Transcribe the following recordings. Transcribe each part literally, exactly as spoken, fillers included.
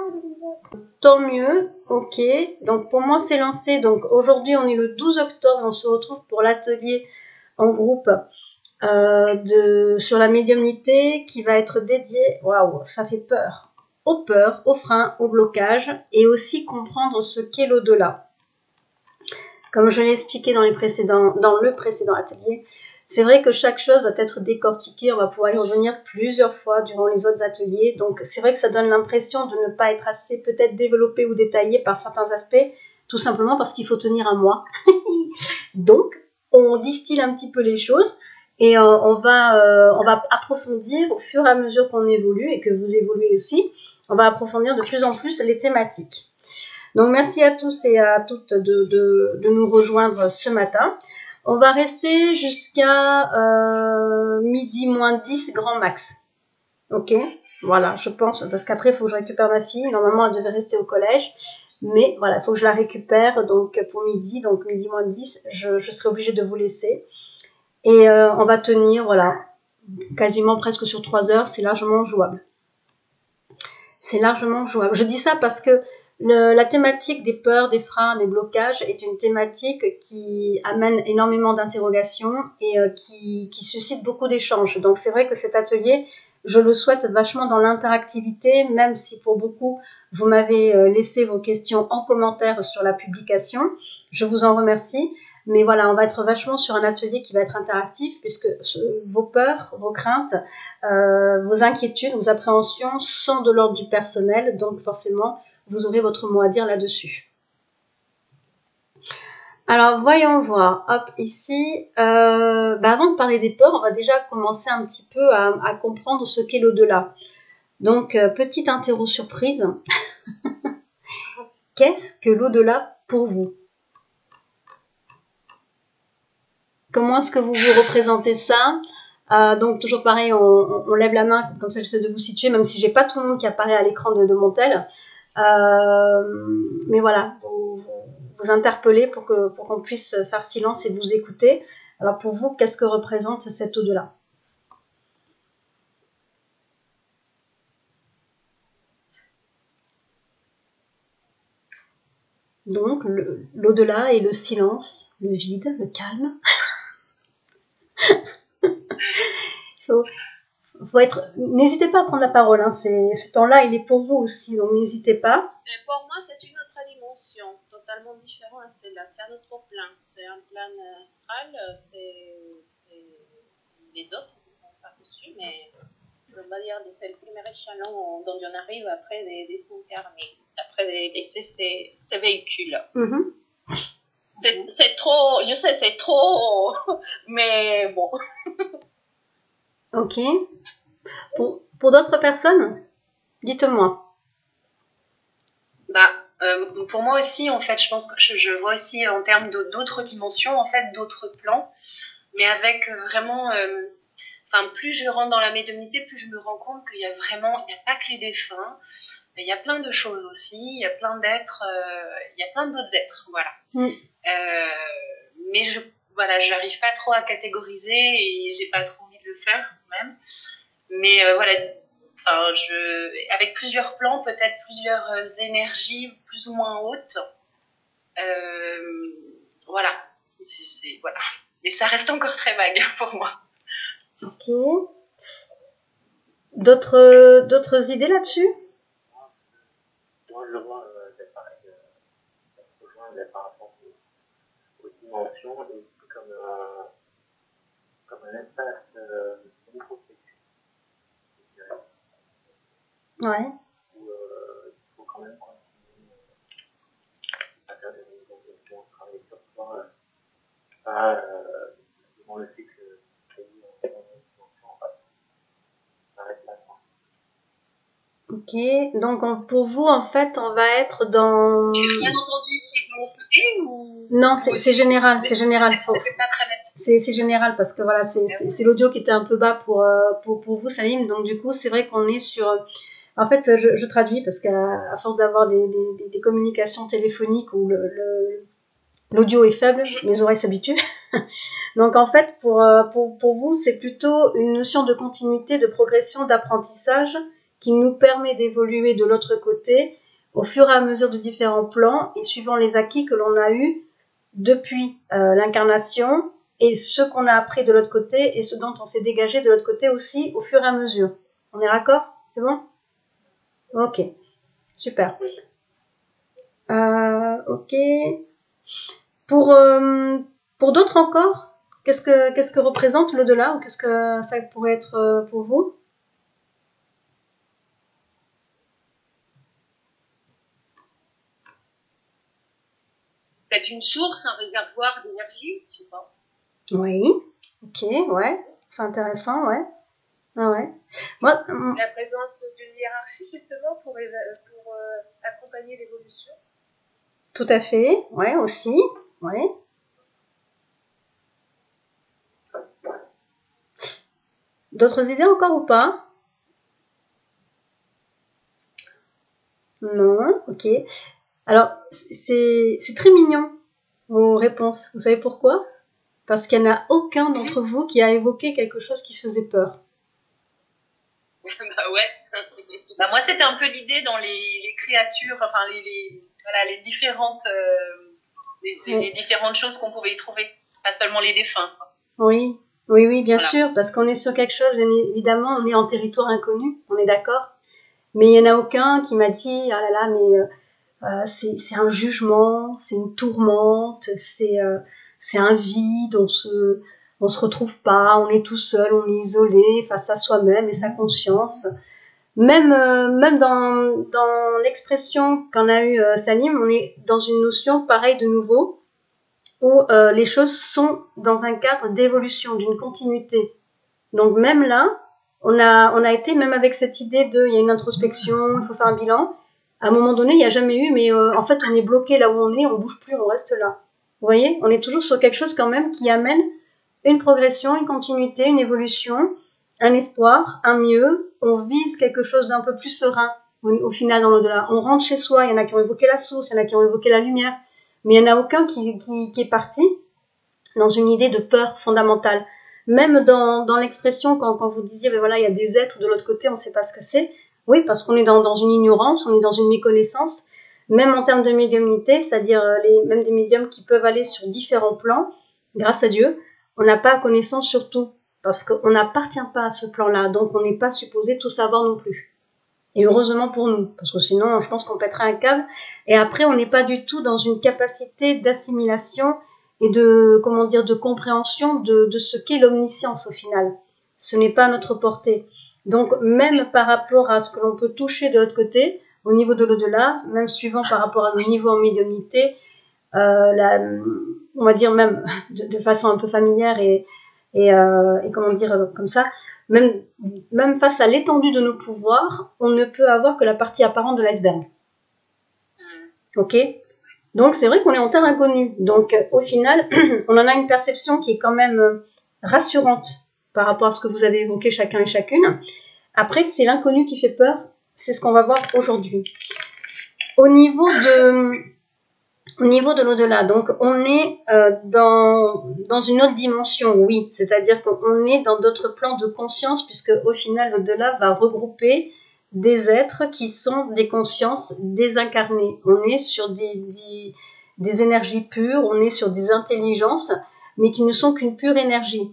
Tant mieux, ok. Donc pour moi c'est lancé. Donc aujourd'hui on est le douze octobre, on se retrouve pour l'atelier en groupe euh, de sur la médiumnité qui va être dédié. Waouh, ça fait peur. Aux peurs, aux freins, aux blocages et aussi comprendre ce qu'est l'au-delà. Comme je l'ai expliqué dans les précédents, dans le précédent atelier, c'est vrai que chaque chose va être décortiquée, on va pouvoir y revenir plusieurs fois durant les autres ateliers. Donc c'est vrai que ça donne l'impression de ne pas être assez peut-être développé ou détaillé par certains aspects, tout simplement parce qu'il faut tenir un mois. Donc on distille un petit peu les choses et euh, on, va, euh, on va approfondir au fur et à mesure qu'on évolue et que vous évoluez aussi. On va approfondir de plus en plus les thématiques. Donc merci à tous et à toutes de, de, de nous rejoindre ce matin. On va rester jusqu'à euh, midi moins dix grand max. Ok, voilà, je pense, parce qu'après il faut que je récupère ma fille. Normalement elle devait rester au collège, mais voilà, il faut que je la récupère donc pour midi, donc midi moins dix, je, je serai obligée de vous laisser. Et euh, on va tenir, voilà, quasiment presque sur trois heures, c'est largement jouable. C'est largement jouable. Je dis ça parce que le, la thématique des peurs, des freins, des blocages est une thématique qui amène énormément d'interrogations et euh, qui, qui suscite beaucoup d'échanges. Donc c'est vrai que cet atelier, je le souhaite vachement dans l'interactivité, même si pour beaucoup, vous m'avez euh, laissé vos questions en commentaire sur la publication. Je vous en remercie. Mais voilà, on va être vachement sur un atelier qui va être interactif puisque vos peurs, vos craintes, euh, vos inquiétudes, vos appréhensions sont de l'ordre du personnel. Donc forcément, vous aurez votre mot à dire là-dessus. Alors, voyons voir. Hop, ici. Euh, bah avant de parler des peurs, on va déjà commencer un petit peu à, à comprendre ce qu'est l'au-delà. Donc, euh, petite interro surprise. Qu'est-ce que l'au-delà pour vous ? Comment est-ce que vous vous représentez ça ? euh, Donc, toujours pareil, on, on lève la main, comme ça j'essaie de vous situer, même si j'ai pas tout le monde qui apparaît à l'écran de, de mon tel. Euh, mais voilà, vous, vous, vous interpellez pour que pour qu'on puisse faire silence et vous écouter. Alors pour vous, qu'est-ce que représente cet au-delà ? Donc le, l'au-delà est le silence, le vide, le calme. Il faut, faut être. N'hésitez pas à prendre la parole. Hein, c'est, ce temps-là, il est pour vous aussi, donc n'hésitez pas. Et pour moi, c'est une autre dimension, totalement différente à celle-là. C'est un autre plan. C'est un plan astral. C'est, c'est les autres qui sont par-dessus, mais on va dire que c'est le premier échelon dont on arrive après de, de s'incarner, après de laisser ces, ces véhicules. Mm-hmm. C'est, c'est trop, je sais, c'est trop, mais bon. Ok. Pour, pour d'autres personnes, dites-moi. Bah, euh, pour moi aussi, en fait, je pense que je, je vois aussi en termes de, d'autres dimensions, en fait, d'autres plans, mais avec vraiment, euh, enfin, plus je rentre dans la médiumnité, plus je me rends compte qu'il y a vraiment, il n'y a pas que les défunts, il y a plein de choses aussi, il y a plein d'êtres, euh, il y a plein d'autres êtres, voilà. Mm. Euh, mais je, voilà, j'arrive pas trop à catégoriser et j'ai pas trop envie de le faire même. Mais euh, voilà, enfin, je, avec plusieurs plans, peut-être plusieurs euh, énergies plus ou moins hautes. Euh, voilà, c'est, c'est, voilà. Mais ça reste encore très vague pour moi. Ok. D'autres, d'autres idées là-dessus ? Moi, je vois euh, c'est pareil, euh, rejoindre par rapport aux, aux dimensions, et comme, euh, comme un espace euh, micro-sécu. Ouais. Où euh, il faut quand même continuer à faire des réalisations, travailler sur soi, euh, pas euh, dans le fait que c'est une dimension, ça reste là. Ok, donc on, pour vous, en fait, on va être dans... J'ai rien entendu, c'est de mon côté ou... Non, c'est, c'est général, c'est général. Faut... C'était pas très net. C'est, c'est général parce que voilà, c'est, c'est, c'est l'audio qui était un peu bas pour, euh, pour, pour vous, Saline. Donc du coup, c'est vrai qu'on est sur... En fait, je, je traduis parce qu'à à force d'avoir des, des, des communications téléphoniques où le, le, l'audio est faible, mes oreilles s'habituent. Donc en fait, pour, pour, pour vous, c'est plutôt une notion de continuité, de progression, d'apprentissage qui nous permet d'évoluer de l'autre côté au fur et à mesure de différents plans et suivant les acquis que l'on a eus depuis euh, l'incarnation et ce qu'on a appris de l'autre côté et ce dont on s'est dégagé de l'autre côté aussi au fur et à mesure. On est raccord? C'est bon? Ok, super. Euh, ok. Pour, euh, pour d'autres encore, qu'est-ce que, qu'est-ce que représente l'au-delà ou qu'est-ce que ça pourrait être euh, pour vous? Peut-être une source, un réservoir d'énergie, je sais pas. Oui, ok, ouais, c'est intéressant, ouais. Ah ouais. Moi, la présence d'une hiérarchie justement pour, pour euh, accompagner l'évolution. Tout à fait, ouais, aussi, ouais. D'autres idées encore ou pas? Non, ok. Alors, c'est c'est très mignon, vos réponses. Vous savez pourquoi? Parce qu'il n'y en a aucun d'entre vous qui a évoqué quelque chose qui faisait peur. Bah ouais. Bah moi, c'était un peu l'idée dans les, les créatures, enfin les, les, voilà, les différentes, euh, les, ouais. les différentes choses qu'on pouvait y trouver, pas seulement les défunts. Quoi. Oui, oui, oui, bien voilà. sûr, parce qu'on est sur quelque chose, bien évidemment, on est en territoire inconnu, on est d'accord. Mais il n'y en a aucun qui m'a dit, ah là là, mais euh, c'est, c'est un jugement, c'est une tourmente, c'est, euh, c'est un vide, on se, on se retrouve pas, on est tout seul, on est isolé face à soi-même et sa conscience. Même, euh, même dans, dans l'expression qu'en a eu euh, Salim, on est dans une notion pareille de nouveau, où euh, les choses sont dans un cadre d'évolution, d'une continuité. Donc même là, on a, on a été même avec cette idée de, il y a une introspection, il faut faire un bilan. À un moment donné, il n'y a jamais eu, mais euh, en fait, on est bloqué là où on est, on bouge plus, on reste là. Vous voyez, on est toujours sur quelque chose quand même qui amène une progression, une continuité, une évolution, un espoir, un mieux. On vise quelque chose d'un peu plus serein au, au final dans l'au-delà. On rentre chez soi, il y en a qui ont évoqué la source, il y en a qui ont évoqué la lumière, mais il n'y en a aucun qui, qui, qui est parti dans une idée de peur fondamentale. Même dans, dans l'expression, quand, quand vous disiez, ben voilà, il y a des êtres de l'autre côté, on ne sait pas ce que c'est. Oui, parce qu'on est dans, dans une ignorance, on est dans une méconnaissance. Même en termes de médiumnité, c'est-à-dire les, même des médiums qui peuvent aller sur différents plans, grâce à Dieu, on n'a pas connaissance sur tout, parce qu'on n'appartient pas à ce plan-là, donc on n'est pas supposé tout savoir non plus. Et heureusement pour nous, parce que sinon, je pense qu'on pèterait un câble. Et après, on n'est pas du tout dans une capacité d'assimilation et de, comment dire, de compréhension de, de ce qu'est l'omniscience au final. Ce n'est pas à notre portée. Donc, même par rapport à ce que l'on peut toucher de l'autre côté, au niveau de l'au-delà, même suivant par rapport à nos niveaux en médiumnité, euh, la, on va dire même de, de façon un peu familière et, et, euh, et comment dire, comme ça, même, même face à l'étendue de nos pouvoirs, on ne peut avoir que la partie apparente de l'iceberg. Ok ? Donc, c'est vrai qu'on est en terre inconnue. Donc, euh, au final, on en a une perception qui est quand même euh, rassurante par rapport à ce que vous avez évoqué chacun et chacune. Après, c'est l'inconnu qui fait peur. C'est ce qu'on va voir aujourd'hui. Au niveau de, au niveau de l'au-delà, donc, on est euh, dans, dans une autre dimension, oui. C'est-à-dire qu'on est dans d'autres plans de conscience, puisque au final, l'au-delà va regrouper des êtres qui sont des consciences désincarnées. On est sur des, des, des énergies pures, on est sur des intelligences, mais qui ne sont qu'une pure énergie.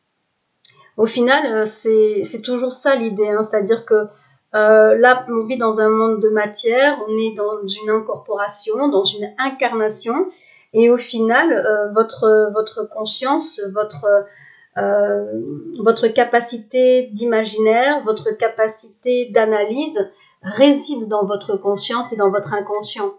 Au final, c'est, c'est toujours ça l'idée, hein, c'est-à-dire que euh, là, on vit dans un monde de matière, on est dans une incorporation, dans une incarnation, et au final, euh, votre, votre conscience, votre... Euh, votre capacité d'imaginaire, votre capacité d'analyse réside dans votre conscience et dans votre inconscient.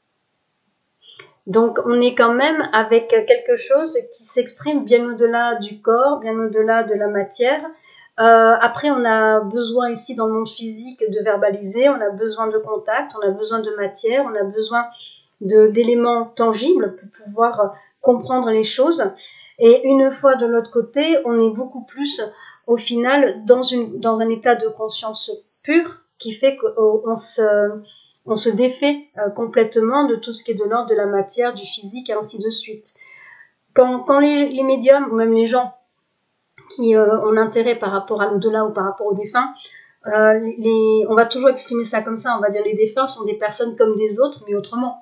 Donc on est quand même avec quelque chose qui s'exprime bien au-delà du corps, bien au-delà de la matière. Euh, après on a besoin ici dans le monde physique de verbaliser, on a besoin de contact, on a besoin de matière, on a besoin de, d'éléments tangibles pour pouvoir comprendre les choses. Et une fois de l'autre côté, on est beaucoup plus, au final, dans, une, dans un état de conscience pure qui fait qu'on se, on se défait euh, complètement de tout ce qui est de l'ordre de la matière, du physique et ainsi de suite. Quand, quand les, les médiums, ou même les gens qui euh, ont intérêt par rapport à l'au-delà ou par rapport aux défunts, euh, les, on va toujours exprimer ça comme ça, on va dire les défunts sont des personnes comme des autres, mais autrement.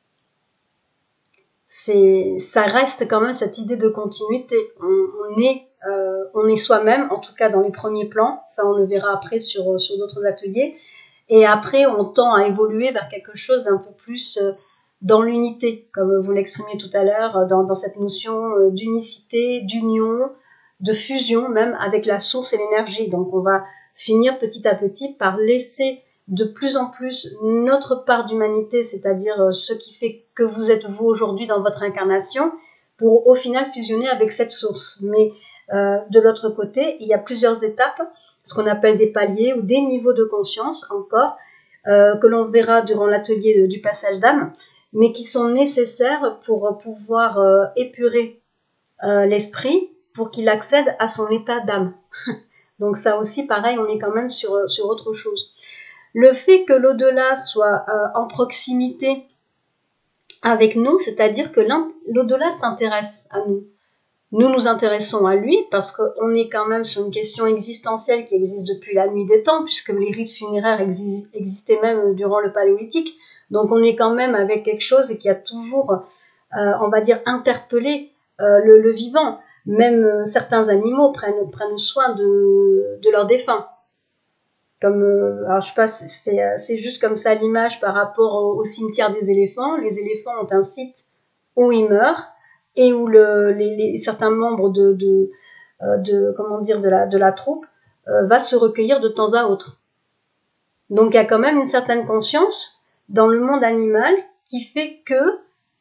C'est, ça reste quand même cette idée de continuité. On, on est, euh, on est soi-même, en tout cas dans les premiers plans. Ça, on le verra après sur sur d'autres ateliers. Et après, on tend à évoluer vers quelque chose d'un peu plus euh, dans l'unité, comme vous l'exprimiez tout à l'heure, dans, dans cette notion euh, d'unicité, d'union, de fusion même avec la source et l'énergie. Donc, on va finir petit à petit par laisser de plus en plus notre part d'humanité, c'est-à-dire ce qui fait que vous êtes vous aujourd'hui dans votre incarnation, pour au final fusionner avec cette source. Mais euh, de l'autre côté, il y a plusieurs étapes, ce qu'on appelle des paliers ou des niveaux de conscience encore, euh, que l'on verra durant l'atelier du passage d'âme, mais qui sont nécessaires pour pouvoir euh, épurer euh, l'esprit pour qu'il accède à son état d'âme. Donc ça aussi, pareil, on est quand même sur, sur autre chose. Le fait que l'au-delà soit euh, en proximité avec nous, c'est-à-dire que l'au-delà s'intéresse à nous. Nous nous intéressons à lui parce qu'on est quand même sur une question existentielle qui existe depuis la nuit des temps, puisque les rites funéraires exis- existaient même durant le paléolithique. Donc on est quand même avec quelque chose qui a toujours, euh, on va dire, interpellé euh, le, le vivant. Même euh, certains animaux prennent, prennent soin de, de leurs défunts. Comme, euh, alors je sais pas, c'est, c'est juste comme ça l'image par rapport au, au cimetière des éléphants. Les éléphants ont un site où ils meurent et où le, les, les, certains membres de, de, euh, de, comment dire, de la, de la troupe euh, va se recueillir de temps à autre. Donc il y a quand même une certaine conscience dans le monde animal qui fait que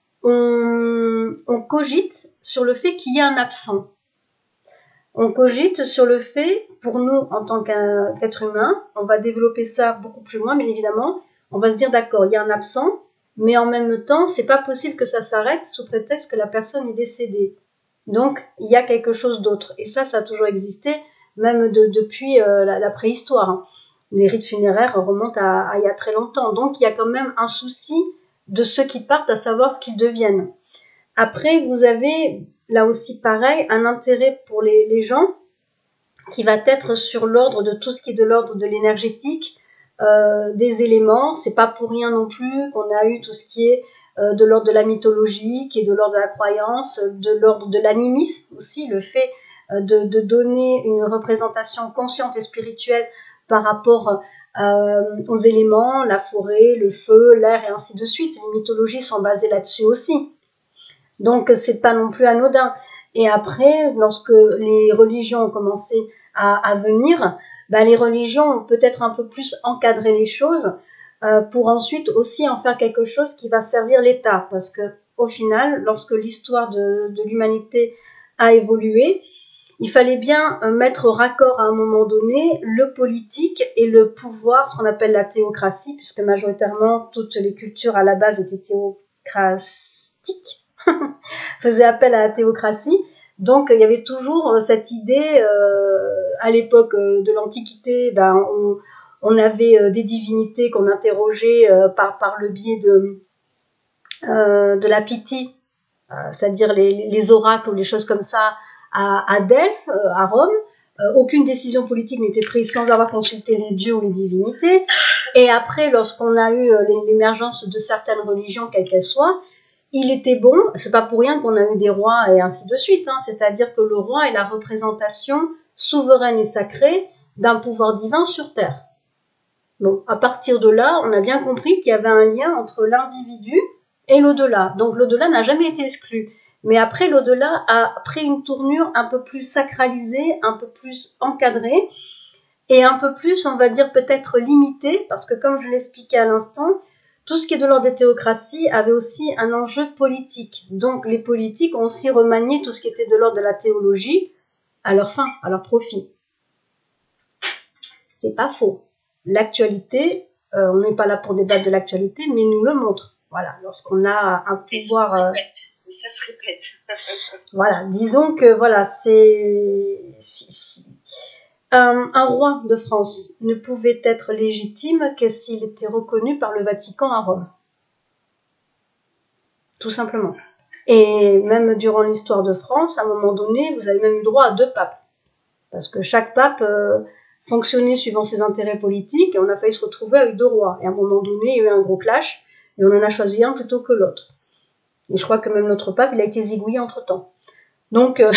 on, on cogite sur le fait qu'il y a un absent. On cogite sur le fait, pour nous, en tant qu'être humain, on va développer ça beaucoup plus loin, mais évidemment, on va se dire, d'accord, il y a un absent, mais en même temps, c'est pas possible que ça s'arrête sous prétexte que la personne est décédée. Donc, il y a quelque chose d'autre. Et ça, ça a toujours existé, même de, depuis euh, la, la préhistoire. Hein. Les rites funéraires remontent à, à il y a très longtemps. Donc, il y a quand même un souci de ceux qui partent à savoir ce qu'ils deviennent. Après, vous avez, là aussi pareil, un intérêt pour les, les gens qui va être sur l'ordre de tout ce qui est de l'ordre de l'énergétique, euh, des éléments. C'est pas pour rien non plus qu'on a eu tout ce qui est euh, de l'ordre de la mythologie, qui est de l'ordre de la croyance, de l'ordre de l'animisme aussi, le fait euh, de, de donner une représentation consciente et spirituelle par rapport euh, aux éléments, la forêt, le feu, l'air et ainsi de suite. Les mythologies sont basées là-dessus aussi. Donc c'est pas non plus anodin. Et après, lorsque les religions ont commencé à, à venir, ben les religions ont peut-être un peu plus encadré les choses euh, pour ensuite aussi en faire quelque chose qui va servir l'État. Parce que au final, lorsque l'histoire de, de l'humanité a évolué, il fallait bien mettre au raccord à un moment donné le politique et le pouvoir, ce qu'on appelle la théocratie, puisque majoritairement toutes les cultures à la base étaient théocratiques. faisait appel à la théocratie. Donc il y avait toujours cette idée, euh, à l'époque de l'Antiquité, ben, on, on avait euh, des divinités qu'on interrogeait euh, par, par le biais de, euh, de la Pythie, euh, c'est-à-dire les, les oracles ou les choses comme ça, à, à Delphes, euh, à Rome. Euh, aucune décision politique n'était prise sans avoir consulté les dieux ou les divinités. Et après, lorsqu'on a eu euh, l'émergence de certaines religions, quelles qu'elles soient, il était bon, c'est pas pour rien qu'on a eu des rois et ainsi de suite, hein, c'est-à-dire que le roi est la représentation souveraine et sacrée d'un pouvoir divin sur terre. Bon, à partir de là, on a bien compris qu'il y avait un lien entre l'individu et l'au-delà. Donc l'au-delà n'a jamais été exclu. Mais après, l'au-delà a pris une tournure un peu plus sacralisée, un peu plus encadrée, et un peu plus, on va dire, peut-être limitée, parce que comme je l'expliquais à l'instant, tout ce qui est de l'ordre des théocraties avait aussi un enjeu politique. Donc les politiques ont aussi remanié tout ce qui était de l'ordre de la théologie à leur fin, à leur profit. C'est pas faux. L'actualité, euh, on n'est pas là pour débattre de l'actualité, mais nous le montre. Voilà, lorsqu'on a un pouvoir... Euh... Ça se répète. Voilà, disons que voilà, c'est... Si, si. Un, un roi de France ne pouvait être légitime que s'il était reconnu par le Vatican à Rome. Tout simplement. Et même durant l'histoire de France, à un moment donné, vous avez même eu droit à deux papes. Parce que chaque pape euh, fonctionner suivant ses intérêts politiques, et on a failli se retrouver avec deux rois. Et à un moment donné, il y a eu un gros clash, et on en a choisi un plutôt que l'autre. Et je crois que même notre pape, il a été zigouillé entre-temps. Donc, euh,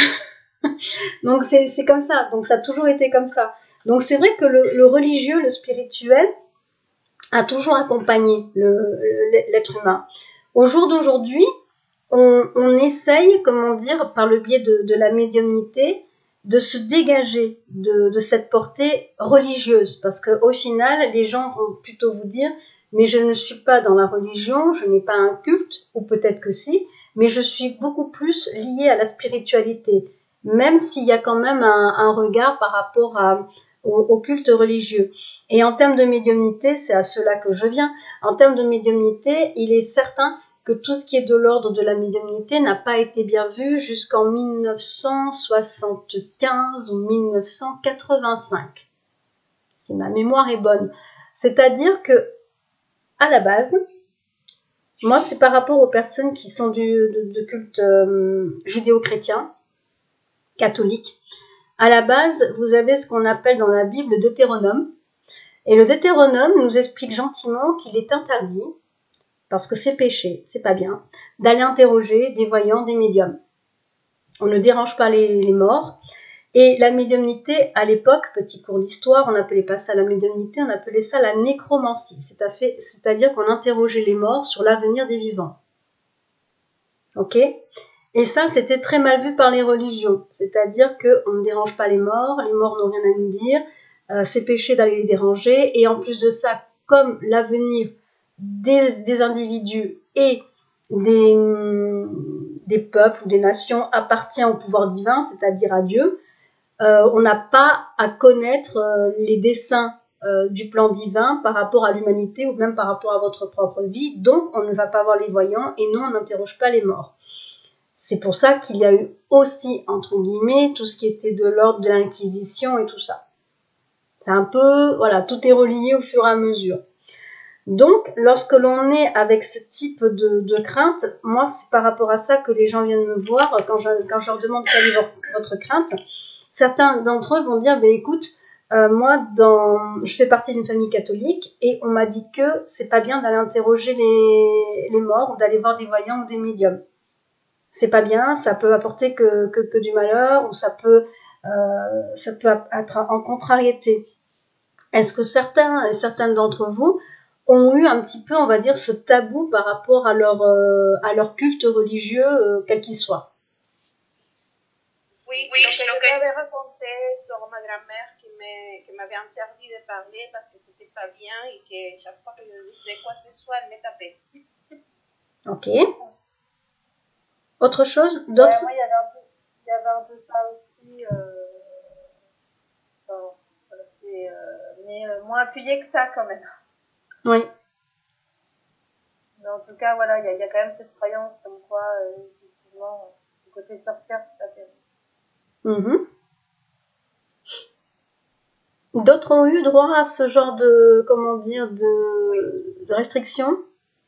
donc c'est, c'est comme ça. Donc ça a toujours été comme ça. Donc c'est vrai que le, le religieux, le spirituel, a toujours accompagné le, l'être humain. Au jour d'aujourd'hui, on, on essaye, comment dire, par le biais de, de la médiumnité, de se dégager de, de cette portée religieuse. Parce qu'au final, les gens vont plutôt vous dire, mais je ne suis pas dans la religion, je n'ai pas un culte, ou peut-être que si, mais je suis beaucoup plus liée à la spiritualité, même s'il y a quand même un, un regard par rapport à, au, au culte religieux. Et en termes de médiumnité, c'est à cela que je viens, en termes de médiumnité, il est certain que tout ce qui est de l'ordre de la médiumnité n'a pas été bien vu jusqu'en mille neuf cent soixante-quinze ou mille neuf cent quatre-vingt-cinq, si ma mémoire est bonne. C'est-à-dire que, à la base, moi, c'est par rapport aux personnes qui sont du, de, de culte euh, judéo-chrétien, catholique. À la base, vous avez ce qu'on appelle dans la Bible le Deutéronome. Et le Deutéronome nous explique gentiment qu'il est interdit, parce que c'est péché, c'est pas bien, d'aller interroger des voyants, des médiums. On ne dérange pas les, les morts. Et la médiumnité, à l'époque, petit cours d'histoire, on n'appelait pas ça la médiumnité, on appelait ça la nécromancie. C'est-à-dire qu'on interrogeait les morts sur l'avenir des vivants. Ok ? Et ça, c'était très mal vu par les religions. C'est-à-dire qu'on ne dérange pas les morts, les morts n'ont rien à nous dire, euh, c'est péché d'aller les déranger. Et en plus de ça, comme l'avenir des, des individus et des, des peuples ou des nations appartient au pouvoir divin, c'est-à-dire à Dieu, euh, on n'a pas à connaître euh, les desseins euh, du plan divin par rapport à l'humanité ou même par rapport à votre propre vie, donc on ne va pas voir les voyants et non, on n'interroge pas les morts. C'est pour ça qu'il y a eu aussi, entre guillemets, tout ce qui était de l'ordre de l'Inquisition et tout ça. C'est un peu, voilà, tout est relié au fur et à mesure. Donc, lorsque l'on est avec ce type de, de crainte, moi, c'est par rapport à ça que les gens viennent me voir quand je, quand je leur demande quelle est votre, votre crainte. Certains d'entre eux vont dire, bah, écoute, euh, moi, dans, je fais partie d'une famille catholique et on m'a dit que c'est pas bien d'aller interroger les, les morts ou d'aller voir des voyants ou des médiums. C'est pas bien, ça peut apporter que, que, que du malheur ou ça peut, euh, ça peut être en contrariété. Est-ce que certains, certaines d'entre vous ont eu un petit peu, on va dire, ce tabou par rapport à leur, euh, à leur culte religieux, euh, quel qu'il soit? Oui, oui, donc je t'avais raconté sur ma grand-mère qui, qui m'avait interdit de parler parce que c'était pas bien et que chaque fois que je disais quoi que ce soit, elle me tapait. Ok. Autre chose? D'autres? Ouais, moi, il y avait un peu, il y avait un peu ça aussi. Euh, bon, c'est, euh, mais euh, moins appuyé que ça quand même. Oui. Mais en tout cas, voilà, il y, y a quand même cette croyance comme quoi, euh, effectivement, le côté sorcière, c'est pas terrible. Mmh. D'autres ont eu droit à ce genre de, comment dire, de, de restrictions?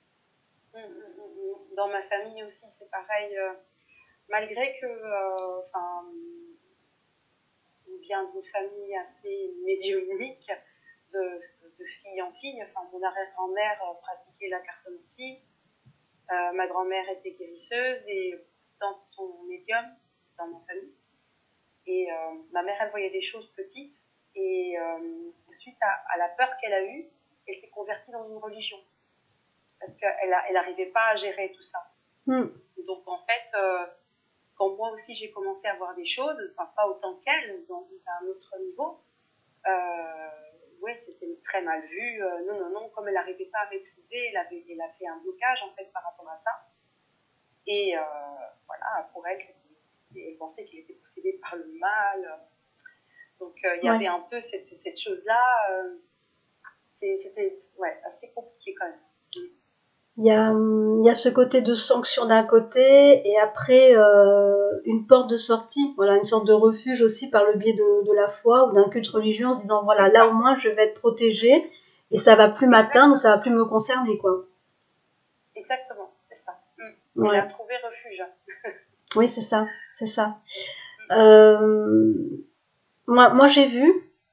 Dans ma famille aussi, c'est pareil. Euh, malgré que, enfin, euh, on vient d'une famille assez médiumnique, de, de fille en fille. Enfin, mon arrière-grand-mère pratiquait la cartomancie, euh, ma grand-mère était guérisseuse et tantes sont médium dans ma famille. Et euh, ma mère, elle voyait des choses petites. Et euh, suite à, à la peur qu'elle a eue, elle s'est convertie dans une religion. Parce qu'elle n'arrivait pas à gérer tout ça. Mm. Donc en fait, euh, quand moi aussi j'ai commencé à voir des choses, enfin pas autant qu'elle, à un autre niveau, euh, ouais, c'était très mal vu. Euh, non, non, non, comme elle n'arrivait pas à maîtriser, elle, avait, elle a fait un blocage en fait par rapport à ça. Et euh, voilà, pour elle, elle pensait qu'elle était possédée par le mal. Donc il euh, y ouais. avait un peu cette, cette chose-là. Euh, c'était ouais, assez compliqué quand même. Il y a, il y a ce côté de sanction d'un côté et après euh, une porte de sortie, voilà, une sorte de refuge aussi par le biais de, de la foi ou d'un culte religieux en se disant voilà, là au moins je vais être protégée et ça va plus m'atteindre ou ça va plus me concerner, quoi. Exactement, c'est ça. Mmh. Ouais. Elle a trouvé refuge. Oui, c'est ça, c'est ça. Euh, moi, moi j'ai vu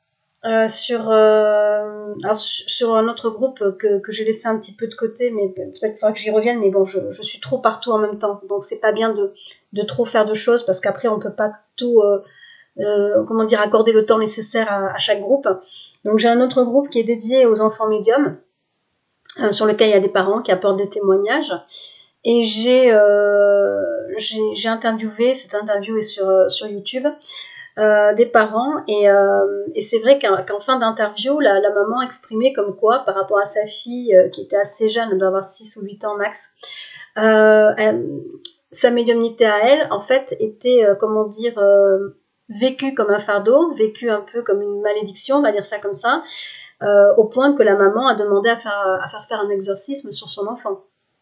euh, sur, euh, alors, sur un autre groupe que, que j'ai laissé un petit peu de côté, mais peut-être qu'il faudra que j'y revienne, mais bon, je, je suis trop partout en même temps, donc c'est pas bien de, de trop faire de choses, parce qu'après on peut pas tout, euh, euh, comment dire, accorder le temps nécessaire à, à chaque groupe. Donc j'ai un autre groupe qui est dédié aux enfants médiums, euh, sur lequel il y a des parents qui apportent des témoignages, et j'ai euh, j'ai interviewé, cette interview est sur, sur YouTube, Euh, des parents et, euh, et c'est vrai qu'en qu'en fin d'interview la, la maman exprimait comme quoi par rapport à sa fille euh, qui était assez jeune, elle doit avoir six ou huit ans max, euh, elle, sa médiumnité à elle en fait était euh, comment dire euh, vécue comme un fardeau, vécue un peu comme une malédiction, on va dire ça comme ça, euh, au point que la maman a demandé à faire, à faire faire un exorcisme sur son enfant.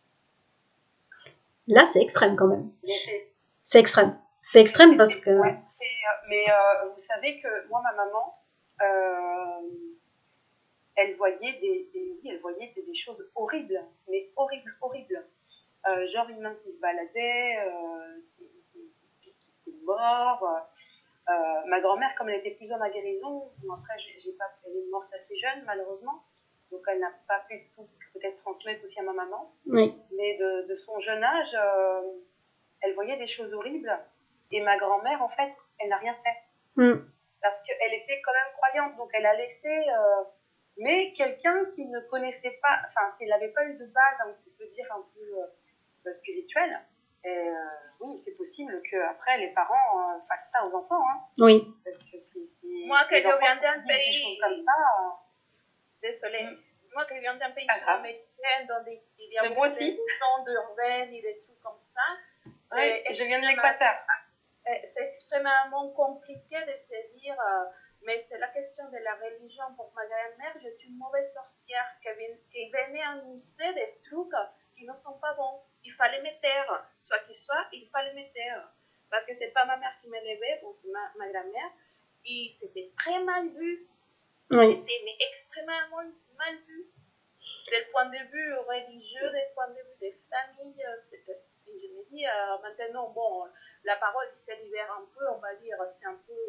Là c'est extrême quand même, c'est extrême, c'est extrême parce que ouais. Mais euh, vous savez que moi, ma maman, euh, elle voyait des, des, elle voyait des, des choses horribles, mais horribles, horribles. Euh, genre une main qui se baladait, euh, qui, qui, qui, qui était mort. Euh, ma grand-mère, comme elle était plus dans la guérison, bon, après, j'ai, j'ai pas, elle est morte assez jeune, malheureusement, donc elle n'a pas pu tout peut-être transmettre aussi à ma maman. Oui. Mais de, de son jeune âge, euh, elle voyait des choses horribles. Et ma grand-mère, en fait, elle n'a rien fait. Mm. Parce qu'elle était quand même croyante. Donc, elle a laissé... Euh, mais quelqu'un qui ne connaissait pas... Enfin, s'il n'avait pas eu de base, on peut dire, un peu euh, spirituelle, et, euh, oui, c'est possible qu'après, les parents euh, fassent ça aux enfants. Hein. Oui. Parce que si, si Moi, que je viens d'un pays... des choses comme ça... Euh... Désolée. Mm. Moi, que je viens d'un pays américain, dans des... Il y a beaucoup de gens urbaines et des trucs comme ça. Oui, et je viens de l'Équateur. C'est extrêmement compliqué de se dire, euh, mais c'est la question de la religion. Pour ma grand-mère, je suis une mauvaise sorcière qui, qui venait annoncer des trucs qui ne sont pas bons. Il fallait me taire. Soit qu'il soit, il fallait me taire. Parce que c'est pas ma mère qui m'élevait, bon, c'est ma, ma grand-mère. Et c'était très mal vu. Oui. C'était mais extrêmement mal vu. Del point de vue religieux, del point de vue des familles, c'était... Et je me dis, euh, maintenant, bon, la parole se libère un peu, on va dire, c'est un peu...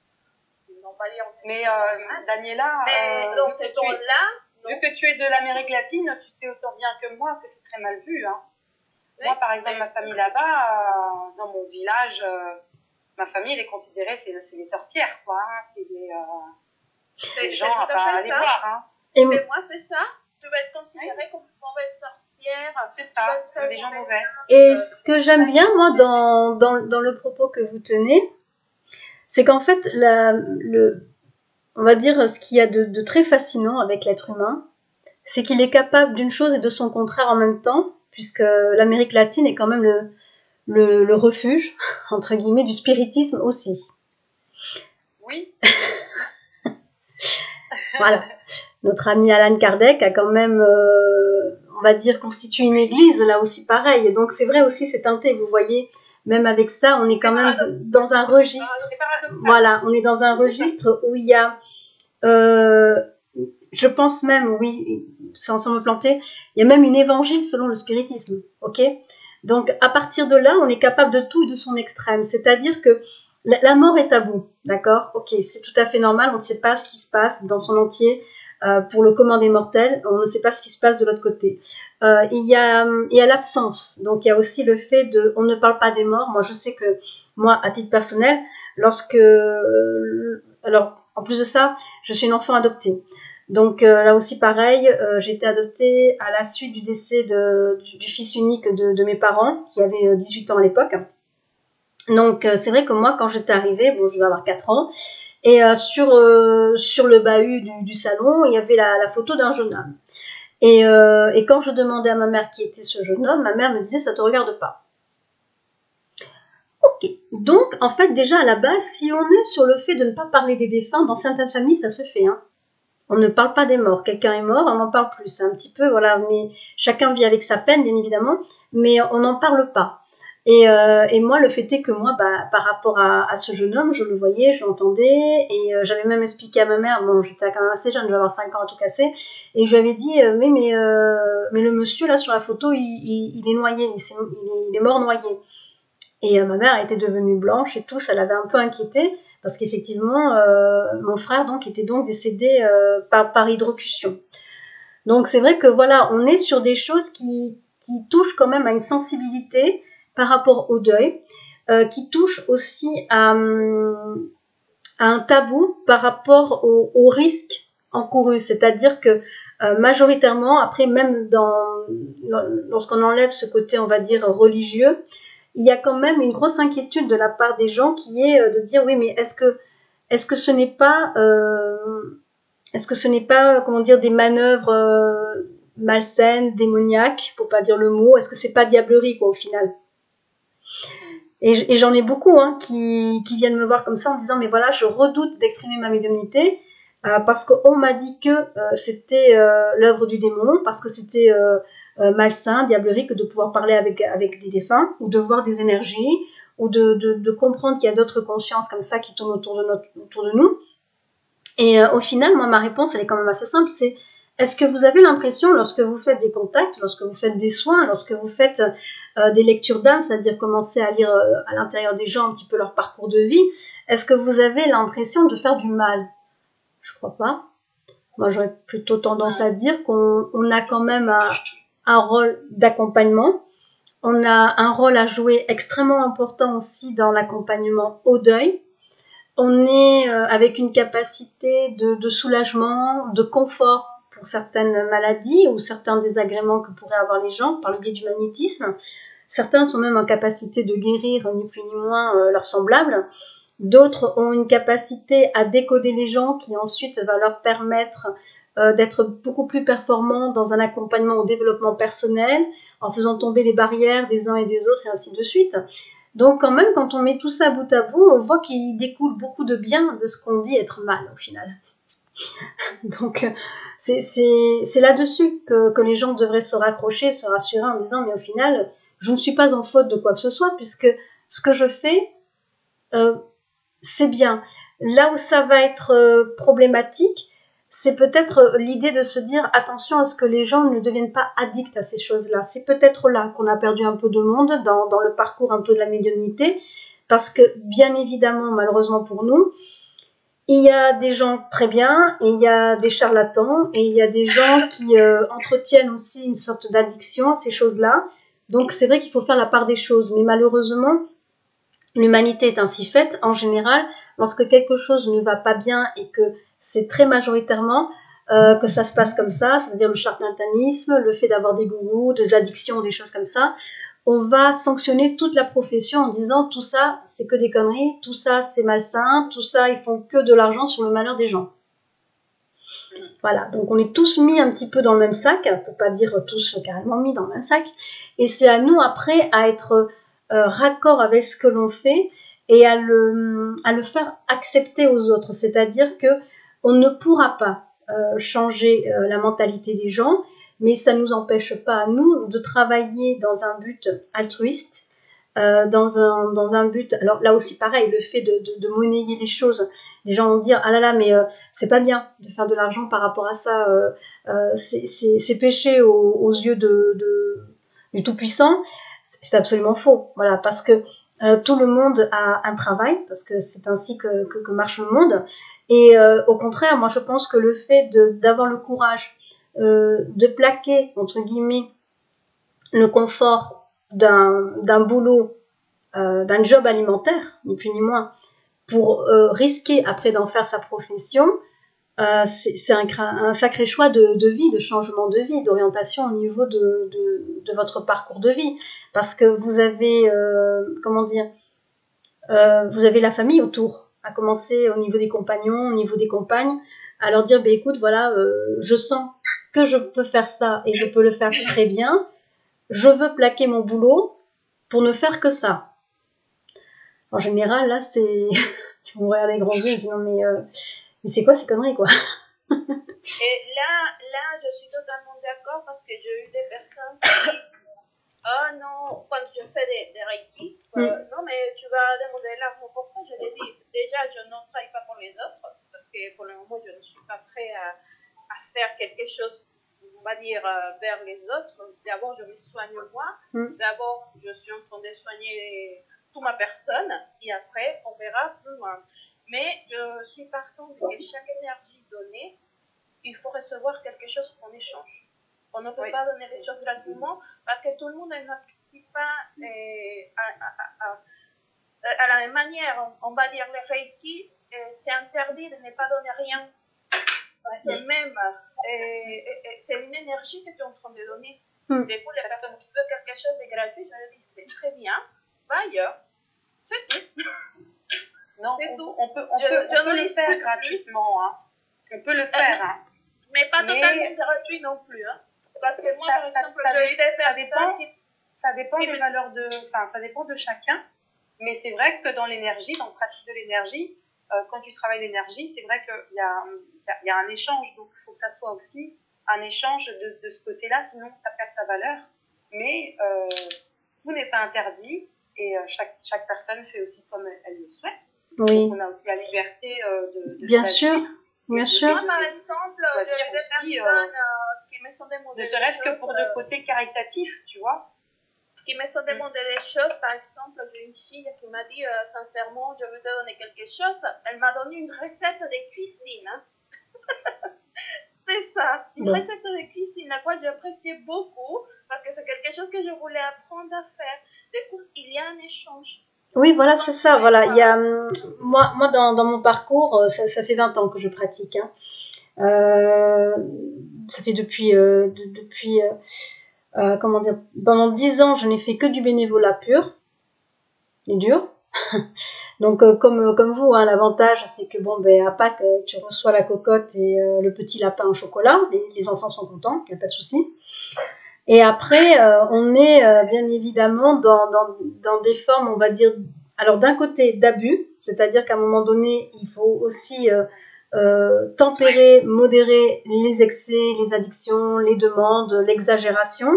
Euh, on va dire... Mais, euh, Daniela, mais euh, dans ce temps-là... Vu que tu es de l'Amérique latine, tu sais autant bien que moi que c'est très mal vu. Hein. Oui, moi, par exemple, ma famille là-bas, euh, dans mon village, euh, ma famille, elle est considérée, c'est, c'est des sorcières, quoi. Hein. C'est des, euh, des gens à pas aller voir. Hein. Et mais moi, c'est ça. Tu vas être considérée oui. comme une mauvaise sorcière. C'est ça, comme des gens mauvais. Et ce que j'aime bien, moi, dans, dans, dans le propos que vous tenez, c'est qu'en fait, la, le, on va dire, ce qu'il y a de, de très fascinant avec l'être humain, c'est qu'il est capable d'une chose et de son contraire en même temps, puisque l'Amérique latine est quand même le, le, le refuge, entre guillemets, du spiritisme aussi. Oui. Voilà. Notre ami Alan Kardec a quand même, euh, on va dire, constitué une église, là aussi pareil. Et donc c'est vrai aussi, c'est teinté, vous voyez, même avec ça, on est quand même dans un registre. Voilà, on est dans un registre où il y a, euh, je pense même, oui, sans, sans me planter, il y a même une évangile selon le spiritisme, ok ? Donc à partir de là, on est capable de tout et de son extrême. C'est-à-dire que la, la mort est tabou, d'accord ? Ok, c'est tout à fait normal, on ne sait pas ce qui se passe dans son entier. Euh, pour le commun des mortels, on ne sait pas ce qui se passe de l'autre côté. Euh, il y a, il y a l'absence, donc il y a aussi le fait de, on ne parle pas des morts. Moi, je sais que moi, à titre personnel, lorsque, euh, alors, en plus de ça, je suis une enfant adoptée. Donc euh, là aussi, pareil, euh, j'ai été adoptée à la suite du décès de, du, du fils unique de, de mes parents, qui avait dix-huit ans à l'époque. Donc euh, c'est vrai que moi, quand j'étais arrivée, bon, je devais avoir quatre ans. Et euh, sur, euh, sur le bahut du, du salon, il y avait la, la photo d'un jeune homme. Et, euh, et quand je demandais à ma mère qui était ce jeune homme, ma mère me disait « ça te regarde pas ». Ok, donc en fait déjà à la base, si on est sur le fait de ne pas parler des défunts, dans certaines familles ça se fait. Hein. On ne parle pas des morts, quelqu'un est mort, on n'en parle plus. C'est un petit peu, voilà, mais chacun vit avec sa peine bien évidemment, mais on n'en parle pas. Et, euh, et moi, le fait est que moi, bah, par rapport à, à ce jeune homme, je le voyais, je l'entendais, et euh, j'avais même expliqué à ma mère, bon, j'étais quand même assez jeune, je vais avoir cinq ans à tout casser, et je lui avais dit, euh, mais, mais, euh, mais le monsieur, là, sur la photo, il, il, il est noyé, il, est, il est mort noyé. Et euh, ma mère était devenue blanche et tout, ça l'avait un peu inquiétée, parce qu'effectivement, euh, mon frère donc était donc décédé euh, par, par hydrocution. Donc c'est vrai que voilà, on est sur des choses qui, qui touchent quand même à une sensibilité par rapport au deuil, euh, qui touchent aussi à, à un tabou par rapport au, au risque encouru. C'est-à-dire que euh, majoritairement, après même dans, lorsqu'on enlève ce côté, on va dire, religieux, il y a quand même une grosse inquiétude de la part des gens qui est de dire oui, mais est-ce que, est-ce que ce n'est pas... Euh, Est-ce que ce n'est pas, comment dire, des manœuvres euh, malsaines, démoniaques, pour pas dire le mot? Est-ce que c'est pas diablerie, quoi, au final? Et, et j'en ai beaucoup hein, qui, qui viennent me voir comme ça en disant, mais voilà, je redoute d'exprimer ma médiumnité euh, parce qu'on m'a dit que euh, c'était euh, l'œuvre du démon, parce que c'était euh, euh, malsain, diablerie, que de pouvoir parler avec, avec des défunts, ou de voir des énergies, ou de, de, de comprendre qu'il y a d'autres consciences comme ça qui tournent autour de, notre, autour de nous. Et euh, au final, moi, ma réponse, elle est quand même assez simple, c'est est-ce que vous avez l'impression, lorsque vous faites des contacts, lorsque vous faites des soins, lorsque vous faites euh, des lectures d'âme, c'est-à-dire commencer à lire euh, à l'intérieur des gens un petit peu leur parcours de vie, est-ce que vous avez l'impression de faire du mal? Je crois pas. Moi, j'aurais plutôt tendance à dire qu'on on a quand même un, un rôle d'accompagnement. On a un rôle à jouer extrêmement important aussi dans l'accompagnement au deuil. On est euh, avec une capacité de, de soulagement, de confort pour certaines maladies ou certains désagréments que pourraient avoir les gens par le biais du magnétisme. Certains sont même en capacité de guérir ni plus ni moins euh, leurs semblables. D'autres ont une capacité à décoder les gens qui ensuite va leur permettre euh, d'être beaucoup plus performants dans un accompagnement au développement personnel, en faisant tomber les barrières des uns et des autres et ainsi de suite. Donc quand même, quand on met tout ça bout à bout, on voit qu'il découle beaucoup de bien de ce qu'on dit être mal au final. Donc c'est, c'est, c'est là-dessus que, que les gens devraient se raccrocher, se rassurer en disant mais au final, je ne suis pas en faute de quoi que ce soit puisque ce que je fais, euh, c'est bien. Là où ça va être euh, problématique, c'est peut-être l'idée de se dire attention à ce que les gens ne deviennent pas addicts à ces choses-là. C'est peut-être là qu'on a perdu un peu de monde dans, dans le parcours un peu de la médiumnité, parce que bien évidemment, malheureusement pour nous, il y a des gens très bien, et il y a des charlatans, et il y a des gens qui euh, entretiennent aussi une sorte d'addiction à ces choses-là. Donc c'est vrai qu'il faut faire la part des choses, mais malheureusement, l'humanité est ainsi faite, en général, lorsque quelque chose ne va pas bien et que c'est très majoritairement euh, que ça se passe comme ça, c'est-à-dire le charlatanisme, le fait d'avoir des gourous, des addictions, des choses comme ça, on va sanctionner toute la profession en disant tout ça, c'est que des conneries, tout ça, c'est malsain, tout ça, ils font que de l'argent sur le malheur des gens. Voilà, donc on est tous mis un petit peu dans le même sac, pour pas dire tous carrément mis dans le même sac, et c'est à nous après à être euh, raccord avec ce que l'on fait et à le, à le faire accepter aux autres, c'est-à-dire que on ne pourra pas euh, changer euh, la mentalité des gens, mais ça ne nous empêche pas à nous de travailler dans un but altruiste, euh, dans un dans un but, alors là aussi pareil, le fait de, de, de monnayer les choses, les gens vont dire ah là là mais euh, c'est pas bien de faire de l'argent par rapport à ça, euh, euh, c'est, c'est, c'est péché aux, aux yeux de, de du Tout-Puissant, c'est, c'est absolument faux, voilà, parce que euh, tout le monde a un travail, parce que c'est ainsi que, que, que marche le monde, et euh, au contraire, moi je pense que le fait de, d'avoir le courage euh, de plaquer, entre guillemets, le confort d'un, d'un boulot, euh, d'un job alimentaire, ni plus ni moins, pour euh, risquer après d'en faire sa profession, euh, c'est, c'est un, un sacré choix de, de vie, de changement de vie, d'orientation au niveau de, de, de votre parcours de vie. Parce que vous avez, euh, comment dire, euh, vous avez la famille autour, à commencer au niveau des compagnons, au niveau des compagnes, à leur dire, bah, écoute, voilà, euh, je sens que je peux faire ça et je peux le faire très bien, je veux plaquer mon boulot pour ne faire que ça. En général, là, c'est... Ils vont regarder les grands yeux et disent, non, mais, euh, mais c'est quoi ces conneries, quoi? Et là, là, je suis totalement d'accord parce que j'ai eu des personnes qui disent, oh non, quand je fais des, des reiki, euh, mm. non, mais tu vas demander l'argent pour ça. Je l'ai dit, déjà, je ne travaille pas pour les autres parce que pour le moment, je ne suis pas prêt à, à faire quelque chose, on va dire, euh, vers les autres. D'abord, je me soigne moi. Mm. D'abord, je suis en train de soigner toute ma personne et après, on verra plus loin. Mais je suis partante de que chaque énergie donnée, il faut recevoir quelque chose en échange. On ne peut oui. pas donner les choses gratuitement parce que tout le monde n'accepte pas euh, à, à, à, à la même manière. On, on va dire le Reiki, euh, c'est interdit de ne pas donner rien. C'est même, euh, c'est une énergie que tu es en train de donner. Mm. Du coup, les personnes qui veulent quelque chose de gratuit, je leur dis c'est très bien, va ailleurs, c'est tout. Non, on, tout. on peut, on je, peut, je on peut le faire gratuitement. Hein. On peut le faire. Hein. Mais pas mais... totalement gratuit non plus. Hein. Parce que moi, ça, par exemple, ça, j'ai eu des ça dépend, qui... ça dépend des valeurs de... Enfin, ça dépend de chacun. Mais c'est vrai que dans l'énergie, dans le pratique de l'énergie, euh, quand tu travailles l'énergie, c'est vrai qu'il y a, il y a un échange. Donc, il faut que ça soit aussi un échange de, de ce côté-là. Sinon, ça perd sa valeur. Mais euh, tout n'est pas interdit. Et euh, chaque, chaque personne fait aussi comme elle, elle le souhaite. Oui. Donc, on a aussi la liberté euh, de, de bien sûr, bien sûr. Moi, par exemple, j'ai des personnes euh, qui me sont demandé ne serait-ce que pour le côté caritatif, tu vois. Qui me sont demandé des choses. Par exemple, j'ai une fille qui m'a dit euh, sincèrement, je veux te donner quelque chose. Elle m'a donné une recette de cuisine. Hein. C'est ça, une bon. recette de cuisine, la quale j'appréciais beaucoup parce que c'est quelque chose que je voulais apprendre à faire. Du coup, il y a un échange. Oui, voilà, c'est ça. Voilà, il y a moi, moi dans, dans mon parcours, ça, ça fait vingt ans que je pratique. Hein. Euh, ça fait depuis, euh, de, depuis, euh, euh, comment dire, pendant dix ans, je n'ai fait que du bénévolat pur et dur. Donc, euh, comme comme vous, hein, l'avantage, c'est que bon, ben à Pâques, tu reçois la cocotte et euh, le petit lapin au chocolat. Les, les enfants sont contents, il n'y a pas de souci. Et après, euh, on est euh, bien évidemment dans, dans, dans des formes, on va dire, alors d'un côté d'abus, c'est-à-dire qu'à un moment donné, il faut aussi euh, euh, tempérer, modérer les excès, les addictions, les demandes, l'exagération,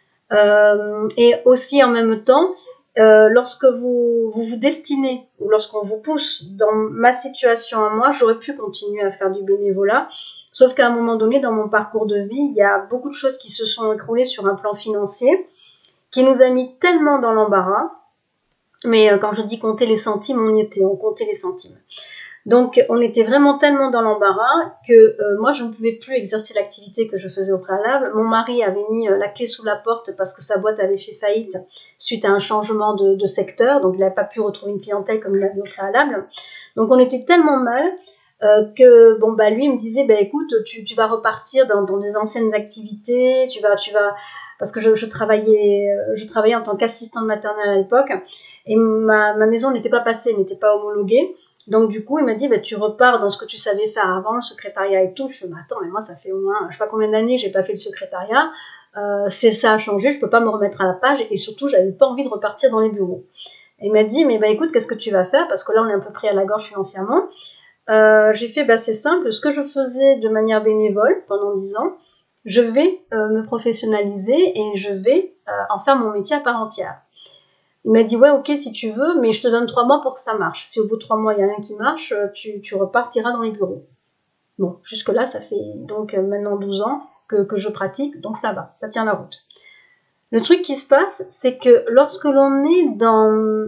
euh, et aussi en même temps, euh, lorsque vous, vous vous destinez, ou lorsqu'on vous pousse, dans ma situation à moi, j'aurais pu continuer à faire du bénévolat. Sauf qu'à un moment donné, dans mon parcours de vie, il y a beaucoup de choses qui se sont écroulées sur un plan financier, qui nous a mis tellement dans l'embarras. Mais euh, quand je dis compter les centimes, on y était, on comptait les centimes. Donc, on était vraiment tellement dans l'embarras que euh, moi, je ne pouvais plus exercer l'activité que je faisais au préalable. Mon mari avait mis euh, la clé sous la porte parce que sa boîte avait fait faillite suite à un changement de, de secteur. Donc, il n'avait pas pu retrouver une clientèle comme il l'avait au préalable. Donc, on était tellement mal... Euh, que bon bah lui il me disait bah écoute tu tu vas repartir dans dans des anciennes activités, tu vas tu vas parce que je je travaillais je travaillais en tant qu'assistante maternelle à l'époque et ma ma maison n'était pas passée, n'était pas homologuée. Donc du coup, il m'a dit bah tu repars dans ce que tu savais faire avant, le secrétariat et tout. Je fais bah attends, mais moi ça fait au moins je sais pas combien d'années que j'ai pas fait le secrétariat. Euh c'est ça a changé, je peux pas me remettre à la page et surtout, j'avais pas envie de repartir dans les bureaux. Et il m'a dit mais bah écoute, qu'est-ce que tu vas faire parce que là on est un peu pris à la gorge financièrement. Euh, j'ai fait, bah, c'est simple, ce que je faisais de manière bénévole pendant dix ans, je vais euh, me professionnaliser et je vais euh, en faire mon métier à part entière. Il m'a dit, ouais, ok, si tu veux, mais je te donne trois mois pour que ça marche. Si au bout de trois mois, il y a rien qui marche, tu, tu repartiras dans les bureaux. Bon, jusque-là, ça fait donc euh, maintenant douze ans que, que je pratique, donc ça va, ça tient la route. Le truc qui se passe, c'est que lorsque l'on est dans,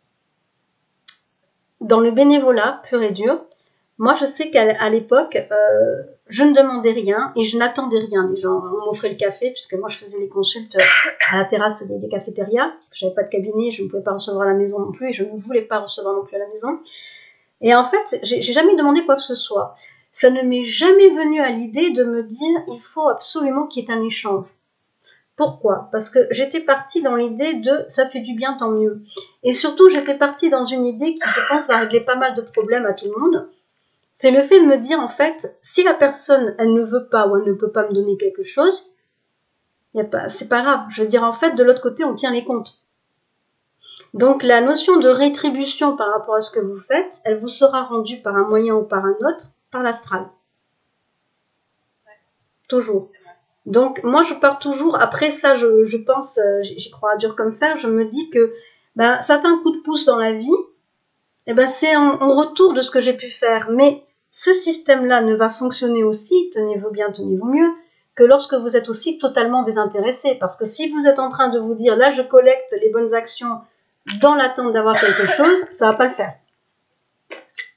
dans le bénévolat pur et dur, moi, je sais qu'à l'époque, euh, je ne demandais rien et je n'attendais rien des gens. On m'offrait le café puisque moi, je faisais les consultes à la terrasse des, des cafétérias parce que j'avais pas de cabinet, je ne pouvais pas recevoir à la maison non plus et je ne voulais pas recevoir non plus à la maison. Et en fait, j'ai jamais demandé quoi que ce soit. Ça ne m'est jamais venu à l'idée de me dire il faut absolument qu'il y ait un échange. Pourquoi ? Parce que j'étais partie dans l'idée de ça fait du bien, tant mieux. Et surtout, j'étais partie dans une idée qui, je pense, va régler pas mal de problèmes à tout le monde. C'est le fait de me dire, en fait, si la personne, elle ne veut pas ou elle ne peut pas me donner quelque chose, y a pas, c'est pas grave. Je veux dire, en fait, de l'autre côté, on tient les comptes. Donc, la notion de rétribution par rapport à ce que vous faites, elle vous sera rendue par un moyen ou par un autre, par l'astral. Toujours. Donc, moi, je pars toujours, après ça, je, je pense, j'y crois dur comme fer, je me dis que ben, certains coups de pouce dans la vie, eh ben, c'est en, en retour de ce que j'ai pu faire. Mais ce système-là ne va fonctionner aussi, tenez-vous bien, tenez-vous mieux, que lorsque vous êtes aussi totalement désintéressé. Parce que si vous êtes en train de vous dire, là, je collecte les bonnes actions dans l'attente d'avoir quelque chose, ça va pas le faire.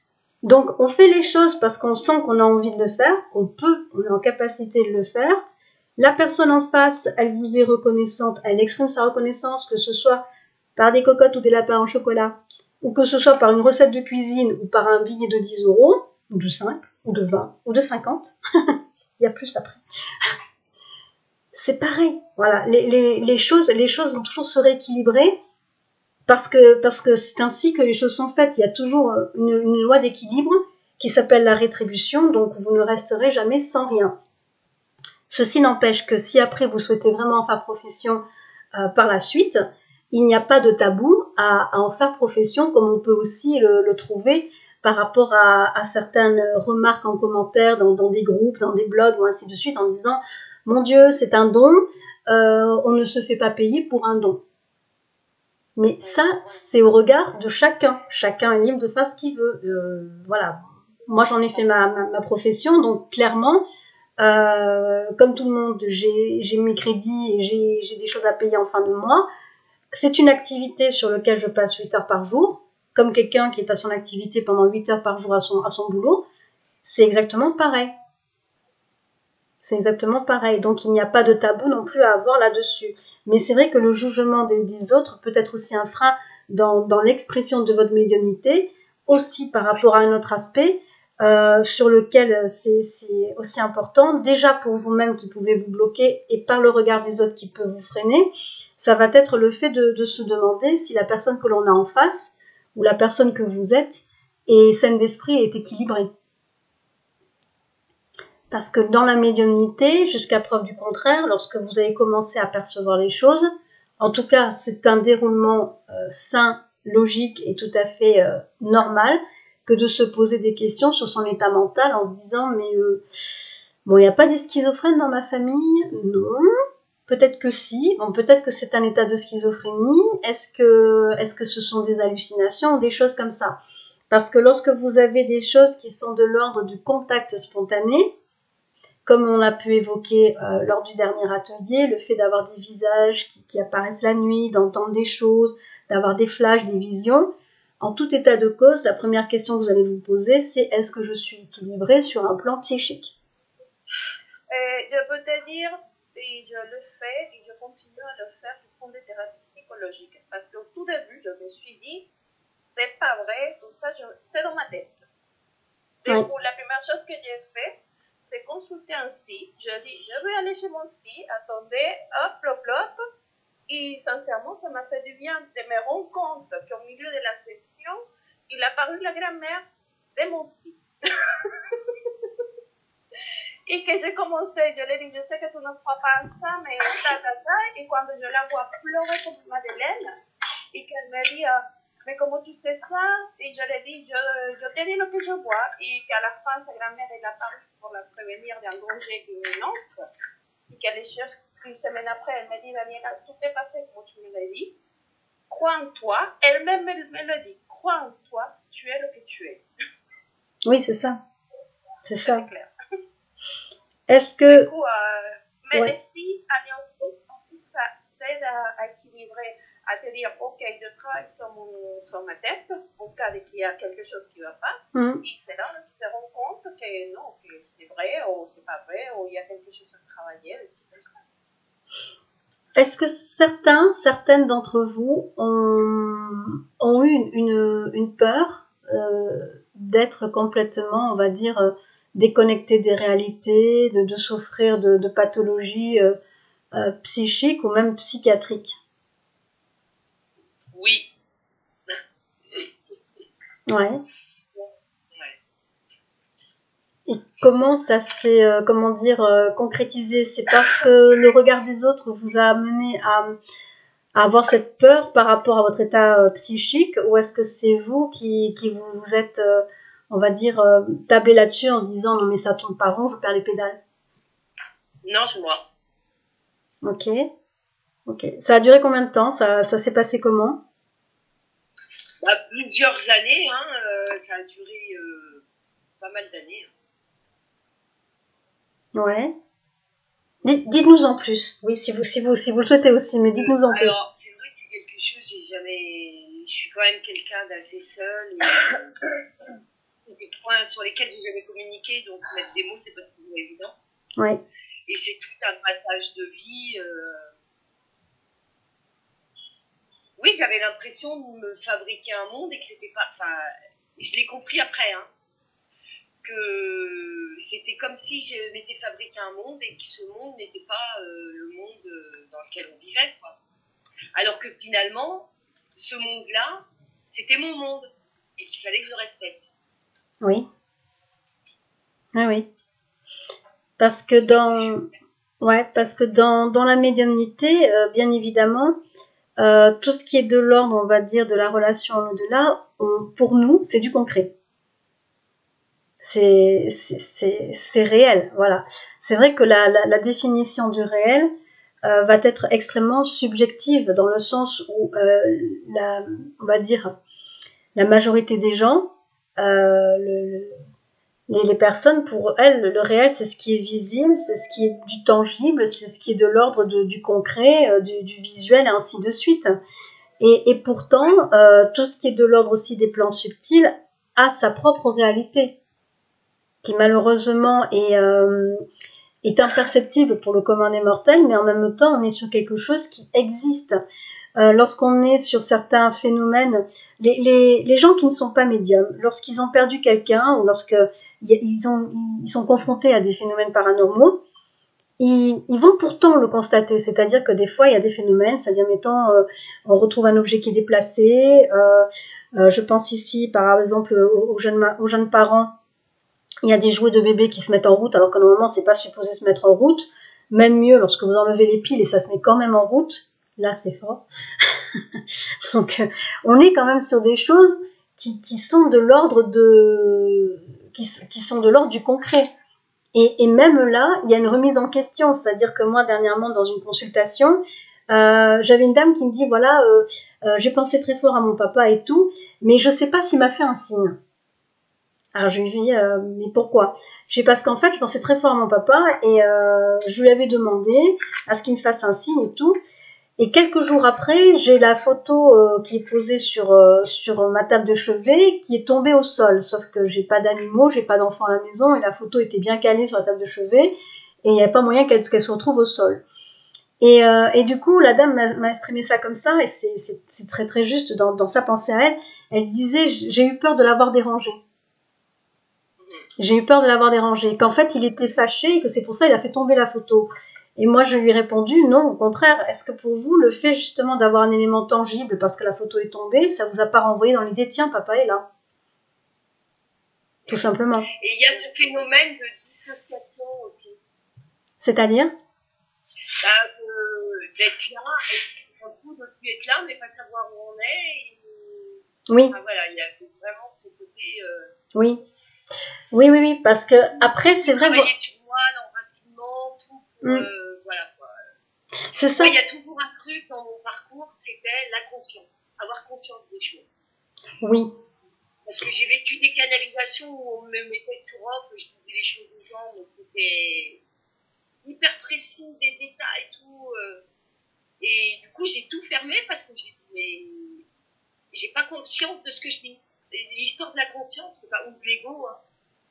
Donc, on fait les choses parce qu'on sent qu'on a envie de le faire, qu'on peut, on est en capacité de le faire. La personne en face, elle vous est reconnaissante, elle exprime sa reconnaissance, que ce soit par des cocottes ou des lapins en chocolat, ou que ce soit par une recette de cuisine, ou par un billet de dix euros, ou de cinq, ou de vingt, ou de cinquante. Il y a plus après. C'est pareil. Voilà. Les, les, les choses, les choses vont toujours se rééquilibrer parce que, parce que c'est ainsi que les choses sont faites. Il y a toujours une, une loi d'équilibre qui s'appelle la rétribution, donc vous ne resterez jamais sans rien. Ceci n'empêche que si après vous souhaitez vraiment en faire profession euh, par la suite, il n'y a pas de tabou à, à en faire profession, comme on peut aussi le, le trouver par rapport à, à certaines remarques en commentaire dans, dans des groupes, dans des blogs ou ainsi de suite, en disant « Mon Dieu, c'est un don, euh, on ne se fait pas payer pour un don ». Mais ça, c'est au regard de chacun. Chacun est libre de faire ce qu'il veut. Euh, voilà. Moi, j'en ai fait ma, ma, ma profession, donc clairement, euh, comme tout le monde, j'ai, j'ai mes crédits et j'ai, j'ai des choses à payer en fin de mois. C'est une activité sur laquelle je passe huit heures par jour, comme quelqu'un qui est à son activité pendant huit heures par jour à son, à son boulot. C'est exactement pareil. C'est exactement pareil. Donc, il n'y a pas de tabou non plus à avoir là-dessus. Mais c'est vrai que le jugement des, des autres peut être aussi un frein dans, dans l'expression de votre médiumnité, aussi par rapport à un autre aspect, euh, sur lequel c'est, c'est aussi important. Déjà pour vous-même qui pouvez vous bloquer et par le regard des autres qui peut vous freiner, ça va être le fait de, de se demander si la personne que l'on a en face ou la personne que vous êtes est saine d'esprit et est équilibrée. Parce que dans la médiumnité, jusqu'à preuve du contraire, lorsque vous avez commencé à percevoir les choses, en tout cas, c'est un déroulement euh, sain, logique et tout à fait euh, normal que de se poser des questions sur son état mental en se disant « mais euh, bon, il n'y a pas des schizophrènes dans ma famille ? Non. Peut-être que si. Bon, peut-être que c'est un état de schizophrénie. Est-ce que, est-ce que ce sont des hallucinations ou des choses comme ça ?» Parce que lorsque vous avez des choses qui sont de l'ordre du contact spontané, comme on l'a pu évoquer euh, lors du dernier atelier, le fait d'avoir des visages qui, qui apparaissent la nuit, d'entendre des choses, d'avoir des flashs, des visions, en tout état de cause, la première question que vous allez vous poser, c'est est-ce que je suis équilibrée sur un plan psychique ? Euh, je peux te dire, et je le fais, et je continue à le faire, je prends des thérapies psychologiques. Parce qu'au tout début, je me suis dit, c'est pas vrai, tout ça, je, c'est dans ma tête. Et Oui. pour la première chose que j'ai fait, c'est consulter un psy. Je dis, je vais aller chez mon psy, attendez, hop, hop, hop. Et sincèrement, ça m'a fait du bien de me rendre compte qu'au milieu de la session, il a paru la grand-mère de mon psy. Et que j'ai commencé, je lui ai dit, je sais que tu ne crois pas à ça, mais ta, ta, ta. Et quand je la vois pleurer comme Madeleine, et qu'elle me dit, euh, mais comment tu sais ça? Et je lui ai dit, je, je te dis ce que je vois. Et qu'à la fin, sa grand-mère est apparue pour la prévenir d'un danger imminent. Et qu'elle cherche une semaine après, elle me dit, Daniela, tout est passé comme tu me l'as dit. Crois en toi. Elle-même me, me le dit. Crois en toi, tu es le que tu es. Oui, c'est ça. C'est ça. C'est clair. Est-ce que... Du coup, euh, mais Ouais. aussi, aller aussi, aussi ça, ça aide à, à équilibrer, à te dire, ok, je travaille sur, mon, sur ma tête, au cas qu'il y a quelque chose qui ne va pas, Mhm. et c'est là que tu te rends compte que non, que c'est vrai, ou c'est pas vrai, ou il y a quelque chose à travailler, des trucs comme ça. Est-ce que certains, certaines d'entre vous ont, ont eu une, une, une peur euh, d'être complètement, on va dire, euh, déconnectés des réalités, de, de souffrir de, de pathologies euh, euh, psychiques ou même psychiatriques? Oui. Ouais. Ouais. Et comment ça s'est, euh, comment dire, euh, concrétisé? C'est parce que le regard des autres vous a amené à, à avoir cette peur par rapport à votre état euh, psychique, ou est-ce que c'est vous qui, qui vous, vous êtes, euh, on va dire, euh, tablé là-dessus en disant non mais ça tourne pas rond, je perds les pédales? Non, c'est moi. Ok, ok. Ça a duré combien de temps? Ça, ça s'est passé comment? Bah, plusieurs années, hein, euh, ça a duré euh, pas mal d'années. Ouais. Dites, dites-nous en plus. Oui, si vous, si vous, si vous le souhaitez aussi, mais dites-nous en Euh, plus. alors, c'est vrai que c'est quelque chose, j'ai jamais. Je suis quand même quelqu'un d'assez seul. Et, des points sur lesquels j'ai jamais communiqué, donc mettre des mots, c'est pas toujours évident. Ouais. Et c'est tout un passage de vie. Euh... Oui, j'avais l'impression de me fabriquer un monde et que c'était pas. Enfin, je l'ai compris après, hein, que c'était comme si je m'étais fabriqué un monde et que ce monde n'était pas euh, le monde dans lequel on vivait, quoi. Alors que finalement, ce monde-là, c'était mon monde et qu'il fallait que je le respecte. Oui. Oui, oui. Parce que dans, ouais, parce que dans, dans la médiumnité, euh, bien évidemment, euh, tout ce qui est de l'ordre, on va dire, de la relation à l'au-delà, on- pour nous, c'est du concret. C'est, c'est, c'est, c'est réel, voilà. C'est vrai que la, la, la définition du réel euh, va être extrêmement subjective dans le sens où, euh, la, on va dire, la majorité des gens, euh, le, les, les personnes, pour elles, le réel, c'est ce qui est visible, c'est ce qui est du tangible, c'est ce qui est de l'ordre de, du concret, euh, du, du visuel, et ainsi de suite. Et, et pourtant, euh, tout ce qui est de l'ordre aussi des plans subtils a sa propre réalité, qui malheureusement est, euh, est imperceptible pour le commun des mortels, mais en même temps, on est sur quelque chose qui existe. Euh, lorsqu'on est sur certains phénomènes, les, les, les gens qui ne sont pas médiums, lorsqu'ils ont perdu quelqu'un ou lorsqu'ils ont, ils sont confrontés à des phénomènes paranormaux, ils, ils vont pourtant le constater. C'est-à-dire que des fois, il y a des phénomènes, c'est-à-dire, mettons, euh, on retrouve un objet qui est déplacé. Euh, euh, je pense ici, par exemple, aux, aux, jeunes, aux jeunes parents. Il y a des jouets de bébés qui se mettent en route, alors que normalement, c'est pas supposé se mettre en route. Même mieux, lorsque vous enlevez les piles et ça se met quand même en route, là, c'est fort. Donc, euh, on est quand même sur des choses qui, qui sont de l'ordre de, qui, qui sont de l'ordre du concret. Et, et même là, il y a une remise en question. C'est-à-dire que moi, dernièrement, dans une consultation, euh, j'avais une dame qui me dit, voilà, euh, euh, j'ai pensé très fort à mon papa et tout, mais je sais pas s'il m'a fait un signe. Alors je lui dis, euh, mais pourquoi? Je dis, parce qu'en fait, je pensais très fort à mon papa et euh, je lui avais demandé à ce qu'il me fasse un signe et tout. Et quelques jours après, j'ai la photo euh, qui est posée sur euh, sur ma table de chevet, qui est tombée au sol. Sauf que j'ai pas d'animaux, j'ai pas d'enfants à la maison, et la photo était bien calée sur la table de chevet, et il n'y avait pas moyen qu'elle qu'elle se retrouve au sol. Et, euh, et du coup, la dame m'a, m'a exprimé ça comme ça, et c'est, c'est, c'est très très juste dans, dans sa pensée à elle. Elle disait, j'ai eu peur de l'avoir dérangé. J'ai eu peur de l'avoir dérangé, qu'en fait il était fâché et que c'est pour ça qu'il a fait tomber la photo. Et moi je lui ai répondu non, au contraire, est-ce que pour vous le fait justement d'avoir un élément tangible parce que la photo est tombée, ça vous a pas renvoyé dans l'idée tiens papa est là? Tout simplement. Et il y a ce phénomène de dissociation aussi. C'est-à-dire? Bah, euh, d'être là, et d'un coup de plus être là, mais pas savoir où on est. Et... Oui. Ah, voilà, il y a vraiment ce côté... Euh... Oui. Oui, oui, oui, parce que après, c'est vrai que... Travailler sur moi, l'enracinement, tout, pour, mm. euh, voilà, quoi. C'est ça. Moi, il y a toujours un truc dans mon parcours, c'était la conscience, avoir conscience des choses. Oui. Parce que j'ai vécu des canalisations où on me mettait sur off, je disais les choses aux gens, mais c'était hyper précis, des détails, tout. Euh, et du coup, j'ai tout fermé parce que j'ai dit, mais j'ai pas conscience de ce que je dis. L'histoire de la conscience, ou de l'ego, hein.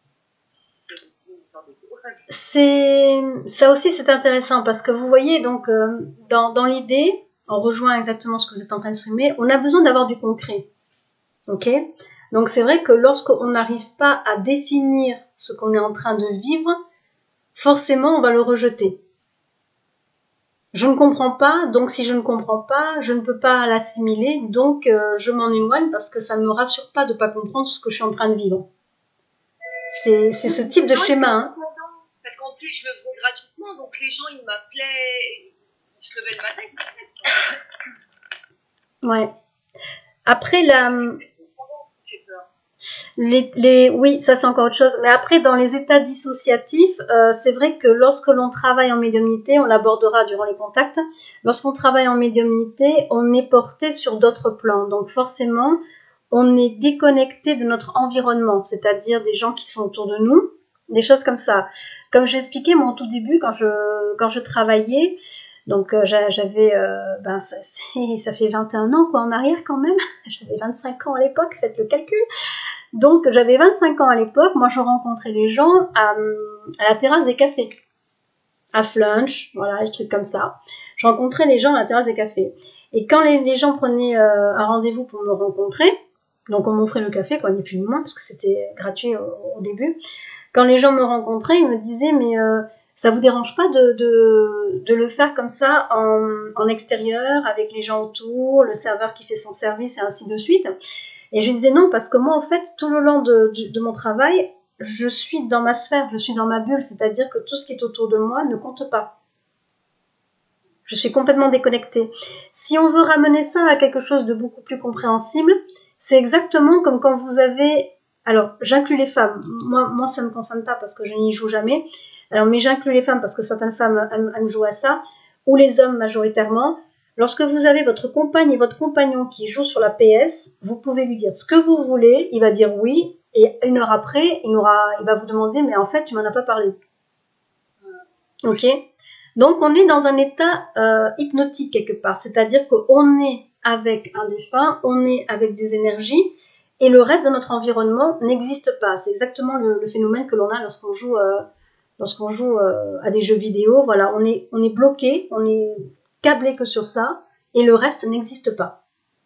C'est ça aussi, c'est intéressant parce que vous voyez donc euh, dans dans l'idée, on rejoint exactement ce que vous êtes en train d'exprimer. On a besoin d'avoir du concret, ok? Donc c'est vrai que lorsqu'on n'arrive pas à définir ce qu'on est en train de vivre, forcément on va le rejeter. Je ne comprends pas, donc si je ne comprends pas, je ne peux pas l'assimiler, donc euh, je m'en éloigne parce que ça ne me rassure pas de ne pas comprendre ce que je suis en train de vivre. C'est c'est ce type de schéma. Hein. Parce qu'en plus, je le faisais gratuitement, donc les gens, ils m'appelaient, ils se levaient le matin, ils m'appelaient. Ouais. Après, la... Les, les, oui, ça c'est encore autre chose. Mais après, dans les états dissociatifs, euh, c'est vrai que lorsque l'on travaille en médiumnité, on l'abordera durant les contacts, lorsqu'on travaille en médiumnité, on est porté sur d'autres plans. Donc forcément, on est déconnecté de notre environnement, c'est-à-dire des gens qui sont autour de nous, des choses comme ça. Comme j'ai expliqué, moi, au tout début, quand je, quand je travaillais, donc euh, j'avais, euh, ben ça, ça fait vingt et un ans quoi en arrière quand même, j'avais vingt-cinq ans à l'époque, faites le calcul. Donc, j'avais vingt-cinq ans à l'époque. Moi, je rencontrais les gens à, à la terrasse des cafés. À Flunch, voilà, des trucs comme ça. Je rencontrais les gens à la terrasse des cafés. Et quand les, les gens prenaient euh, un rendez-vous pour me rencontrer, donc on m'offrait le café, quoi, ni plus ni moins, parce que c'était gratuit au, au début. Quand les gens me rencontraient, ils me disaient, mais euh, ça vous dérange pas de, de, de le faire comme ça en, en extérieur, avec les gens autour, le serveur qui fait son service et ainsi de suite. Et je disais non, parce que moi, en fait, tout le long de, de, de mon travail, je suis dans ma sphère, je suis dans ma bulle, c'est-à-dire que tout ce qui est autour de moi ne compte pas. Je suis complètement déconnectée. Si on veut ramener ça à quelque chose de beaucoup plus compréhensible, c'est exactement comme quand vous avez... Alors, j'inclus les femmes. Moi, moi ça ne me concerne pas parce que je n'y joue jamais. Alors, mais j'inclus les femmes parce que certaines femmes aiment, aiment jouer à ça, ou les hommes majoritairement. Lorsque vous avez votre compagne et votre compagnon qui jouent sur la P S, vous pouvez lui dire ce que vous voulez, il va dire oui, et une heure après, il, aura, il va vous demander, mais en fait, tu m'en as pas parlé. Ok ? Donc, on est dans un état euh, hypnotique quelque part, c'est-à-dire qu'on est avec un défunt, on est avec des énergies, et le reste de notre environnement n'existe pas. C'est exactement le, le phénomène que l'on a lorsqu'on joue, euh, lorsqu'on joue euh, à des jeux vidéo. Voilà, on est, on est bloqué, on est câblé que sur ça, et le reste n'existe pas.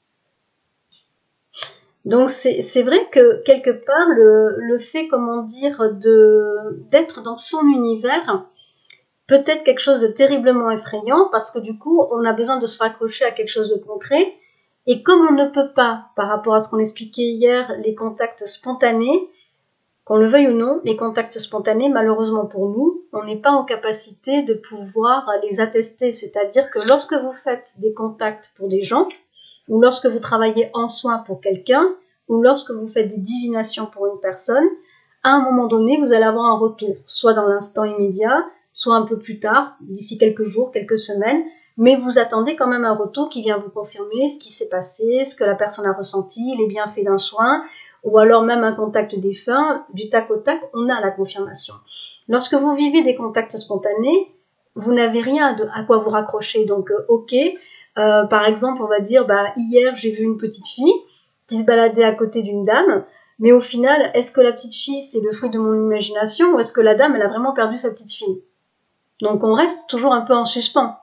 Donc c'est, c'est vrai que quelque part, le, le fait, comment dire, de, d'être dans son univers, peut être quelque chose de terriblement effrayant parce que du coup, on a besoin de se raccrocher à quelque chose de concret. Et comme on ne peut pas, par rapport à ce qu'on expliquait hier, les contacts spontanés, qu'on le veuille ou non, les contacts spontanés, malheureusement pour nous, on n'est pas en capacité de pouvoir les attester. C'est-à-dire que lorsque vous faites des contacts pour des gens, ou lorsque vous travaillez en soins pour quelqu'un, ou lorsque vous faites des divinations pour une personne, à un moment donné, vous allez avoir un retour, soit dans l'instant immédiat, soit un peu plus tard, d'ici quelques jours, quelques semaines, mais vous attendez quand même un retour qui vient vous confirmer ce qui s'est passé, ce que la personne a ressenti, les bienfaits d'un soin, ou alors même un contact défunt, du tac au tac, on a la confirmation. Lorsque vous vivez des contacts spontanés, vous n'avez rien de, à quoi vous raccrocher, donc euh, ok, euh, par exemple, on va dire, bah hier j'ai vu une petite fille qui se baladait à côté d'une dame, mais au final, est-ce que la petite fille c'est le fruit de mon imagination, ou est-ce que la dame elle a vraiment perdu sa petite fille? Donc on reste toujours un peu en suspens.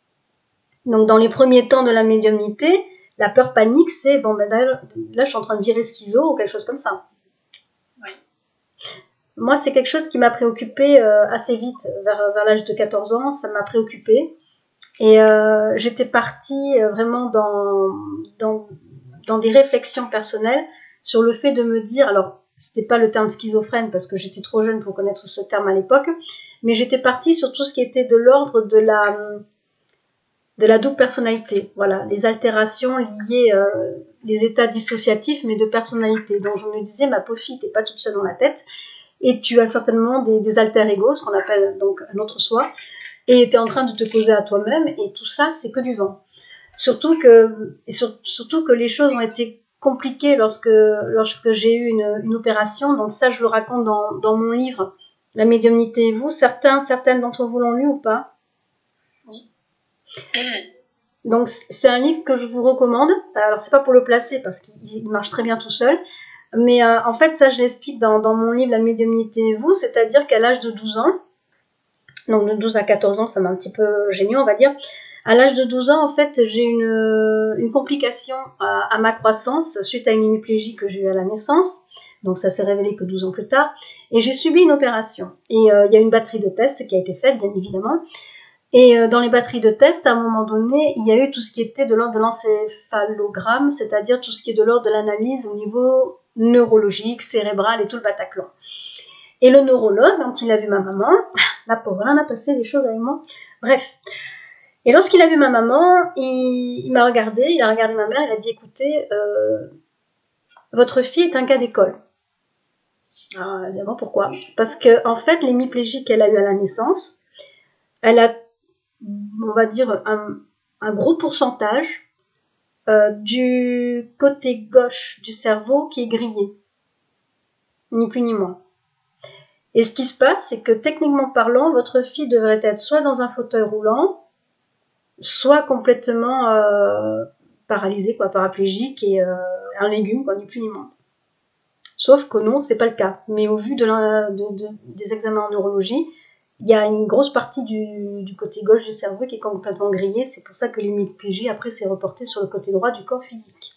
Donc dans les premiers temps de la médiumnité, la peur panique, c'est bon ben là, là je suis en train de virer schizo ou quelque chose comme ça. Oui. Moi c'est quelque chose qui m'a préoccupée euh, assez vite, vers, vers l'âge de quatorze ans, ça m'a préoccupée. Et euh, j'étais partie euh, vraiment dans, dans, dans des réflexions personnelles sur le fait de me dire, alors c'était pas le terme schizophrène parce que j'étais trop jeune pour connaître ce terme à l'époque, mais j'étais partie sur tout ce qui était de l'ordre de la de la double personnalité, voilà, les altérations liées, euh, les états dissociatifs, mais de personnalité. Donc je me disais, ma pauvre fille, t'es pas toute seule dans la tête, et tu as certainement des, des alter-ego, ce qu'on appelle donc un autre soi, et t'es en train de te causer à toi-même, et tout ça, c'est que du vent. Surtout que, et sur, surtout que les choses ont été compliquées lorsque, lorsque j'ai eu une, une opération, donc ça, je le raconte dans, dans mon livre, La médiumnité et vous. Certains, certaines d'entre vous l'ont lu ou pas? Oui. Donc c'est un livre que je vous recommande. Alors c'est pas pour le placer parce qu'il marche très bien tout seul, mais euh, en fait ça je l'explique dans, dans mon livre La médiumnité et vous, c'est-à-dire qu'à l'âge de douze ans, donc de douze à quatorze ans, ça m'a un petit peu gêné on va dire, à l'âge de douze ans en fait j'ai une, une complication à, à ma croissance suite à une hémiplégie que j'ai eue à la naissance, donc ça s'est révélé que douze ans plus tard, et j'ai subi une opération, et il euh, y a une batterie de tests qui a été faite bien évidemment. Et dans les batteries de tests, à un moment donné, il y a eu tout ce qui était de l'ordre de l'encéphalogramme, c'est-à-dire tout ce qui est de l'ordre de l'analyse au niveau neurologique, cérébral et tout le Bataclan. Et le neurologue, quand il a vu ma maman, la pauvre, elle en a passé des choses avec moi. Bref. Et lorsqu'il a vu ma maman, il, il m'a regardé, il a regardé ma mère, il a dit, écoutez, euh, votre fille est un cas d'école. Alors, évidemment, pourquoi? Parce que, en fait, l'hémiplégie qu'elle a eue à la naissance, elle a on va dire un, un gros pourcentage euh, du côté gauche du cerveau qui est grillé, ni plus ni moins. Et ce qui se passe, c'est que techniquement parlant, votre fille devrait être soit dans un fauteuil roulant, soit complètement euh, paralysée, quoi, paraplégique et euh, un légume, quoi, ni plus ni moins. Sauf que non, c'est pas le cas. Mais au vu de la, de, de, des examens en neurologie, il y a une grosse partie du, du côté gauche du cerveau qui est complètement grillée. C'est pour ça que l'hémiplégie, après, s'est reportée sur le côté droit du corps physique.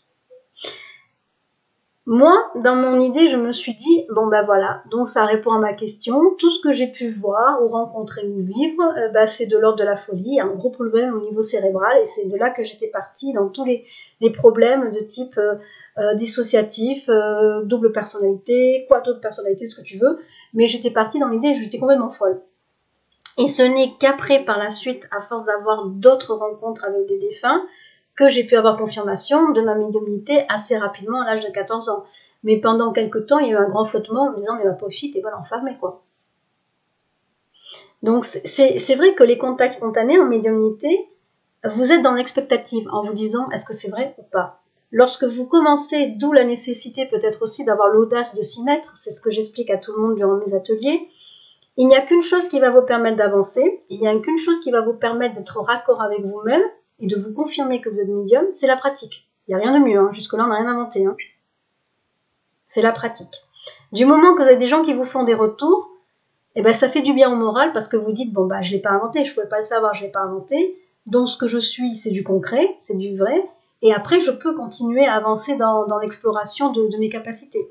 Moi, dans mon idée, je me suis dit, bon ben voilà, donc ça répond à ma question. Tout ce que j'ai pu voir ou rencontrer ou vivre, euh, bah, c'est de l'ordre de la folie, il y a un gros problème au niveau cérébral, et c'est de là que j'étais partie dans tous les, les problèmes de type euh, euh, dissociatif, euh, double personnalité, quoi double personnalité, ce que tu veux, mais j'étais partie dans l'idée, j'étais complètement folle. Et ce n'est qu'après, par la suite, à force d'avoir d'autres rencontres avec des défunts, que j'ai pu avoir confirmation de ma médiumnité assez rapidement à l'âge de quatorze ans. Mais pendant quelques temps, il y a eu un grand flottement en me disant, mais ma pauvre fille, t'es bonne enfermée, quoi. Donc, c'est, c'est vrai que les contacts spontanés en médiumnité, vous êtes dans l'expectative en vous disant, est-ce que c'est vrai ou pas? Lorsque vous commencez, d'où la nécessité peut-être aussi d'avoir l'audace de s'y mettre, c'est ce que j'explique à tout le monde durant mes ateliers, il n'y a qu'une chose qui va vous permettre d'avancer, il n'y a qu'une chose qui va vous permettre d'être au raccord avec vous-même, et de vous confirmer que vous êtes médium, c'est la pratique. Il n'y a rien de mieux, hein. Jusque-là, on n'a rien inventé. Hein. C'est la pratique. Du moment que vous avez des gens qui vous font des retours, eh ben, ça fait du bien au moral parce que vous dites, bon, bah, je ne l'ai pas inventé, je ne pouvais pas le savoir, je ne l'ai pas inventé. Donc, ce que je suis, c'est du concret, c'est du vrai. Et après, je peux continuer à avancer dans, dans l'exploration de, de mes capacités.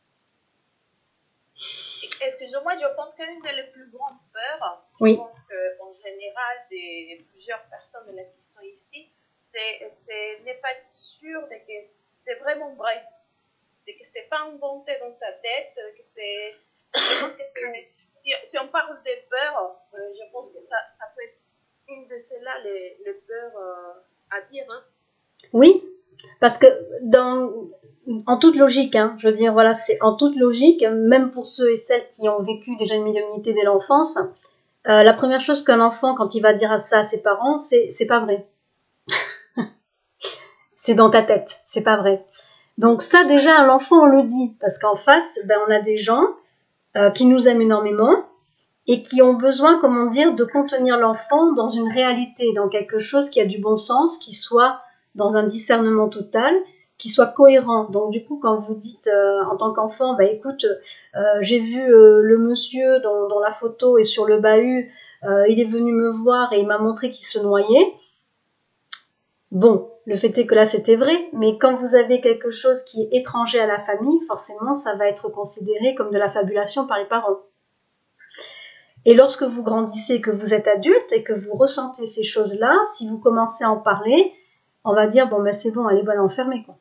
Excusez-moi, je pense qu'une des plus grandes peurs, oui. je pense qu'en général, des plusieurs personnes de la qui sont ici, c'est, c'est n'est pas être sûr de que c'est vraiment vrai, de que c'est pas inventé dans sa tête, que c'est. Je pense que si, si on parle des peurs, euh, je pense que ça, ça peut être une de celles-là, les, les peurs euh, à dire. Hein. Oui, parce que dans. En toute logique, hein, je veux dire, voilà, c'est en toute logique, même pour ceux et celles qui ont vécu déjà une médiumnité dès l'enfance, euh, la première chose qu'un enfant, quand il va dire ça à ses parents, c'est c'est pas vrai. C'est dans ta tête, c'est pas vrai. Donc ça, déjà, l'enfant, on le dit, parce qu'en face, ben, on a des gens euh, qui nous aiment énormément et qui ont besoin, comment dire, de contenir l'enfant dans une réalité, dans quelque chose qui a du bon sens, qui soit dans un discernement total, qui soit cohérent. Donc du coup, quand vous dites euh, en tant qu'enfant, bah écoute, euh, j'ai vu euh, le monsieur dont, dont la photo est sur le bahut, euh, il est venu me voir et il m'a montré qu'il se noyait. Bon, le fait est que là c'était vrai, mais quand vous avez quelque chose qui est étranger à la famille, forcément ça va être considéré comme de la fabulation par les parents. Et lorsque vous grandissez, que vous êtes adulte et que vous ressentez ces choses-là, si vous commencez à en parler, on va dire, bon ben c'est bon, elle est bonne enfermée, quoi.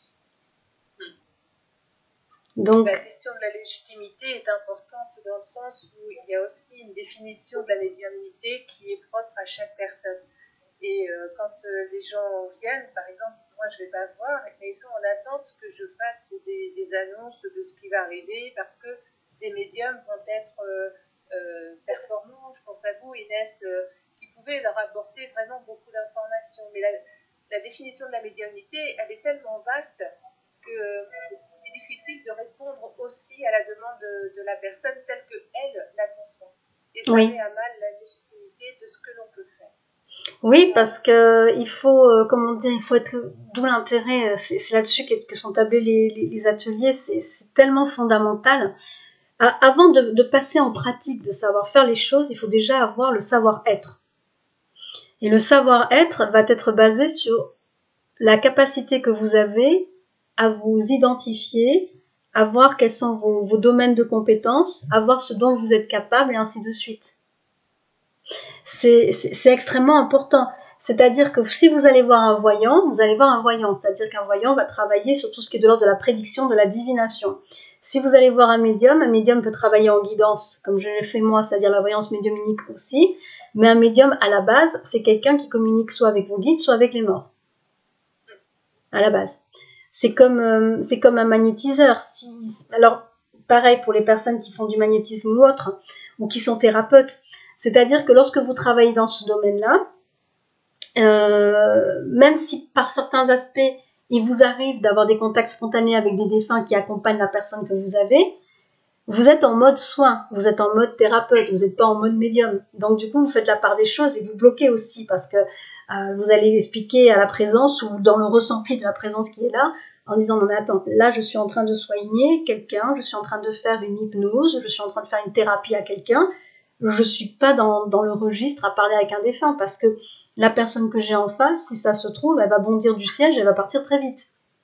Donc, la question de la légitimité est importante dans le sens où il y a aussi une définition de la médiumnité qui est propre à chaque personne. Et euh, quand euh, les gens viennent, par exemple, moi je ne vais pas voir, mais ils sont en attente que je fasse des, des annonces de ce qui va arriver parce que des médiums vont être euh, euh, performants. Je pense à vous, Inès, euh, qui pouvez leur apporter vraiment beaucoup d'informations. Mais la, la définition de la médiumnité, elle est tellement vaste que euh, c'est difficile de répondre aussi à la demande de, de la personne telle qu'elle la conçoit. Et ça oui. met à mal la légitimité de ce que l'on peut faire. Oui, parce que il faut, euh, comment dire, il faut être, d'où l'intérêt, c'est, c'est là-dessus que, que sont tablés les, les, les ateliers, c'est, c'est tellement fondamental. À, avant de, de passer en pratique, de savoir faire les choses, il faut déjà avoir le savoir-être. Et le savoir-être va être basé sur la capacité que vous avez à vous identifier, à voir quels sont vos, vos domaines de compétences, à voir ce dont vous êtes capable et ainsi de suite. C'est, c'est, c'est extrêmement important. C'est-à-dire que si vous allez voir un voyant, vous allez voir un voyant. C'est-à-dire qu'un voyant va travailler sur tout ce qui est de l'ordre de la prédiction, de la divination. Si vous allez voir un médium, un médium peut travailler en guidance, comme je l'ai fait moi, c'est-à-dire la voyance médiumnique aussi. Mais un médium, à la base, c'est quelqu'un qui communique soit avec vos guides, soit avec les morts. À la base. C'est comme, euh, c'est comme un magnétiseur. Si, alors, pareil pour les personnes qui font du magnétisme ou autre, ou qui sont thérapeutes. C'est-à-dire que lorsque vous travaillez dans ce domaine-là, euh, même si par certains aspects, il vous arrive d'avoir des contacts spontanés avec des défunts qui accompagnent la personne que vous avez, vous êtes en mode soin, vous êtes en mode thérapeute, vous n'êtes pas en mode médium. Donc du coup, vous faites la part des choses et vous bloquez aussi parce que euh, vous allez expliquer à la présence ou dans le ressenti de la présence qui est là, en disant non mais attends, là je suis en train de soigner quelqu'un, je suis en train de faire une hypnose, je suis en train de faire une thérapie à quelqu'un, je suis pas dans, dans le registre à parler avec un défunt parce que la personne que j'ai en face, si ça se trouve, elle va bondir du siège, elle va partir très vite.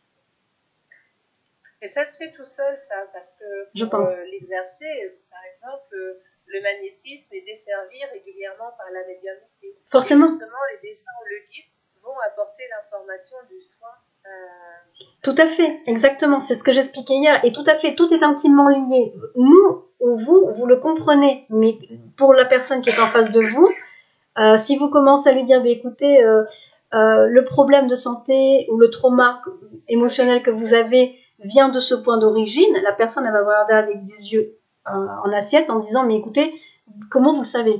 Et ça se fait tout seul, ça, parce que Je pour pense. euh, l'exercer, par exemple, euh, le magnétisme est desservi régulièrement par la médiumnité. Forcément. Et justement, les défunts ou le guide vont apporter l'information du soin. Euh, Tout à fait, exactement, c'est ce que j'expliquais hier, et tout à fait, tout est intimement lié. Nous, ou vous, vous le comprenez, mais pour la personne qui est en face de vous, euh, si vous commencez à lui dire, bah, écoutez, euh, euh, le problème de santé ou le trauma émotionnel que vous avez vient de ce point d'origine, la personne elle va vous regarder avec des yeux euh, en assiette en disant, mais écoutez, comment vous le savez?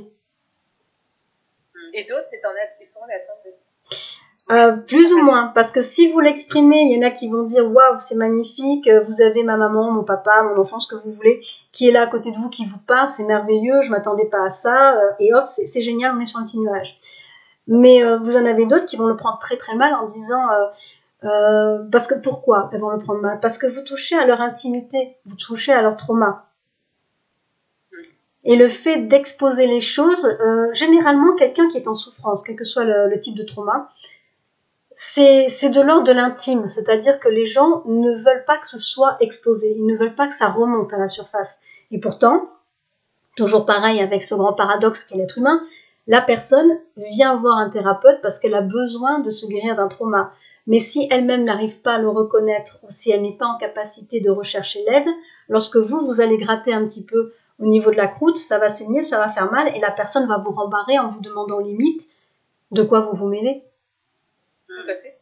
Et d'autres, c'est en ils sont en attente de ça. Euh, plus ou moins, parce que si vous l'exprimez, il y en a qui vont dire waouh, c'est magnifique, vous avez ma maman, mon papa, mon enfant, ce que vous voulez, qui est là à côté de vous, qui vous parle, c'est merveilleux, je m'attendais pas à ça, et hop, c'est, c'est génial, on est sur un petit nuage. Mais euh, vous en avez d'autres qui vont le prendre très très mal en disant euh, euh, parce que pourquoi elles vont le prendre mal? Parce que vous touchez à leur intimité, vous touchez à leur trauma. Et le fait d'exposer les choses, euh, généralement quelqu'un qui est en souffrance, quel que soit le, le type de trauma, C'est, c'est de l'ordre de l'intime, c'est-à-dire que les gens ne veulent pas que ce soit exposé, ils ne veulent pas que ça remonte à la surface. Et pourtant, toujours pareil avec ce grand paradoxe qu'est l'être humain, la personne vient voir un thérapeute parce qu'elle a besoin de se guérir d'un trauma. Mais si elle-même n'arrive pas à le reconnaître ou si elle n'est pas en capacité de rechercher l'aide, lorsque vous, vous allez gratter un petit peu au niveau de la croûte, ça va saigner, ça va faire mal et la personne va vous rembarrer en vous demandant limite de quoi vous vous mêlez. Tout à fait.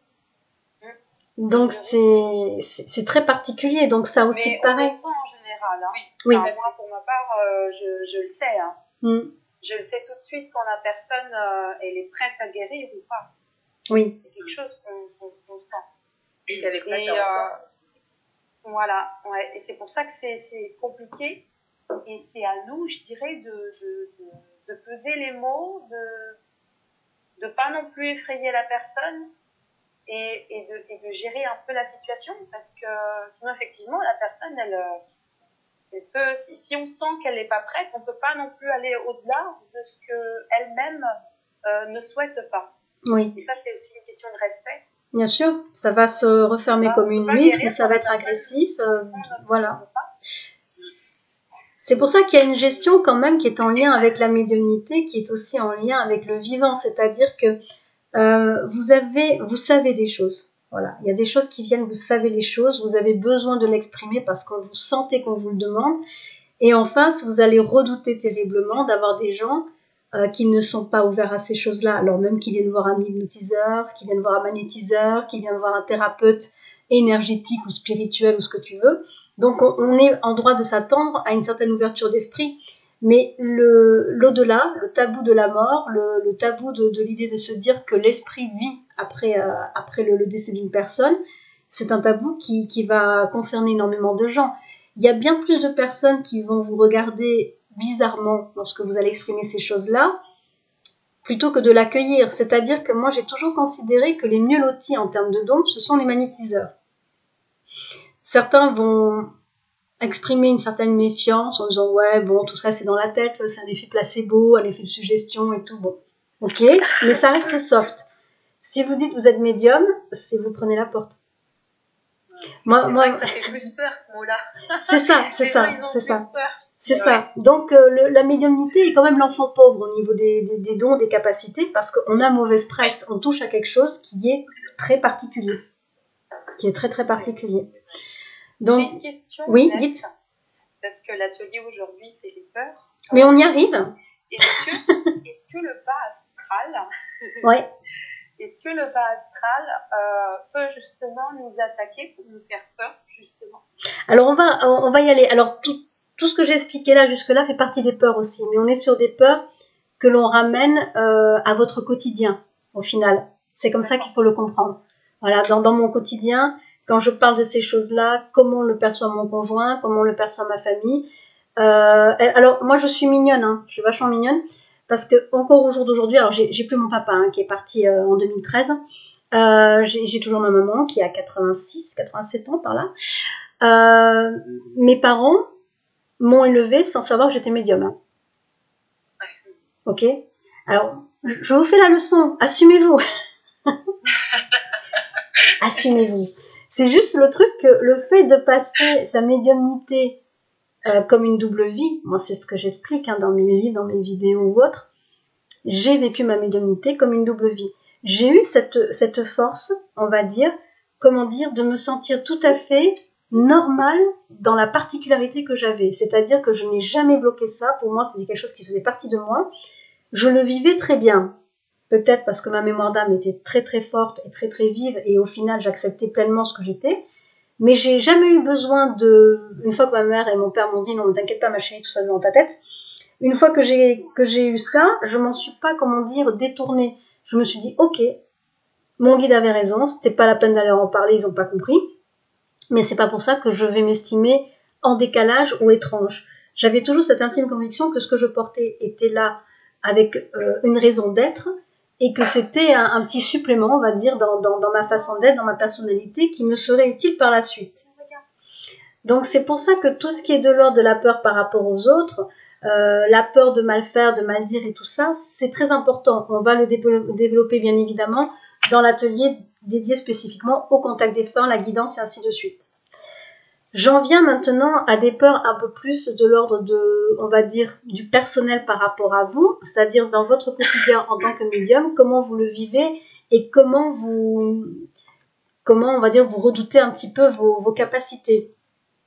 Donc c'est, c'est, c'est très particulier, donc ça aussi Mais pareil. on le sent en général. Hein. Oui. Enfin, moi, pour ma part, euh, je, je le sais. Hein. Mm. Je le sais tout de suite quand la personne euh, elle est prête à guérir ou pas. Oui. C'est quelque chose qu'on, qu'on, qu'on sent. Et qu'elle est prête Et, à euh, voilà, ouais. Et c'est pour ça que c'est, c'est compliqué. Et c'est à nous, je dirais, de, de, de, de peser les mots, de ne pas non plus effrayer la personne. Et, et, de, et de gérer un peu la situation parce que sinon effectivement la personne elle, elle peut, si, si on sent qu'elle n'est pas prête, on ne peut pas non plus aller au-delà de ce qu'elle-même euh, ne souhaite pas. Oui. Et ça c'est aussi une question de respect. Bien sûr, ça va se refermer Bah, comme une huître ou ça va être agressif, euh, voilà. C'est pour ça qu'il y a une gestion quand même qui est en lien avec la médiumnité, qui est aussi en lien avec le vivant, c'est-à-dire que Euh, vous avez, vous savez des choses. Voilà, il y a des choses qui viennent, vous savez les choses, vous avez besoin de l'exprimer parce que vous sentez qu'on vous le demande. Et en face, vous allez redouter terriblement d'avoir des gens euh, qui ne sont pas ouverts à ces choses-là, alors même qu'ils viennent voir un hypnotiseur, qu'ils viennent voir un magnétiseur, qu'ils viennent voir un thérapeute énergétique ou spirituel ou ce que tu veux. Donc on, on est en droit de s'attendre à une certaine ouverture d'esprit. Mais le, l'au-delà, le tabou de la mort, le, le tabou de, de l'idée de se dire que l'esprit vit après, euh, après le, le décès d'une personne, c'est un tabou qui, qui va concerner énormément de gens. Il y a bien plus de personnes qui vont vous regarder bizarrement lorsque vous allez exprimer ces choses-là, plutôt que de l'accueillir. C'est-à-dire que moi, j'ai toujours considéré que les mieux lotis en termes de dons, ce sont les magnétiseurs. Certains vont exprimer une certaine méfiance en disant ouais bon tout ça c'est dans la tête, c'est un effet placebo, un effet de suggestion et tout, bon ok, mais ça reste soft. Si vous dites vous êtes médium, c'est vous prenez la porte. Moi, c'est moi, vrai que ça fait plus peur ce mot-là. c'est ça, c'est Les ça, gens, ils ont c'est plus ça. peur. C'est Ouais. ça. Donc euh, le, la médiumnité est quand même l'enfant pauvre au niveau des, des, des dons, des capacités, parce qu'on a mauvaise presse, on touche à quelque chose qui est très particulier, qui est très très particulier. Donc, j'ai une question. oui, Nette, dites. Parce que l'atelier aujourd'hui, c'est les peurs. Mais on y arrive. Est-ce que, est-ce que le bas astral, Ouais. est-ce que le bas astral euh, peut justement nous attaquer pour nous faire peur, justement? Alors on va, on va y aller. Alors tout, tout ce que j'ai expliqué là jusque-là fait partie des peurs aussi, mais on est sur des peurs que l'on ramène euh, à votre quotidien, au final. C'est comme ça qu'il faut le comprendre. Voilà, dans, dans mon quotidien, quand je parle de ces choses-là, comment le perçoit mon conjoint, comment le perçoit ma famille. Euh, alors moi je suis mignonne, hein, je suis vachement mignonne, parce que encore au jour d'aujourd'hui, alors j'ai, j'ai plus mon papa hein, qui est parti euh, en deux mille treize, Euh, j'ai, j'ai toujours ma maman qui a quatre-vingt-six, quatre-vingt-sept ans par là. Euh, mes parents m'ont élevée sans savoir que j'étais médium. Hein. Ok. Alors, je vous fais la leçon. Assumez-vous. Assumez-vous. C'est juste le truc que le fait de passer sa médiumnité euh, comme une double vie, moi c'est ce que j'explique hein, dans mes livres, dans mes vidéos ou autres, j'ai vécu ma médiumnité comme une double vie. J'ai eu cette, cette force, on va dire, comment dire, de me sentir tout à fait normale dans la particularité que j'avais. C'est-à-dire que je n'ai jamais bloqué ça. Pour moi, c'était quelque chose qui faisait partie de moi. Je le vivais très bien. Peut-être parce que ma mémoire d'âme était très très forte et très très vive et au final j'acceptais pleinement ce que j'étais. Mais j'ai jamais eu besoin de, une fois que ma mère et mon père m'ont dit non, ne t'inquiète pas ma chérie, tout ça c'est dans ta tête. Une fois que j'ai, que j'ai eu ça, je m'en suis pas, comment dire, détournée. Je me suis dit ok, mon guide avait raison, c'était pas la peine d'aller en parler, ils ont pas compris. Mais c'est pas pour ça que je vais m'estimer en décalage ou étrange. J'avais toujours cette intime conviction que ce que je portais était là avec euh, une raison d'être et que c'était un, un petit supplément, on va dire, dans, dans, dans ma façon d'être, dans ma personnalité, qui me serait utile par la suite. Donc c'est pour ça que tout ce qui est de l'ordre de la peur par rapport aux autres, euh, la peur de mal faire, de mal dire et tout ça, c'est très important. On va le développer bien évidemment dans l'atelier dédié spécifiquement au contact des fins, la guidance et ainsi de suite. J'en viens maintenant à des peurs un peu plus de l'ordre de, on va dire, du personnel par rapport à vous, c'est-à-dire dans votre quotidien en tant que médium, comment vous le vivez et comment vous, comment on va dire, vous redoutez un petit peu vos, vos capacités.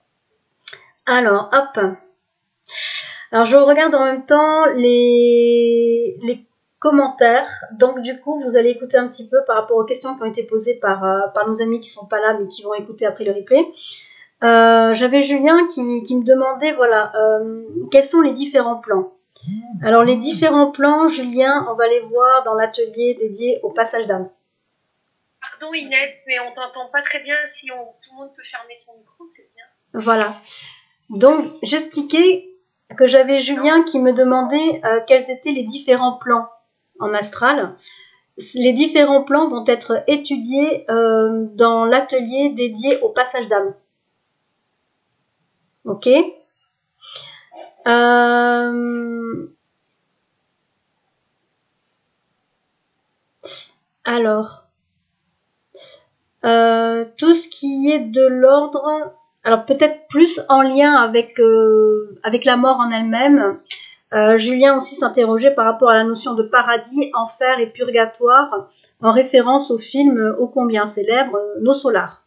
Alors, hop. Alors, je regarde en même temps les, les commentaires. Donc, du coup, vous allez écouter un petit peu par rapport aux questions qui ont été posées par, euh, par nos amis qui sont pas là, mais qui vont écouter après le replay. Euh, j'avais Julien qui, qui me demandait, voilà, euh, quels sont les différents plans. Alors, les différents plans, Julien, on va les voir dans l'atelier dédié au passage d'âme. Pardon Inès, mais on t'entend pas très bien. Si on, tout le monde peut fermer son micro, c'est bien. Voilà. Donc, j'expliquais que j'avais Julien qui me demandait euh, quels étaient les différents plans en astral. Les différents plans vont être étudiés euh, dans l'atelier dédié au passage d'âme. Ok. Euh... Alors, euh, tout ce qui est de l'ordre, alors peut-être plus en lien avec euh, avec la mort en elle-même. Euh, Julien aussi s'interrogeait par rapport à la notion de paradis, enfer et purgatoire, en référence au film ô combien célèbre Nos Solars,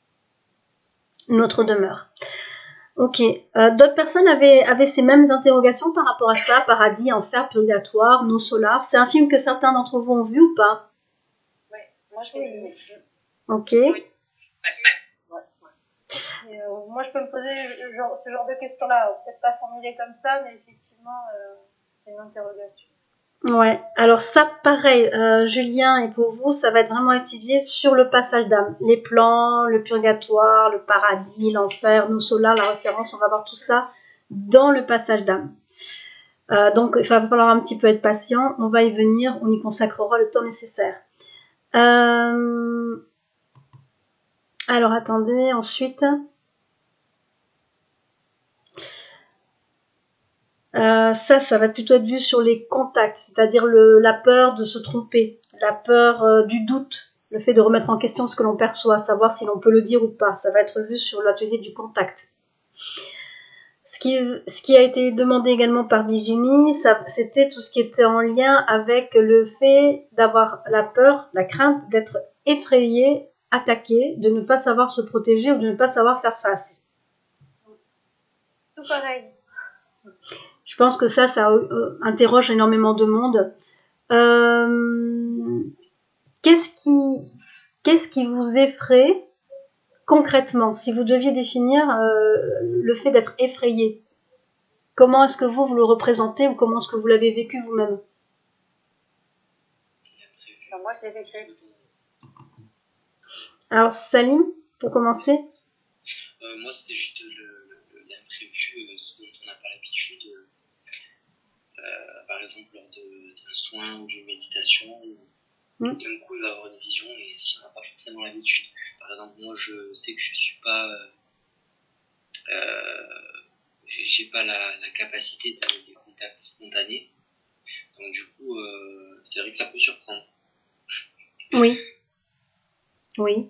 Notre demeure. Ok. Euh, d'autres personnes avaient, avaient ces mêmes interrogations par rapport à ça, paradis, enfer, purgatoire, Nos Solars. C'est un film que certains d'entre vous ont vu ou pas? Oui, moi je l'ai vu. Ok. Oui. Ouais, ouais. Et, euh, moi je peux me poser genre, ce genre de questions-là, peut-être pas formulées comme ça, mais effectivement, euh, c'est une interrogation. Ouais, alors ça, pareil, euh, Julien, et pour vous, ça va être vraiment étudié sur le passage d'âme. Les plans, le purgatoire, le paradis, l'enfer, nos solars, la référence, on va voir tout ça dans le passage d'âme. Euh, donc, il va falloir un petit peu être patient, on va y venir, on y consacrera le temps nécessaire. Euh... Alors, attendez, ensuite... Euh, ça, ça va plutôt être vu sur les contacts, c'est-à-dire le, la peur de se tromper, la peur euh, du doute, le fait de remettre en question ce que l'on perçoit, savoir si l'on peut le dire ou pas. Ça va être vu sur l'atelier du contact. Ce qui, ce qui a été demandé également par Virginie, ça, c'était tout ce qui était en lien avec le fait d'avoir la peur, la crainte d'être effrayé, attaqué, de ne pas savoir se protéger ou de ne pas savoir faire face. Tout pareil. Je pense que ça, ça euh, interroge énormément de monde. Euh, qu'est-ce qui, qu'est-ce qui vous effraie concrètement, si vous deviez définir euh, le fait d'être effrayé? Comment est-ce que vous, vous le représentez ou comment est-ce que vous l'avez vécu vous-même? Enfin, moi je l'ai vécu. Alors, Salim, pour commencer. Euh, moi, c'était juste l'imprévu, euh, ce dont on n'a pas l'habitude. Euh, par exemple, lors d'un soin ou d'une méditation. Mm. D'un coup, il va avoir une vision et si on n'a pas forcément l'habitude. Par exemple, moi, je sais que je suis pas, euh, euh, j'ai pas la, la capacité de des contacts spontanés. Donc du coup, euh, c'est vrai que ça peut surprendre. Oui. Oui.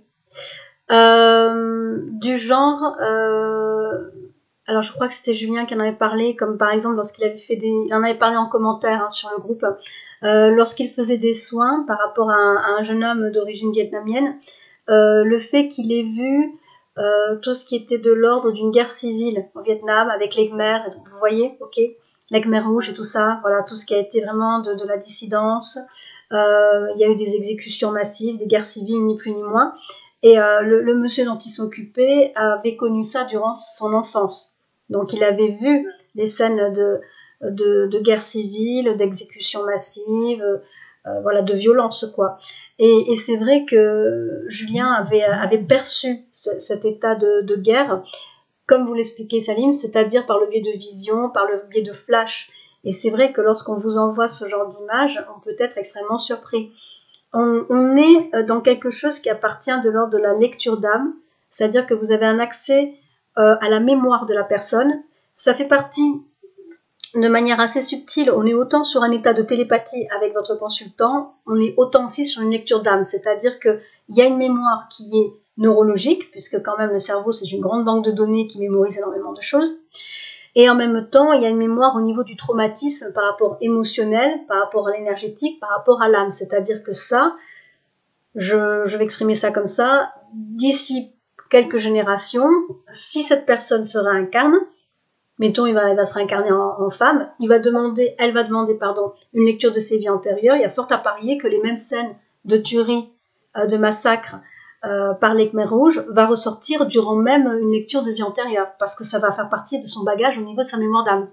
Euh, du genre, euh, alors je crois que c'était Julien qui en avait parlé, comme par exemple lorsqu'il avait fait des, il en avait parlé en commentaire hein, sur le groupe, euh, lorsqu'il faisait des soins par rapport à un, à un jeune homme d'origine vietnamienne, euh, le fait qu'il ait vu euh, tout ce qui était de l'ordre d'une guerre civile au Vietnam avec les Khmer, vous voyez, ok, les Khmer rouges et tout ça, voilà, tout ce qui a été vraiment de, de la dissidence. Euh, il y a eu des exécutions massives, des guerres civiles, ni plus ni moins. Et euh, le, le monsieur dont il s'occupait avait connu ça durant son enfance. Donc il avait vu les scènes de, de, de guerre civile, d'exécutions massives, euh, voilà, de violence, quoi. Et, et c'est vrai que Julien avait, avait perçu ce, cet état de, de guerre, comme vous l'expliquez Salim, c'est-à-dire par le biais de vision, par le biais de flash. Et c'est vrai que lorsqu'on vous envoie ce genre d'image, on peut être extrêmement surpris. On, on est dans quelque chose qui appartient de l'ordre de la lecture d'âme, c'est-à-dire que vous avez un accès euh, à la mémoire de la personne. Ça fait partie de manière assez subtile, on est autant sur un état de télépathie avec votre consultant, on est autant aussi sur une lecture d'âme, c'est-à-dire qu'il y a une mémoire qui est neurologique, puisque quand même le cerveau c'est une grande banque de données qui mémorise énormément de choses, et en même temps il y a une mémoire au niveau du traumatisme par rapport émotionnel, par rapport à l'énergétique, par rapport à l'âme, c'est-à-dire que ça, je, je vais exprimer ça comme ça, d'ici quelques générations, si cette personne se réincarne, mettons, il va, il va se réincarner en, en femme, il va demander, elle va demander, pardon, une lecture de ses vies antérieures. Il y a fort à parier que les mêmes scènes de tuerie, euh, de massacre euh, par les Khmer rouges va ressortir durant même une lecture de vie antérieure, parce que ça va faire partie de son bagage au niveau de sa mémoire d'âme.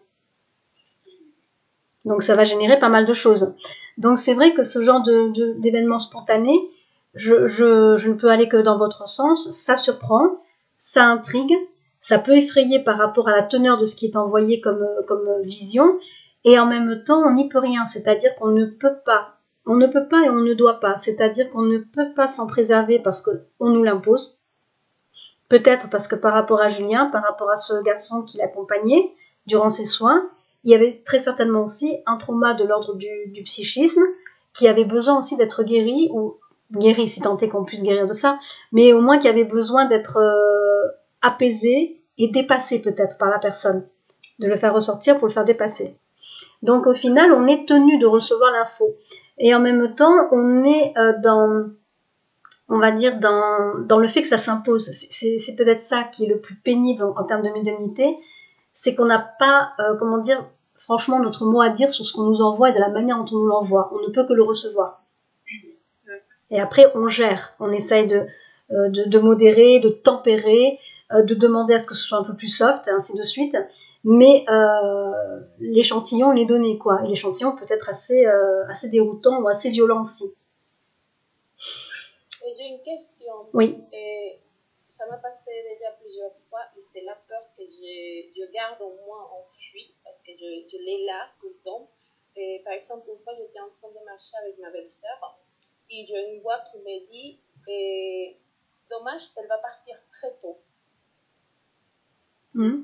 Donc ça va générer pas mal de choses. Donc c'est vrai que ce genre de, de, d'événements spontanés, je, je, je ne peux aller que dans votre sens, ça surprend, ça intrigue, ça peut effrayer par rapport à la teneur de ce qui est envoyé comme, comme vision, et en même temps on n'y peut rien, c'est-à-dire qu'on ne peut pas, on ne peut pas et on ne doit pas, c'est-à-dire qu'on ne peut pas s'en préserver parce qu'on nous l'impose, peut-être parce que par rapport à Julien, par rapport à ce garçon qui l'accompagnait durant ses soins, il y avait très certainement aussi un trauma de l'ordre du, du psychisme qui avait besoin aussi d'être guéri, ou guéri si tant est qu'on puisse guérir de ça, mais au moins qui avait besoin d'être euh, apaisé et dépassé peut-être par la personne, de le faire ressortir pour le faire dépasser. Donc au final, on est tenu de recevoir l'info. Et en même temps, on est euh, dans, on va dire, dans, dans le fait que ça s'impose. C'est, c'est, c'est peut-être ça qui est le plus pénible en, en termes de médiumnité, c'est qu'on n'a pas, euh, comment dire, franchement, notre mot à dire sur ce qu'on nous envoie et de la manière dont on nous l'envoie. On ne peut que le recevoir. Et après, on gère. On essaye de, euh, de, de modérer, de tempérer, euh, de demander à ce que ce soit un peu plus soft, et ainsi de suite. Mais euh, l'échantillon, il est donné, quoi. Et l'échantillon peut être assez, euh, assez déroutant ou assez violent aussi. Et j'ai une question. Oui. Et ça m'a passé déjà plusieurs fois et c'est la peur que je, je garde en moi enfouie parce que je, je l'ai là tout le temps. Et par exemple, une fois, j'étais en train de marcher avec ma belle-sœur et j'ai une voix qui me dit et, dommage, elle va partir très tôt. Mmh.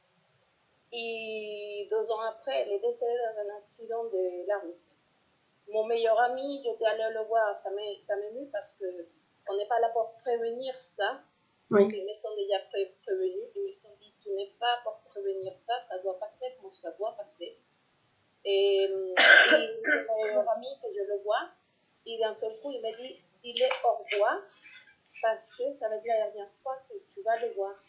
Et deux ans après, elle est décédée dans un accident de la route. Mon meilleur ami, j'étais allée le voir, ça m'émue parce qu'on n'est pas là pour prévenir ça. Oui. Ils me sont déjà pré prévenus, ils me sont dit, tu n'es pas pour prévenir ça, ça doit passer comme ça doit passer. Et, et mon meilleur ami, que je le vois, et d'un seul coup, il m'a dit, il est au revoir, parce que ça veut dire la dernière fois que tu vas le voir.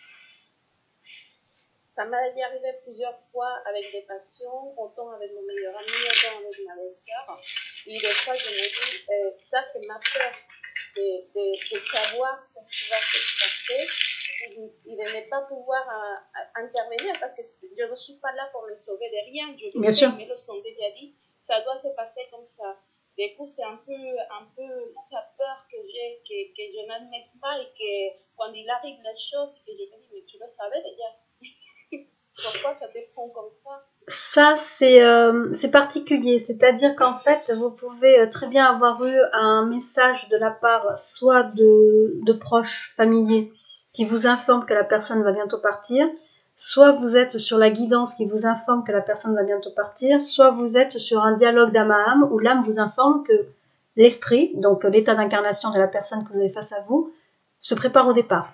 Ça m'est arrivé plusieurs fois avec des patients, autant avec mon meilleur ami, autant avec ma belle-sœur. Et des fois, je me dis, euh, ça c'est ma peur de, de, de savoir ce qui va se passer et de ne pas pouvoir euh, intervenir parce que je ne suis pas là pour me sauver de rien. Je le sais, mais le sont déjà dit, ça doit se passer comme ça. Du coup, c'est un peu, un peu sa peur que j'ai, que, que je n'admets pas et que quand il arrive les choses, que je me dis, mais tu le savais déjà. Pourquoi ça te prend comme ça? Ça, c'est euh, c'est particulier, c'est-à-dire qu'en fait, vous pouvez euh, très bien avoir eu un message de la part soit de, de proches familiers qui vous informent que la personne va bientôt partir, soit vous êtes sur la guidance qui vous informe que la personne va bientôt partir, soit vous êtes sur un dialogue d'âme à âme où l'âme vous informe que l'esprit, donc l'état d'incarnation de la personne que vous avez face à vous, se prépare au départ.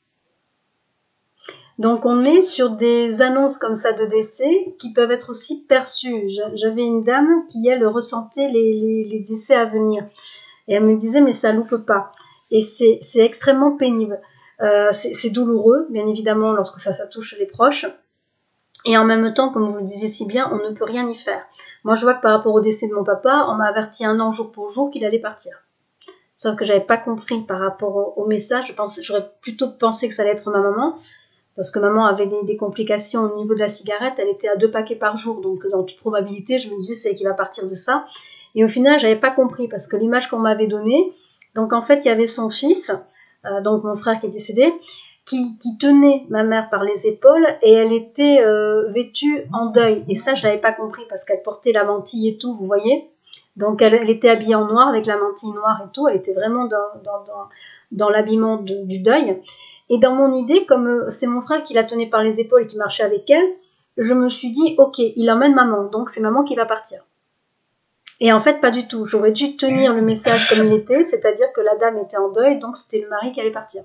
Donc on est sur des annonces comme ça de décès qui peuvent être aussi perçues. J'avais une dame qui, elle, ressentait les, les, les décès à venir. Et elle me disait, mais ça loupe pas. Et c'est, c'est extrêmement pénible. Euh, c'est, c'est douloureux, bien évidemment, lorsque ça, ça touche les proches. Et en même temps, comme vous le disiez si bien, on ne peut rien y faire. Moi, je vois que par rapport au décès de mon papa, on m'a averti un an jour pour jour qu'il allait partir. Sauf que j'avais pas compris par rapport au, au message. Je pense, j'aurais plutôt pensé que ça allait être ma maman. Parce que maman avait des, des complications au niveau de la cigarette, elle était à deux paquets par jour, donc dans toute probabilité, je me disais c'est qu'il va partir de ça. Et au final, j'avais pas compris parce que l'image qu'on m'avait donnée, donc en fait, il y avait son fils, euh, donc mon frère qui est décédé, qui, qui tenait ma mère par les épaules et elle était euh, vêtue en deuil. Et ça, je l'avais pas compris parce qu'elle portait la mantille et tout, vous voyez. Donc elle, elle était habillée en noir avec la mantille noire et tout. Elle était vraiment dans dans dans, dans l'habillement de, du deuil. Et dans mon idée, comme c'est mon frère qui la tenait par les épaules et qui marchait avec elle, je me suis dit, ok, il emmène maman, donc c'est maman qui va partir. Et en fait, pas du tout. J'aurais dû tenir le message comme il était, c'est-à-dire que la dame était en deuil, donc c'était le mari qui allait partir.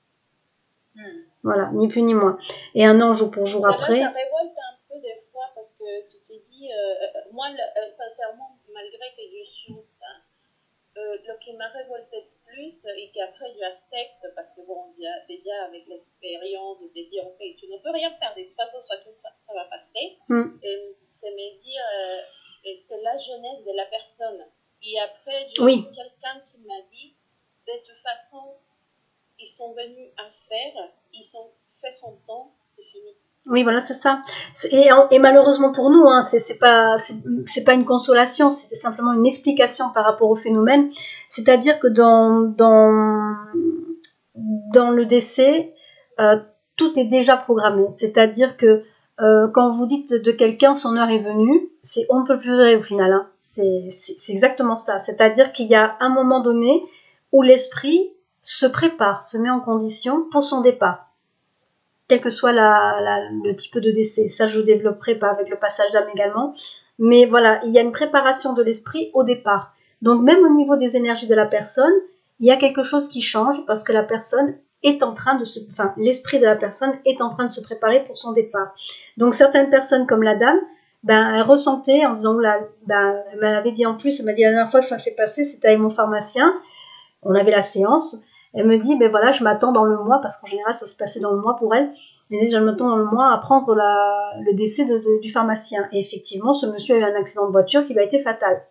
Hmm. Voilà, ni plus ni moins. Et un an jour pour jour là, après... Ça révolte un peu des fois parce que tu t'es dit, euh, moi, euh, sincèrement, malgré que je suis ça, euh, ce qui m'a révolté plus et qu'après je accepte parce que bon, déjà avec l'expérience de dire ok, tu ne peux rien faire de toute façon, soit que ça, ça va passer, mm. et c'est me dire euh, c'est la jeunesse de la personne. Et après j'ai oui. eu quelqu'un qui m'a dit de toute façon ils sont venus à faire, ils ont fait son temps, c'est fini. Oui, voilà, c'est ça. Et, et malheureusement pour nous, hein, c'est, c'est pas, c'est, c'est pas une consolation, c'est simplement une explication par rapport au phénomène. C'est-à-dire que dans dans dans le décès, euh, tout est déjà programmé. C'est-à-dire que euh, quand vous dites de quelqu'un son heure est venue, c'est on ne peut plus vrai au final. Hein. C'est, c'est c'est exactement ça. C'est-à-dire qu'il y a un moment donné où l'esprit se prépare, se met en condition pour son départ. Quel que soit la, la, le type de décès. Ça, je développerai pas avec le passage d'âme également. Mais voilà, il y a une préparation de l'esprit au départ. Donc, même au niveau des énergies de la personne, il y a quelque chose qui change parce que la personne est en train de se, enfin, l'esprit de la personne est en train de se préparer pour son départ. Donc, certaines personnes comme la dame, ben, elle ressentait en disant, là, ben, elle m'avait dit en plus, elle m'a dit la dernière fois que ça s'est passé, c'était avec mon pharmacien. On avait la séance. Elle me dit, ben voilà, je m'attends dans le mois, parce qu'en général, ça se passait dans le mois pour elle. Elle me dit, je m'attends dans le mois à prendre la, le décès de, de, du pharmacien. Et effectivement, ce monsieur a eu un accident de voiture qui lui a été fatal.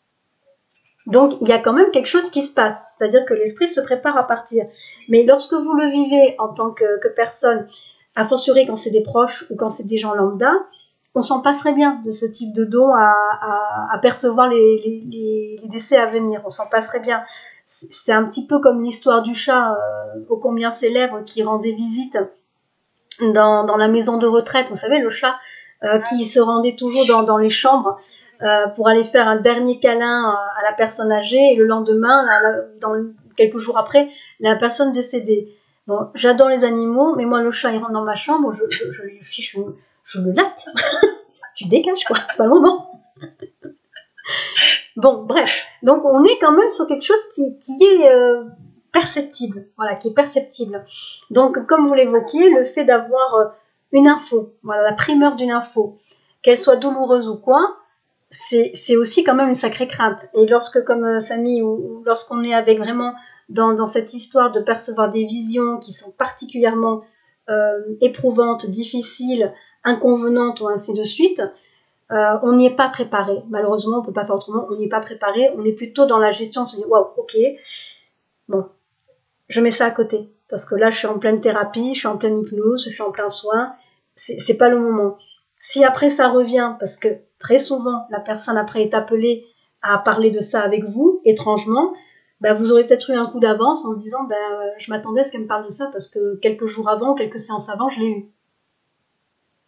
Donc, il y a quand même quelque chose qui se passe. C'est-à-dire que l'esprit se prépare à partir. Mais lorsque vous le vivez en tant que, que personne, a fortiori quand c'est des proches ou quand c'est des gens lambda, on s'en passerait bien de ce type de don à, à, à percevoir les, les, les, les décès à venir. On s'en passerait bien. C'est un petit peu comme l'histoire du chat euh, ô combien célèbre qui rendait visite dans, dans la maison de retraite. Vous savez, le chat euh, qui se rendait toujours dans, dans les chambres euh, pour aller faire un dernier câlin à la personne âgée et le lendemain, là, là, dans, quelques jours après, la personne décédée. Bon, j'adore les animaux, mais moi, le chat, il rentre dans ma chambre, je, je, je lui fiche, je, je le latte. Tu dégages, quoi, c'est pas le moment. Bon, bref. Donc, on est quand même sur quelque chose qui, qui est euh, perceptible. Voilà, qui est perceptible. Donc, comme vous l'évoquiez, le fait d'avoir euh, une info, voilà, la primeur d'une info, qu'elle soit douloureuse ou quoi, c'est, c'est aussi quand même une sacrée crainte. Et lorsque, comme euh, Samy, ou, ou lorsqu'on est avec vraiment dans, dans cette histoire de percevoir des visions qui sont particulièrement euh, éprouvantes, difficiles, inconvenantes ou ainsi de suite, Euh, on n'y est pas préparé. Malheureusement, on peut pas faire autrement. On n'y est pas préparé. On est plutôt dans la gestion de se dire, waouh, ok, bon, je mets ça à côté parce que là, je suis en pleine thérapie, je suis en pleine hypnose, je suis en plein soin. C'est, c'est pas le moment. Si après ça revient, parce que très souvent, la personne après est appelée à parler de ça avec vous, étrangement, ben vous aurez peut-être eu un coup d'avance en se disant, ben je m'attendais à ce qu'elle me parle de ça parce que quelques jours avant, quelques séances avant, je l'ai eu.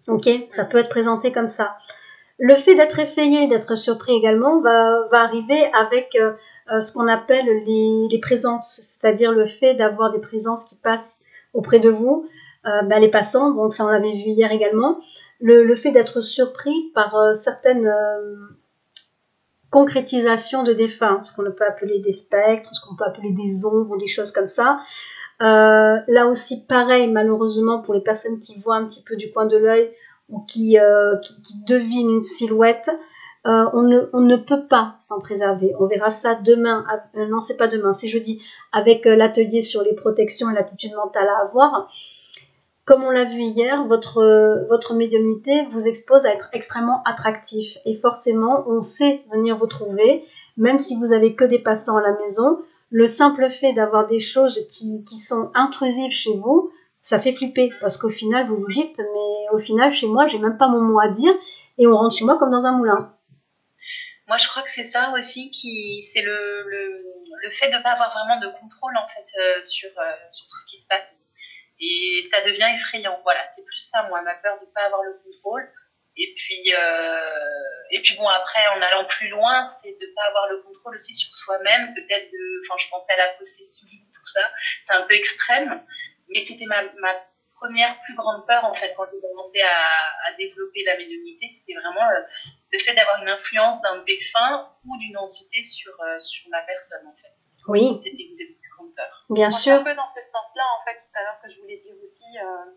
Ok, ça peut être présenté comme ça. Le fait d'être effrayé, d'être surpris également, va, va arriver avec euh, euh, ce qu'on appelle les, les présences, c'est-à-dire le fait d'avoir des présences qui passent auprès de vous, euh, bah, les passants, donc ça on l'avait vu hier également, le, le fait d'être surpris par euh, certaines euh, concrétisations de défunts, ce qu'on peut appeler des spectres, ce qu'on peut appeler des ombres, des choses comme ça. Euh, là aussi, pareil, malheureusement, pour les personnes qui voient un petit peu du coin de l'œil ou qui, euh, qui, qui devinent une silhouette, euh, on, ne, on ne peut pas s'en préserver. On verra ça demain, euh, non, c'est pas demain, c'est jeudi, avec euh, l'atelier sur les protections et l'attitude mentale à avoir. Comme on l'a vu hier, votre, euh, votre médiumnité vous expose à être extrêmement attractif. Et forcément, on sait venir vous trouver, même si vous avez que des passants à la maison. Le simple fait d'avoir des choses qui, qui sont intrusives chez vous, ça fait flipper. Parce qu'au final, vous vous dites, mais au final, chez moi, j'ai même pas mon mot à dire. Et on rentre chez moi comme dans un moulin. Moi, je crois que c'est ça aussi qui, c'est le, le, le fait de ne pas avoir vraiment de contrôle, en fait, euh, sur, euh, sur tout ce qui se passe. Et ça devient effrayant. Voilà, c'est plus ça, moi, ma peur de ne pas avoir le contrôle. Et puis, euh, et puis bon, après, en allant plus loin, c'est de ne pas avoir le contrôle aussi sur soi-même, peut-être de, enfin, je pensais à la possession, tout ça. C'est un peu extrême, mais c'était ma, ma première plus grande peur, en fait, quand j'ai commencé à, à développer la médiumnité, c'était vraiment le, le fait d'avoir une influence d'un défunt ou d'une entité sur, euh, sur ma personne, en fait. Oui. C'était une des plus grandes peurs. Bien Moi, sûr. c'est un peu dans ce sens-là, en fait, tout à l'heure que je voulais dire aussi, euh,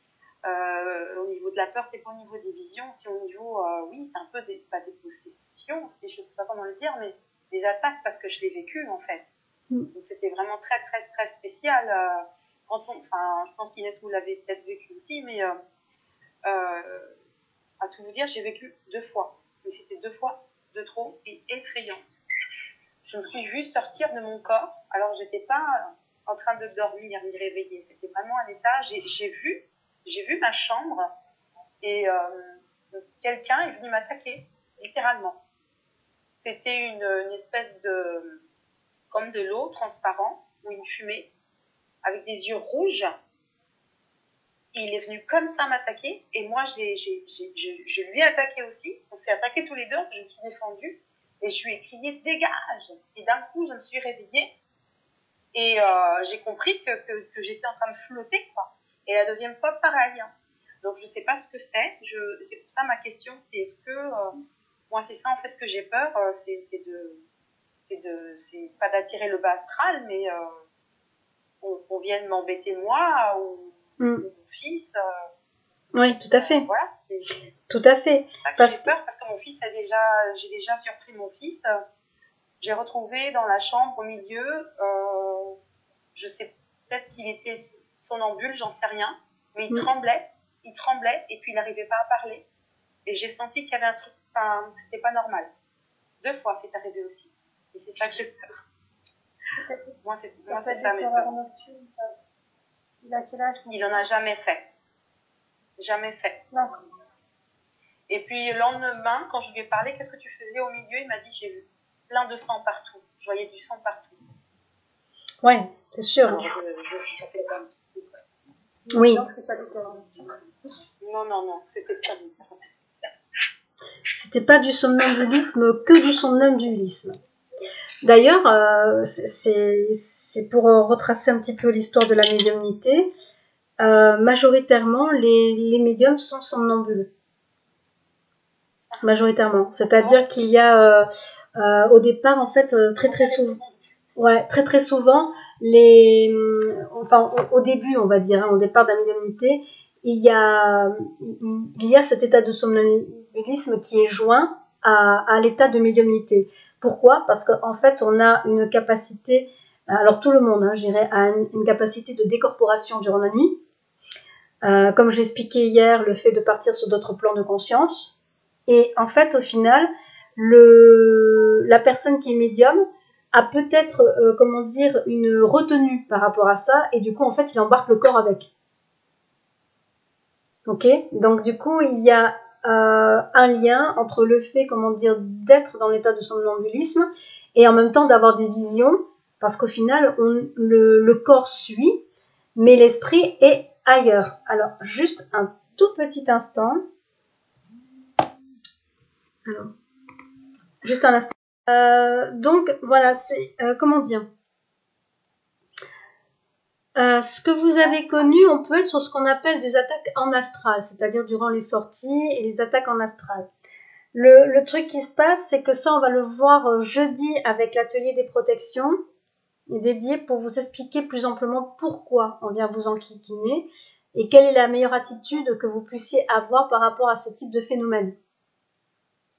euh, au niveau de la peur, c'est pas au niveau des visions, c'est au niveau, euh, oui, c'est un peu des, pas des possessions, je sais pas comment le dire, mais des attaques, parce que je l'ai vécu, en fait. Mm. Donc c'était vraiment très, très, très spécial. Euh, quand on, enfin, je pense qu'Inès, vous l'avez peut-être vécu aussi, mais euh, euh, à tout vous dire, j'ai vécu deux fois. Mais c'était deux fois de trop et effrayant. Je me suis vue sortir de mon corps, alors j'étais pas en train de dormir ni réveiller, c'était vraiment un état, j'ai, j'ai vu, j'ai vu ma chambre et euh, quelqu'un est venu m'attaquer, littéralement. C'était une, une espèce de, comme de l'eau transparent ou une fumée avec des yeux rouges. Et il est venu comme ça m'attaquer et moi j'ai, j'ai, j'ai, je, je lui ai attaqué aussi. On s'est attaqués tous les deux, je me suis défendue et je lui ai crié dégage. Et d'un coup je me suis réveillée et euh, j'ai compris que, que, que j'étais en train de flotter, quoi. Et la deuxième fois pareil. Donc je sais pas ce que c'est. Je, c'est pour ça ma question c'est est-ce que euh, moi c'est ça en fait que j'ai peur, euh, c'est, c'est de c'est de c'est pas d'attirer le bas astral, mais euh, on, on vienne m'embêter moi ou mm. mon fils. Euh, oui, tout à fait. Euh, voilà, c'est, tout à fait. C'est ça que parce j'ai peur parce que mon fils a déjà, j'ai déjà surpris mon fils. J'ai retrouvé dans la chambre au milieu, euh, je sais peut-être qu'il était somnambule, j'en sais rien, mais il mm. tremblait, il tremblait et puis il n'arrivait pas à parler. Et j'ai senti qu'il y avait un truc, enfin, c'était pas normal. Deux fois, c'est arrivé aussi. Et c'est ça que j'ai peur. Moi, c'est, moi, c'est ça mes peurs. Il a quel âge? Il en a jamais fait. Jamais fait. Non. Et puis le lendemain, quand je lui ai parlé, qu'est-ce que tu faisais au milieu? Il m'a dit, j'ai vu plein de sang partout. Je voyais du sang partout. Ouais, c'est sûr. Alors, je, je, je sais pas. Oui. Donc, c'est pas du Non, non, non, c'était pas du C'était pas du somnambulisme, que du somnambulisme. D'ailleurs, euh, c'est, c'est pour retracer un petit peu l'histoire de la médiumnité. Euh, majoritairement, les, les médiums sont somnambules. Majoritairement. C'est-à-dire qu'il y a, euh, euh, au départ, en fait, très très souvent, ouais, très très souvent, les, enfin, au, au début, on va dire, hein, au départ de la médiumnité, il y a, il, il y a cet état de somnambulisme qui est joint à, à l'état de médiumnité. Pourquoi? Parce qu'en fait, on a une capacité, alors tout le monde, hein, je dirais, a une, une capacité de décorporation durant la nuit. Euh, comme je l'expliquais hier, le fait de partir sur d'autres plans de conscience. Et en fait, au final, le, la personne qui est médium a peut-être, euh, comment dire, une retenue par rapport à ça, et du coup, en fait, il embarque le corps avec. Ok? Donc, du coup, il y a euh, un lien entre le fait, comment dire, d'être dans l'état de somnambulisme et en même temps d'avoir des visions, parce qu'au final, on, le, le corps suit, mais l'esprit est ailleurs. Alors, juste un tout petit instant. Alors, juste un instant. Euh, donc, voilà, c'est, euh, comment dire euh, ce que vous avez connu, on peut être sur ce qu'on appelle des attaques en astral, c'est-à-dire durant les sorties et les attaques en astral. Le, le truc qui se passe, c'est que ça, on va le voir jeudi avec l'atelier des protections, dédié pour vous expliquer plus amplement pourquoi on vient vous enquiquiner et quelle est la meilleure attitude que vous puissiez avoir par rapport à ce type de phénomène. D'accord ?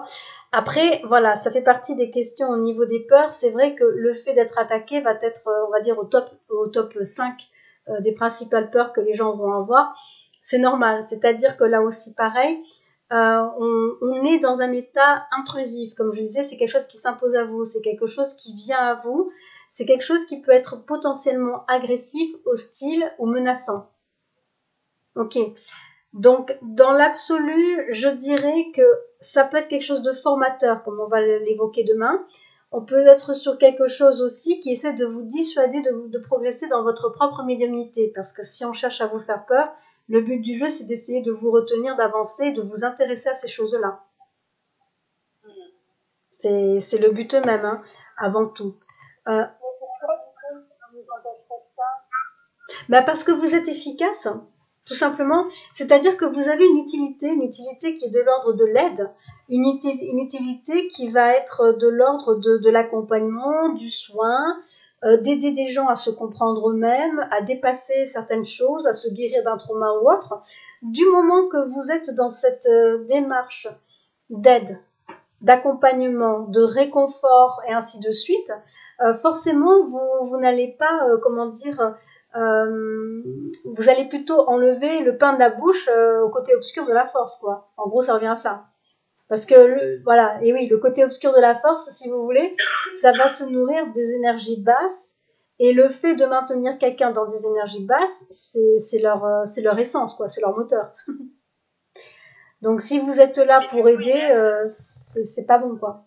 Après, voilà, ça fait partie des questions au niveau des peurs. C'est vrai que le fait d'être attaqué va être, on va dire, au top, au top cinq euh, des principales peurs que les gens vont avoir. C'est normal, c'est-à-dire que là aussi, pareil, euh, on, on est dans un état intrusif. Comme je disais, c'est quelque chose qui s'impose à vous, c'est quelque chose qui vient à vous, c'est quelque chose qui peut être potentiellement agressif, hostile ou menaçant. Ok. Donc, dans l'absolu, je dirais que ça peut être quelque chose de formateur, comme on va l'évoquer demain. On peut être sur quelque chose aussi qui essaie de vous dissuader de, de progresser dans votre propre médiumnité. Parce que si on cherche à vous faire peur, le but du jeu, c'est d'essayer de vous retenir, d'avancer, de vous intéresser à ces choses-là. C'est, c'est le but même, hein, avant tout. Euh, bah parce que vous êtes efficace. Tout simplement, c'est-à-dire que vous avez une utilité, une utilité qui est de l'ordre de l'aide, une, une utilité qui va être de l'ordre de, de l'accompagnement, du soin, euh, d'aider des gens à se comprendre eux-mêmes, à dépasser certaines choses, à se guérir d'un trauma ou autre. Du moment que vous êtes dans cette euh, démarche d'aide, d'accompagnement, de réconfort et ainsi de suite, euh, forcément, vous, vous n'allez pas, euh, comment dire... Euh, vous allez plutôt enlever le pain de la bouche euh, au côté obscur de la force, quoi. En gros, ça revient à ça. Parce que, le, voilà, et oui, le côté obscur de la force, si vous voulez, ça va se nourrir des énergies basses, et le fait de maintenir quelqu'un dans des énergies basses, c'est, c'est, leur, euh, c'est leur essence, quoi, c'est leur moteur. Donc, si vous êtes là pour aider, euh, c'est, c'est pas bon, quoi.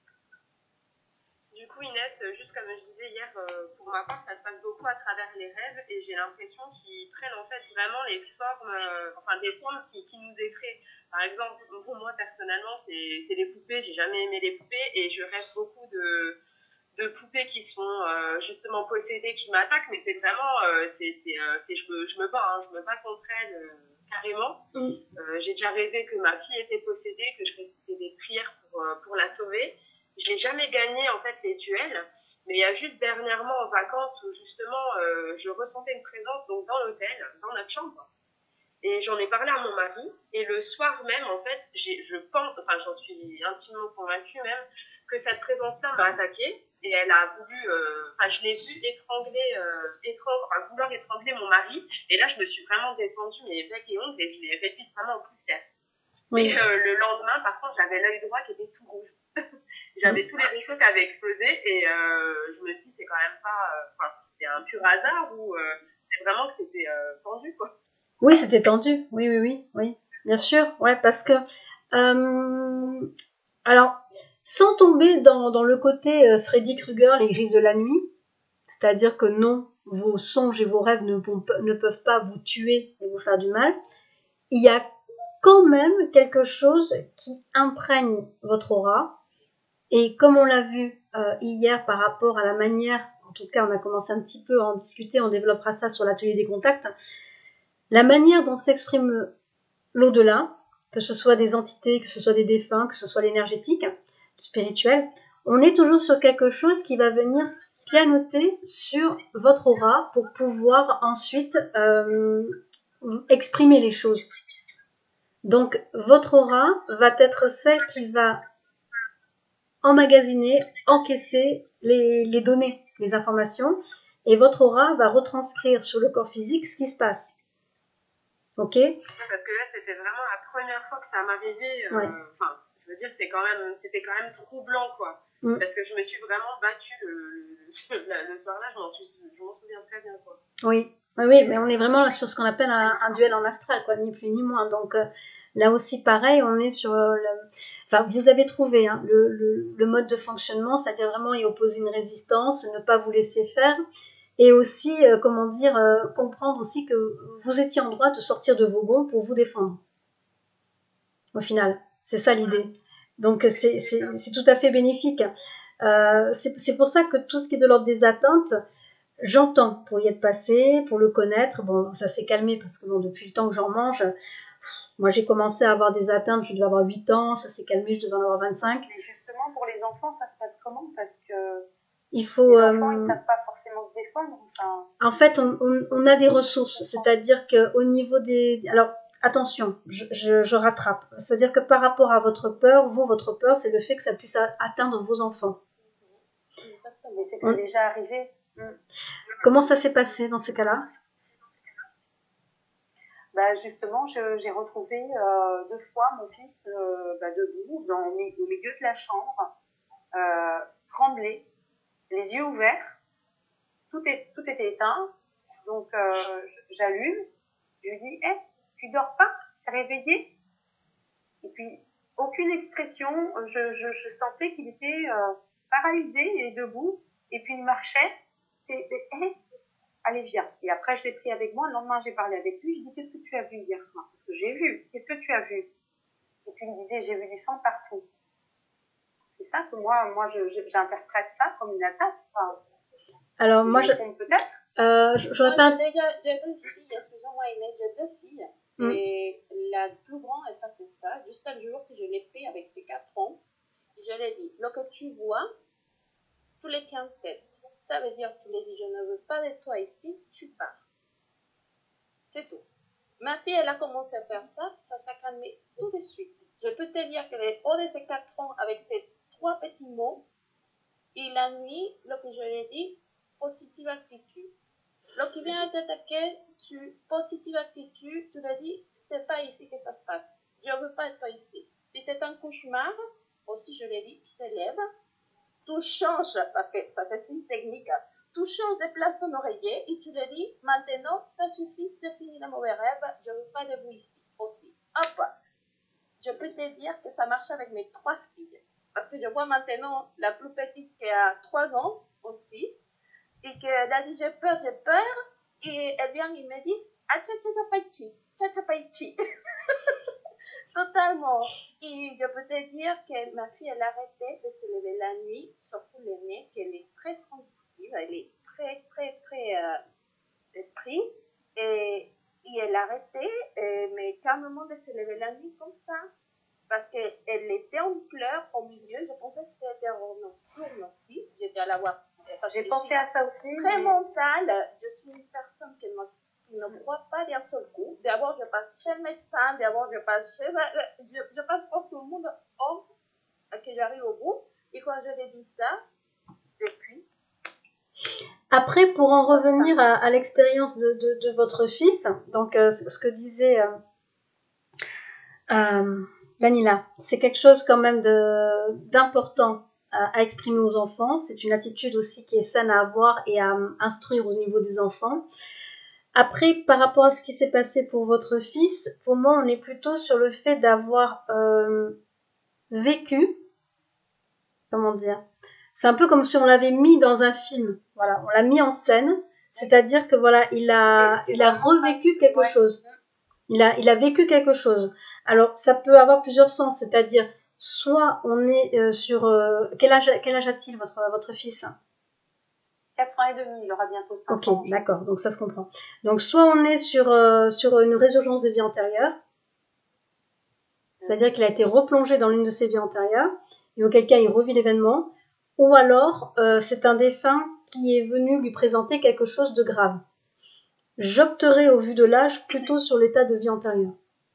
Du coup, Inès, juste comme je disais hier, euh, pour ma part, ça se passe beaucoup à travers les rêves et j'ai l'impression qu'ils prennent en fait vraiment les formes, euh, enfin des formes qui, qui nous effraient. Par exemple, pour moi personnellement, c'est, c'est les poupées. J'ai jamais aimé les poupées et je rêve beaucoup de, de poupées qui sont euh, justement possédées, qui m'attaquent, mais c'est vraiment, euh, c'est, c'est, euh, c'est, je, me, je me bats, hein, je me bats contre elles euh, carrément. Mm. Euh, j'ai déjà rêvé que ma fille était possédée, que je récitais des prières pour, euh, pour la sauver. J'ai jamais gagné en fait les duels, mais il y a juste dernièrement en vacances où justement euh, je ressentais une présence donc dans l'hôtel, dans notre chambre, et j'en ai parlé à mon mari. Et le soir même en fait, j'ai, je pense, enfin j'en suis intimement convaincue même que cette présence-là m'a attaquée et elle a voulu, euh, enfin je l'ai vue étrangler, euh, étrangler, enfin vouloir étrangler mon mari. Et là je me suis vraiment défendue mes becs et ongles et je l'ai réduite vraiment en poussière. Oui. Et euh, le lendemain, par contre, j'avais l'œil droit qui était tout rouge. J'avais tous les vaisseaux qui avaient explosé et euh, je me dis, c'est quand même pas... Enfin, euh, c'était un pur hasard ou euh, c'est vraiment que c'était euh, tendu, quoi. Oui, c'était tendu. Oui, oui, oui, oui. Bien sûr, ouais, parce que... Euh, alors, sans tomber dans, dans le côté euh, Freddy Krueger, les griffes de la nuit, c'est-à-dire que non, vos songes et vos rêves ne, ne peuvent pas vous tuer et vous faire du mal, il y a quand même quelque chose qui imprègne votre aura. Et comme on l'a vu euh, hier par rapport à la manière, en tout cas on a commencé un petit peu à en discuter, on développera ça sur l'atelier des contacts, la manière dont s'exprime l'au-delà, que ce soit des entités, que ce soit des défunts, que ce soit l'énergétique, le spirituel, on est toujours sur quelque chose qui va venir pianoter sur votre aura pour pouvoir ensuite euh, exprimer les choses. Donc, votre aura va être celle qui va emmagasiner, encaisser les, les données, les informations, et votre aura va retranscrire sur le corps physique ce qui se passe. Ok ? Parce que là, c'était vraiment la première fois que ça m'arrivait. Euh, ouais. Enfin, je veux dire, c'est quand même, c'était quand même troublant, quoi. Mm. Parce que je me suis vraiment battue le, le, le soir-là, je m'en, suis, je m'en souviens très bien, quoi. Oui, oui, oui, mais on est vraiment là sur ce qu'on appelle un, un duel en astral, quoi, ni plus ni moins. Donc, euh, là aussi, pareil, on est sur... Le... Enfin, vous avez trouvé hein, le, le, le mode de fonctionnement, c'est-à-dire vraiment y opposer une résistance, ne pas vous laisser faire. et aussi, euh, comment dire, euh, comprendre aussi que vous étiez en droit de sortir de vos gonds pour vous défendre. Au final, c'est ça l'idée. Donc c'est c'est c'est tout à fait bénéfique. Euh, c'est c'est pour ça que tout ce qui est de l'ordre des atteintes, j'entends pour y être passé, pour le connaître. Bon, ça s'est calmé parce que bon, depuis le temps que j'en mange, moi j'ai commencé à avoir des atteintes, je devais avoir huit ans, ça s'est calmé, je devais en avoir vingt-cinq. Mais justement, pour les enfants, ça se passe comment? Parce que Il faut. les enfants, euh, ils savent pas forcément se défendre. Enfin, En fait, on, on, on a des ressources, c'est-à-dire qu'au niveau des... Alors, attention, je, je, je rattrape. C'est-à-dire que par rapport à votre peur, vous, votre peur, c'est le fait que ça puisse a- atteindre vos enfants. mais c'est que On- c'est déjà arrivé. Comment ça s'est passé dans ces cas-là? Bah justement, je- j'ai retrouvé euh, deux fois mon fils euh, bah, debout dans, au mi- au milieu de la chambre, euh, tremblé, les yeux ouverts, tout, est, tout était éteint. Donc euh, j- j'allume, je lui dis, hé, tu dors pas? T'es réveillé? Et puis aucune expression, je, je, je sentais qu'il était euh, paralysé et debout, et puis il marchait. C'est, hé, allez viens. Et après je l'ai pris avec moi, le lendemain j'ai parlé avec lui, je dis qu'est-ce que tu as vu hier soir? Parce que j'ai vu, qu'est-ce que tu as vu? Et puis il me disait j'ai vu du sang partout. C'est ça que moi, moi je, je, j'interprète ça comme une attaque. Enfin, Alors, moi, je je, me trompe peut-être. euh, j'aurais Moi, pas... j'ai déjà, j'ai deux filles, excusez-moi Inès, j'ai deux filles. Mm. Et la plus grande, elle faisait ça jusqu'à le jour que je l'ai pris avec ses quatre ans. Et je lui ai dit, ce que tu vois, tu les tiens en tête. Ça veut dire que tu les dis, je ne veux pas de toi ici, tu pars. C'est tout. Ma fille, elle a commencé à faire ça, ça s'est calmé tout de suite. Je peux te dire qu'elle est haut de ses quatre ans avec ces trois petits mots. Et la nuit, ce que je lui ai dit, positive attitude. Lorsqu'il vient à t'attaquer, tu positive attitude, tu lui dis, c'est pas ici que ça se passe. Je ne veux pas être ici. Si c'est un cauchemar, aussi je lui ai dit, tu te lèves, tu changes, parce que ça c'est une technique, tu changes de place ton oreiller et tu lui dis, maintenant, ça suffit, c'est fini le mauvais rêve, je ne veux pas de vous ici. Aussi. Hop! Je peux te dire que ça marche avec mes trois filles. Parce que je vois maintenant la plus petite qui a trois ans aussi, et qu'elle a dit j'ai peur, j'ai peur, et elle vient et me dit ah tcha tcha tcha paichi, tcha tcha paichi. Totalement. Et je peux te dire que ma fille elle a arrêté de se lever la nuit, surtout l'aînée, qu'elle est très sensitive, elle est très très très euh, prise, et, et elle a arrêté, euh, mais calmement de se lever la nuit comme ça. Parce qu'elle était en pleurs au milieu, je pensais que c'était nocturne aussi. J'étais à la voir. J'ai pensé à ça aussi. Très mais... mentale. Je suis une personne qui ne, qui ne croit pas d'un seul coup. D'abord, je passe chez le médecin. D'abord, je passe chez. Je, je passe pour tout le monde homme que j'arrive au bout. Et quand je lui dis ça, depuis. Après, pour en revenir à, à l'expérience de, de, de votre fils, donc euh, ce, ce que disait euh, euh, Danila, c'est quelque chose quand même de d'important à, à exprimer aux enfants. C'est une attitude aussi qui est saine à avoir et à um, instruire au niveau des enfants. Après, par rapport à ce qui s'est passé pour votre fils, pour moi, on est plutôt sur le fait d'avoir euh, vécu, comment dire, c'est un peu comme si on l'avait mis dans un film. Voilà, on l'a mis en scène, c'est-à-dire que voilà, il a, il a revécu quelque chose. Il a, il a vécu quelque chose. Alors, ça peut avoir plusieurs sens, c'est-à-dire, soit on est euh, sur... Euh, quel âge, quel âge a-t-il, votre, votre fils? quatre ans et demi, il aura bientôt cinq Ok, ans. Ok, d'accord, donc ça se comprend. Donc, soit on est sur, euh, sur une résurgence de vie antérieure, c'est-à-dire qu'il a été replongé dans l'une de ses vies antérieures, et auquel cas il revit l'événement, ou alors euh, c'est un défunt qui est venu lui présenter quelque chose de grave. J'opterai au vu de l'âge plutôt sur l'état de vie antérieure.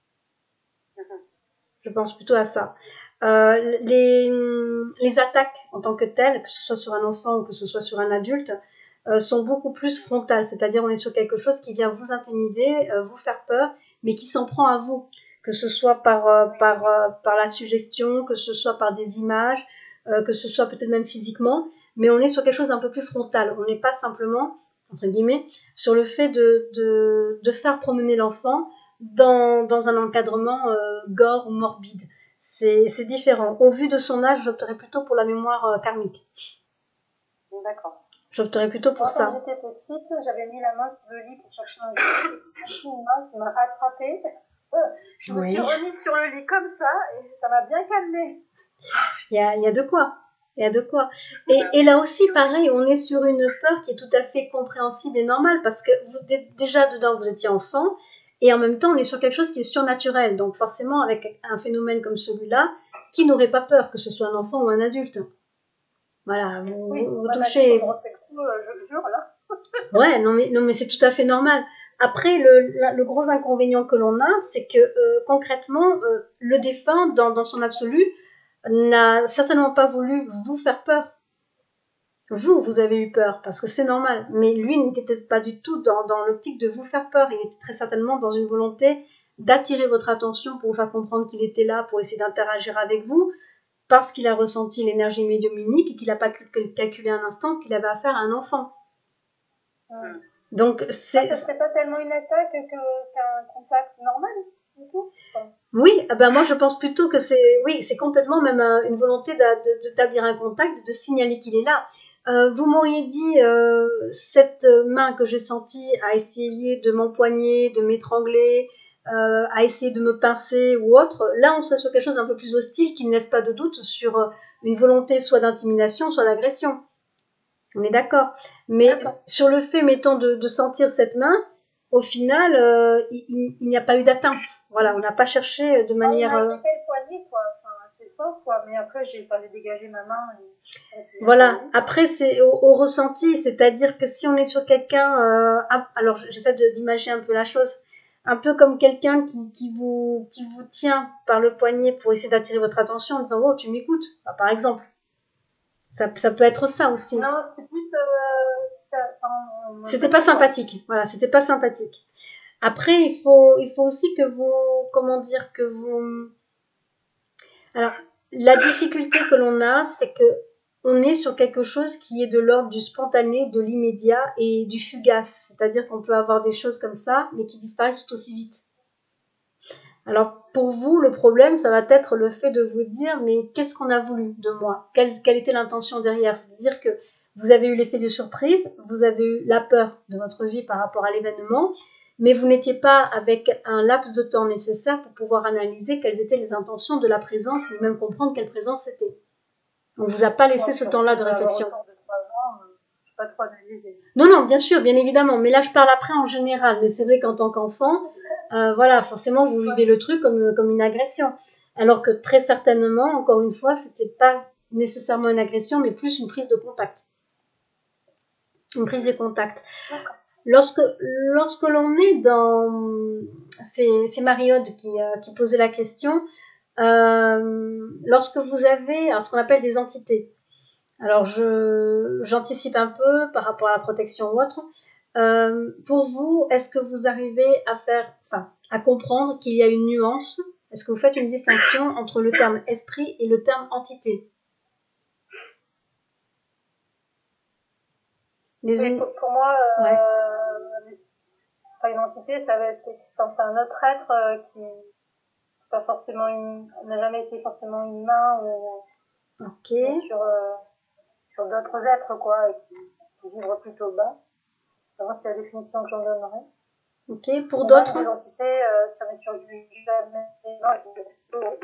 Je pense plutôt à ça. Euh, les, les attaques en tant que telles, que ce soit sur un enfant ou que ce soit sur un adulte, euh, sont beaucoup plus frontales, c'est-à-dire on est sur quelque chose qui vient vous intimider, euh, vous faire peur, mais qui s'en prend à vous, que ce soit par, euh, par, euh, par la suggestion, que ce soit par des images, euh, que ce soit peut-être même physiquement, mais on est sur quelque chose d'un peu plus frontal. On n'est pas simplement, entre guillemets, sur le fait de, de, de faire promener l'enfant dans, dans un encadrement euh, gore ou morbide. C'est, c'est différent. Au vu de son âge, j'opterais plutôt pour la mémoire euh, karmique. D'accord. J'opterais plutôt pour Moi, ça. quand j'étais petite, j'avais mis la main sur le lit pour chercher un jouet. Une main qui m'a attrapée. Je me Oui. suis remise sur le lit comme ça et ça m'a bien calmée. Il y a, il y a de quoi. Il y a de quoi. Et, et là aussi, pareil, on est sur une peur qui est tout à fait compréhensible et normale parce que vous, déjà dedans, vous étiez enfant et en même temps, on est sur quelque chose qui est surnaturel. Donc forcément, avec un phénomène comme celui-là, qui n'aurait pas peur que ce soit un enfant ou un adulte? Voilà, vous, Oui, vous, vous bah, touchez... je refais le coup, euh, je jure, là. Ouais, non mais, non mais c'est tout à fait normal. Après, le, la- le gros inconvénient que l'on a, c'est que euh, concrètement, euh, le défunt, dans, dans son absolu, n'a certainement pas voulu vous faire peur. Vous, vous avez eu peur, parce que c'est normal. Mais lui n'était peut-être pas du tout dans, dans l'optique de vous faire peur. Il était très certainement dans une volonté d'attirer votre attention pour vous faire comprendre qu'il était là, pour essayer d'interagir avec vous, parce qu'il a ressenti l'énergie médiumnique et qu'il n'a pas cal- calculé un instant qu'il avait affaire à un enfant. Hum. Donc, Ah, c'est... ça serait pas tellement une attaque que, qu'un contact normal, du tout. Enfin, Oui, ah ben moi je pense plutôt que c'est, oui, c'est complètement même euh, une volonté d'a- de- d'établir un contact, de signaler qu'il est là. Euh, vous m'auriez dit, euh, cette main que j'ai sentie a essayé de m'empoigner, de m'étrangler, euh, a essayé de me pincer ou autre. Là, on serait sur quelque chose d'un peu plus hostile qui ne laisse pas de doute sur euh, une volonté soit d'intimidation, soit d'agression. On est d'accord. Mais D'accord. sur le fait, mettons, de, de sentir cette main, au final, euh, il, il- il n'y a pas eu d'atteinte. Voilà, on n'a pas cherché de ah, il manière... m'a euh, grippé le poignet, quoi. Enfin, assez fort, quoi. Mais après, j'ai pas dégagé ma main. Et... et puis, Voilà. euh, Après, c'est au, au ressenti, c'est-à-dire que si on est sur quelqu'un... euh, ah, alors, j'essaie de- d'imaginer un peu la chose. Un peu comme quelqu'un qui, qui, vous, qui vous tient par le poignet pour essayer d'attirer votre attention en disant « Oh, tu m'écoutes », par exemple. Ça, ça peut être ça aussi. Non, c'était plus... Euh, c'était, enfin, C'était pas sympathique. Voilà, c'était pas sympathique. Après, il faut, il faut aussi que vous, comment dire, que vous... Alors, la difficulté que l'on a, c'est que on est sur quelque chose qui est de l'ordre du spontané, de l'immédiat et du fugace. C'est-à-dire qu'on peut avoir des choses comme ça, mais qui disparaissent tout aussi vite. Alors, pour vous, le problème, ça va être le fait de vous dire, mais qu'est-ce qu'on a voulu de moi? Quelle, quelle était l'intention derrière? C'est-à-dire que vous avez eu l'effet de surprise, vous avez eu la peur de votre vie par rapport à l'événement, mais vous n'étiez pas avec un laps de temps nécessaire pour pouvoir analyser quelles étaient les intentions de la présence et même comprendre quelle présence c'était. On ne vous a pas laissé ce temps-là de réflexion. De trois ans, euh, je suis pas trop analysée. Non, non, bien sûr, bien évidemment. Mais là, je parle après en général. Mais c'est vrai qu'en tant qu'enfant, euh, voilà, forcément, vous vivez le truc comme, comme une agression. Alors que très certainement, encore une fois, c'était pas nécessairement une agression, mais plus une prise de contact. Une prise de contact. Lorsque, lorsque l'on est dans... C'est, c'est Marie-Aude qui, euh, qui posait la question. Euh, lorsque vous avez alors, ce qu'on appelle des entités. Alors, je, j'anticipe un peu par rapport à la protection ou autre. Euh, pour vous, est-ce que vous arrivez à faire, enfin, à comprendre qu'il y a une nuance? Est-ce que vous faites une distinction entre le terme esprit et le terme entité? Les une... pour, pour moi, euh, ouais. Pas une entité, ça va être, enfin, c'est un autre être euh, qui pas forcément une, n'a jamais été forcément une humain ou okay. sur euh, sur d'autres êtres quoi, et qui, qui vivent plutôt bas. Vraiment, c'est la définition que j'en donnerais. Ok, pour, pour d'autres des entités, euh, si on est sur du jamais.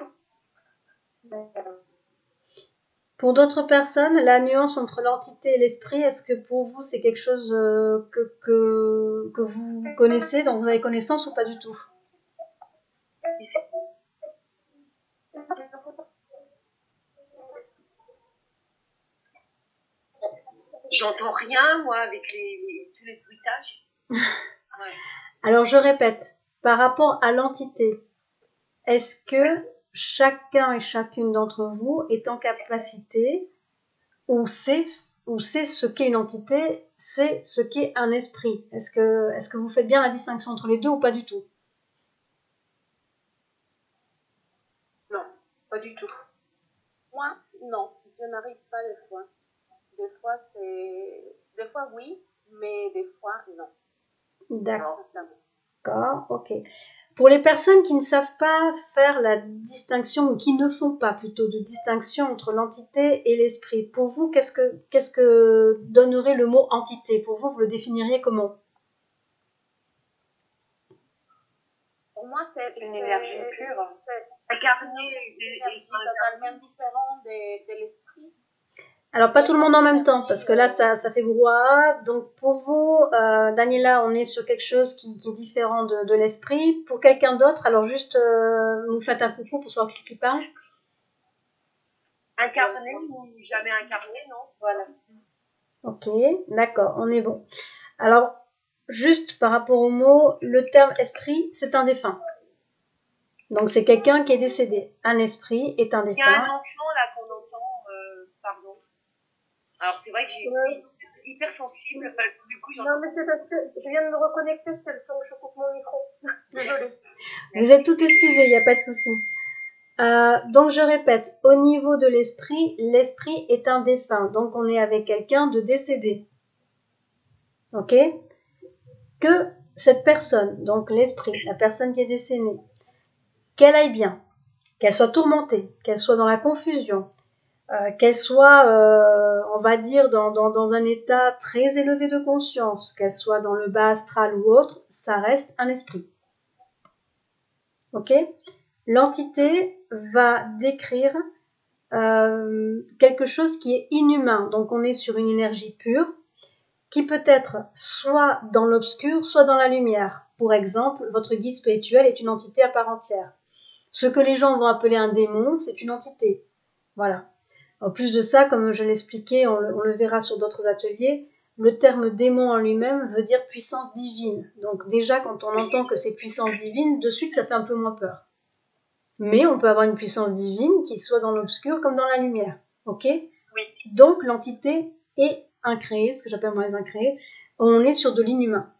Pour d'autres personnes, la nuance entre l'entité et l'esprit, est-ce que pour vous c'est quelque chose euh, que, que, que vous connaissez, dont vous avez connaissance ou pas du tout? J'entends rien, moi, avec les, les, tous les bruitages. Ouais. Alors, je répète, par rapport à l'entité, est-ce que chacun et chacune d'entre vous est en capacité, ou sait, ou sait ce qu'est une entité, sait ce qu'est un esprit? Est-ce que, est-ce que vous faites bien la distinction entre les deux ou pas du tout? Non, pas du tout. Moi, non, je n'arrive pas des fois. Des fois, c'est... Des fois, oui, mais des fois, non. D'accord, ok. Pour les personnes qui ne savent pas faire la distinction, ou qui ne font pas plutôt de distinction entre l'entité et l'esprit, pour vous, qu'est-ce que, qu'est-ce que donnerait le mot entité? Pour vous, vous le définiriez comment? Pour moi, c'est Une c'est- énergie pure. c'est Incarnée une et- énergie et- totalement différente de, de l'esprit. Alors, pas tout le monde en même temps, parce que là, ça, ça fait brouhaha. Donc, pour vous, euh, Daniela, on est sur quelque chose qui, qui est différent de, de l'esprit. Pour quelqu'un d'autre, alors juste, euh, nous faites un coucou pour savoir qui c'est qui parle. Incarné ou jamais incarné, non? Voilà. Ok, d'accord, on est bon. Alors, juste par rapport au mot, le terme esprit, c'est un défunt. Donc, c'est quelqu'un qui est décédé. Un esprit est un Il y a un défunt. enfant là qu'on entend, euh, pardon. Alors c'est vrai que j'ai Ouais. hyper sensible, enfin, du coup j'en Non, mais c'est parce que je viens de me reconnecter, c'est le temps que je coupe mon micro. Désolée. Vous êtes tout excusés, il n'y a pas de souci. Euh, donc, je répète, au niveau de l'esprit, l'esprit est un défunt. Donc, on est avec quelqu'un de décédé. Ok? Que cette personne, donc l'esprit, la personne qui est décédée, qu'elle aille bien, qu'elle soit tourmentée, qu'elle soit dans la confusion, euh, qu'elle soit, euh, on va dire, dans, dans, dans un état très élevé de conscience, qu'elle soit dans le bas astral ou autre, ça reste un esprit. Ok? L'entité va décrire euh, quelque chose qui est inhumain. Donc on est sur une énergie pure qui peut être soit dans l'obscur, soit dans la lumière. Pour exemple, votre guide spirituel est une entité à part entière. Ce que les gens vont appeler un démon, c'est une entité. Voilà. En plus de ça, comme je l'expliquais, on, on le verra sur d'autres ateliers, le terme démon en lui-même veut dire puissance divine. Donc déjà, quand on entend que c'est puissance divine, de suite, ça fait un peu moins peur. Mais on peut avoir une puissance divine qui soit dans l'obscur comme dans la lumière. Ok? Oui. Donc l'entité est incréée, ce que j'appelle moi les incréés. On est sur de l'inhumain.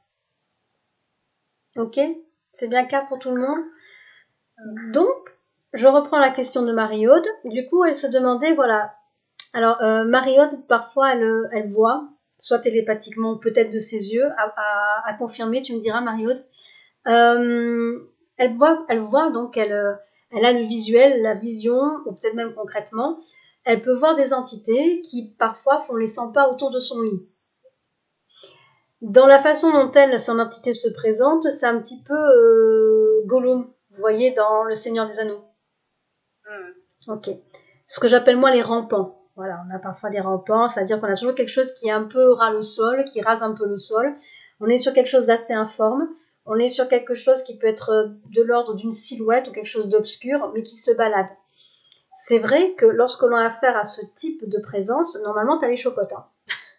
Ok? C'est bien clair pour tout le monde? Donc, je reprends la question de Marie-Aude. Du coup, elle se demandait, voilà. Alors, euh, Marie-Aude, parfois, elle, elle voit, soit télépathiquement, peut-être de ses yeux, à, à, à confirmer, tu me diras, Marie-Aude. Euh, elle voit, elle voit, donc, elle, elle a le visuel, la vision, ou peut-être même concrètement, elle peut voir des entités qui, parfois, font les cent pas autour de son lit. Dans la façon dont elle, son entité se présente, c'est un petit peu euh, Gollum, vous voyez, dans Le Seigneur des Anneaux. Mm. Ok. Ce que j'appelle moi les rampants. Voilà, on a parfois des rampants, c'est-à-dire qu'on a toujours quelque chose qui est un peu ras le sol, qui rase un peu le sol. On est sur quelque chose d'assez informe. On est sur quelque chose qui peut être de l'ordre d'une silhouette ou quelque chose d'obscur, mais qui se balade. C'est vrai que lorsque l'on a affaire à ce type de présence, normalement, t'as les chocottes. Hein.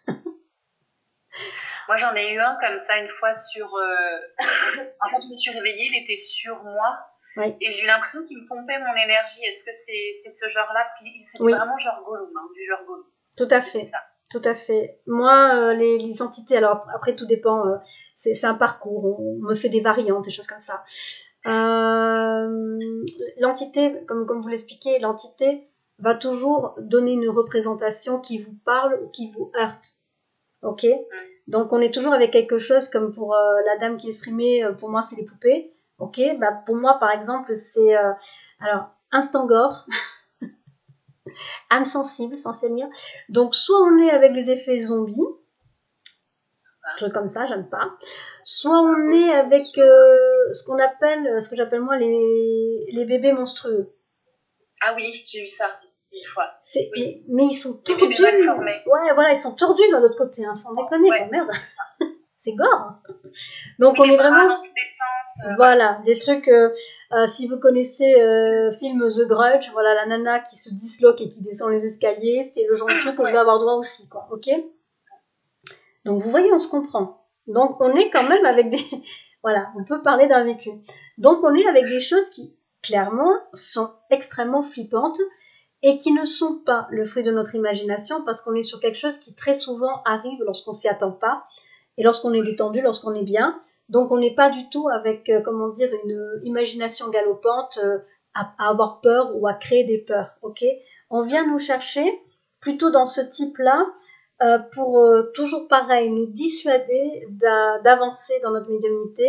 Moi, j'en ai eu un comme ça une fois sur... Euh... en fait, je me suis réveillée, il était sur moi. Oui. Et j'ai eu l'impression qu'il me pompait mon énergie. Est-ce que c'est c'est ce genre-là? Parce que c'était Oui. vraiment genre Gollum, hein, du genre Gollum. Tout à fait. Ça. Tout à fait. Moi, euh, les, les entités, alors après tout dépend, euh, c'est, c'est un parcours, on, on me fait des variantes, des choses comme ça. Euh, l'entité, comme, comme vous l'expliquez, l'entité va toujours donner une représentation qui vous parle ou qui vous heurte. Ok? Mm. Donc on est toujours avec quelque chose comme pour euh, la dame qui exprimait, euh, pour moi c'est les poupées. Ok? Bah, pour moi par exemple c'est, euh, alors, instant gore. Âme sensible, sans seigneur. Donc, soit on est avec les effets zombies, un truc comme ça, j'aime pas. Soit on est avec euh, ce qu'on appelle, ce que j'appelle moi les, les bébés monstrueux. Ah oui, j'ai eu ça une fois. C'est, Oui. mais, mais ils sont Les tordus. bébés mal formés. Ouais, voilà, ils sont tordus de l'autre côté, hein, sans déconner, Ouais. quoi, merde. C'est gore. Hein. Donc, oui, on est vraiment. Dans tous les sens. Euh, Voilà, des trucs, euh, euh, si vous connaissez euh, film The Grudge, voilà la nana qui se disloque et qui descend les escaliers, c'est le genre de truc que ouais. je vais avoir droit aussi, quoi, ok? Donc vous voyez, on se comprend. Donc on est quand même avec des... voilà, on peut parler d'un vécu. Donc on est avec des choses qui, clairement, sont extrêmement flippantes et qui ne sont pas le fruit de notre imagination parce qu'on est sur quelque chose qui très souvent arrive lorsqu'on s'y attend pas et lorsqu'on est détendu, lorsqu'on est bien. Donc on n'est pas du tout avec, euh, comment dire, une imagination galopante euh, à, à avoir peur ou à créer des peurs, ok? On vient nous chercher plutôt dans ce type-là euh, pour euh, toujours pareil, nous dissuader d'a, d'avancer dans notre médiumnité,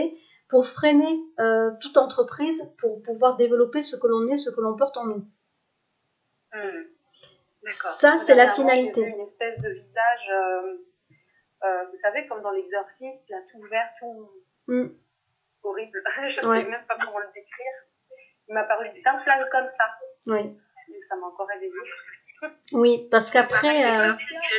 pour freiner euh, toute entreprise pour pouvoir développer ce que l'on est, ce que l'on porte en nous. Mmh. Ça, c'est la finalité. J'ai vu une espèce de visage, euh, euh, vous savez, comme dans l'exorciste, là, tout vert, tout mmh. horrible. Je ne ouais. sais même pas comment le décrire. Il m'a paru un flash comme ça. Oui. Et ça m'a encore réveillée. Oui, parce qu'après... Euh...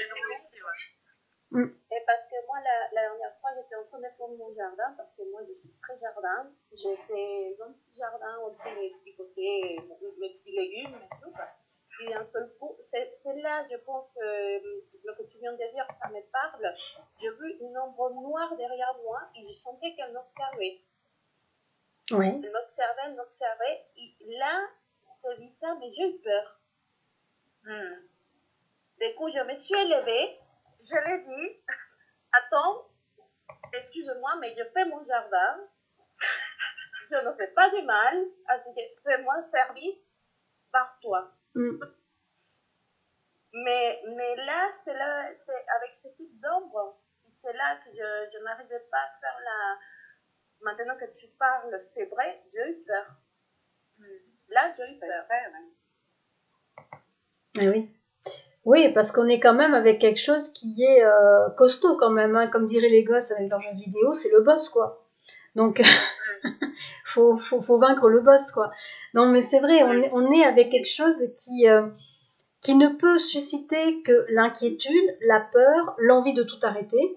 Mm. Et parce que moi, la, la dernière fois, j'étais en train de faire mon jardin, parce que moi, je suis très jardin. J'ai fait un petit jardin au-dessus mes petits côtés, mes petits légumes et tout. Et d'un seul coup, c'est, c'est là, je pense que le que tu viens de dire, ça me parle. J'ai vu une ombre noire derrière moi et je sentais qu'elle m'observait. Oui. Elle m'observait, elle m'observait. Et là, c'est bizarre, mais j'ai eu peur. Hmm. Du coup, je me suis élevée. Je l'ai dit, attends, excuse-moi, mais je fais mon jardin. Je ne fais pas du mal. Fais-moi un service par toi. Mm. Mais, mais là, c'est là, c'est avec ce type d'ombre, c'est là que je, je n'arrivais pas à faire la... Maintenant que tu parles, c'est vrai, j'ai eu peur. Là, j'ai eu peur. Ah oui. Oui, parce qu'on est quand même avec quelque chose qui est euh, costaud quand même, hein, comme diraient les gosses avec leurs jeux vidéo, c'est le boss, quoi. Donc, faut, faut, faut vaincre le boss, quoi. Non, mais c'est vrai, on est, on est avec quelque chose qui, euh, qui ne peut susciter que l'inquiétude, la peur, l'envie de tout arrêter.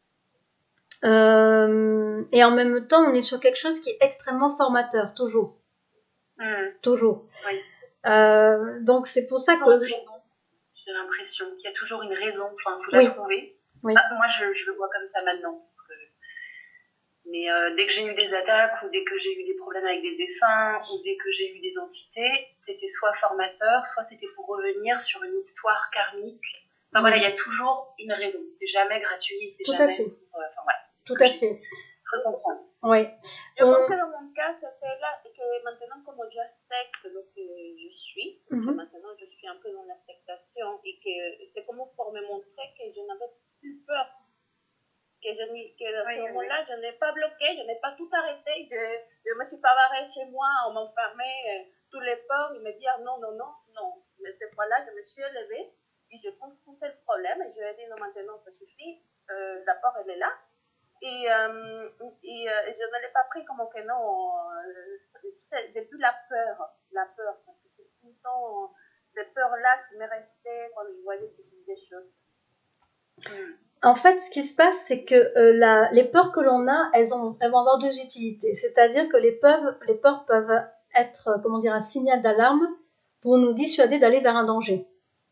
Euh, et en même temps, on est sur quelque chose qui est extrêmement formateur, toujours. Mmh. Toujours. Oui. Euh, donc, c'est pour ça que... J'ai l'impression qu'il y a toujours une raison, enfin, il faut oui. la trouver. Oui. Ah, moi, je, je le vois comme ça maintenant. Parce que... Mais euh, dès que j'ai eu des attaques, ou dès que j'ai eu des problèmes avec des défunts, ou dès que j'ai eu des entités, c'était soit formateur, soit c'était pour revenir sur une histoire karmique. Enfin oui. Voilà, il y a toujours une raison. C'est jamais gratuit, c'est Tout jamais... à fait. Pour, euh, enfin, voilà, tout à fait. Je comprends. Oui. Je pense que dans mon cas, c'était là, que maintenant, comme j'accepte ce que je suis, mm-hmm. que maintenant je suis un peu dans l'acceptation, et que c'est comme pour me montrer que je n'avais plus peur. Que, je, que dans oui, ce moment-là, oui. je n'ai pas bloqué, je n'ai pas tout arrêté, je ne me suis pas barrée chez moi, on m'enfermait euh, tous les ports, et me dire non, non, non, non. Mais cette fois-là, je me suis élevée, et je confrontais le problème, et je lui ai dit non, maintenant ça suffit, euh, la porte elle est là. Et, euh, et, euh, et je ne l'ai pas pris comme que non, euh, c'est depuis la peur, la peur, parce que c'est tout le temps cette peur-là qui m'est restée quand je voyais ces des choses. Mm. En fait, ce qui se passe, c'est que euh, la, les peurs que l'on a, elles, ont, elles vont avoir deux utilités. C'est-à-dire que les peurs, les peurs peuvent être, comment dire, un signal d'alarme pour nous dissuader d'aller vers un danger.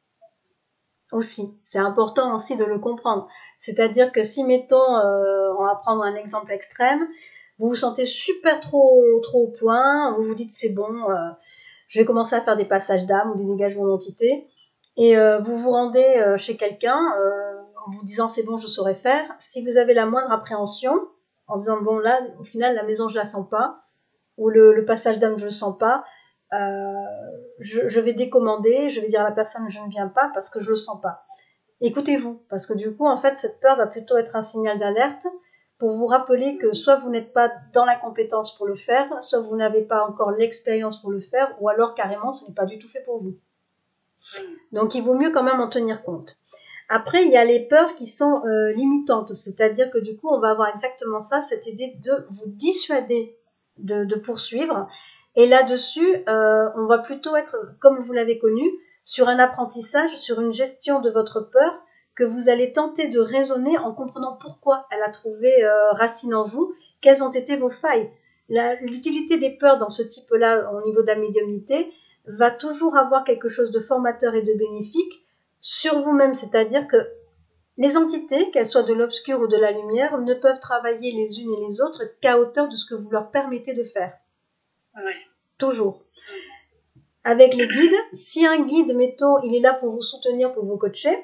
Aussi, c'est important aussi de le comprendre. C'est-à-dire que si, mettons, euh, on va prendre un exemple extrême, vous vous sentez super trop, trop au point, vous vous dites c'est bon, euh, je vais commencer à faire des passages d'âme ou des dégagements d'entité, et euh, vous vous rendez euh, chez quelqu'un euh, en vous disant c'est bon, je saurais faire. Si vous avez la moindre appréhension, en disant bon là, au final, la maison je la sens pas, ou le, le passage d'âme je le sens pas, euh, je, je vais décommander, je vais dire à la personne je ne viens pas parce que je le sens pas. Écoutez-vous, parce que du coup, en fait, cette peur va plutôt être un signal d'alerte pour vous rappeler que soit vous n'êtes pas dans la compétence pour le faire, soit vous n'avez pas encore l'expérience pour le faire, ou alors carrément, ce n'est pas du tout fait pour vous. Donc, il vaut mieux quand même en tenir compte. Après, il y a les peurs qui sont euh, limitantes, c'est-à-dire que du coup, on va avoir exactement ça, cette idée de vous dissuader de, de poursuivre. Et là-dessus, euh, on va plutôt être, comme vous l'avez connu, sur un apprentissage, sur une gestion de votre peur que vous allez tenter de raisonner en comprenant pourquoi elle a trouvé euh, racine en vous, quelles ont été vos failles. La, l'utilité des peurs dans ce type-là, au niveau de la médiumnité, va toujours avoir quelque chose de formateur et de bénéfique sur vous-même, c'est-à-dire que les entités, qu'elles soient de l'obscur ou de la lumière, ne peuvent travailler les unes et les autres qu'à hauteur de ce que vous leur permettez de faire. Oui. Toujours. Avec les guides, si un guide, mettons, il est là pour vous soutenir, pour vous coacher,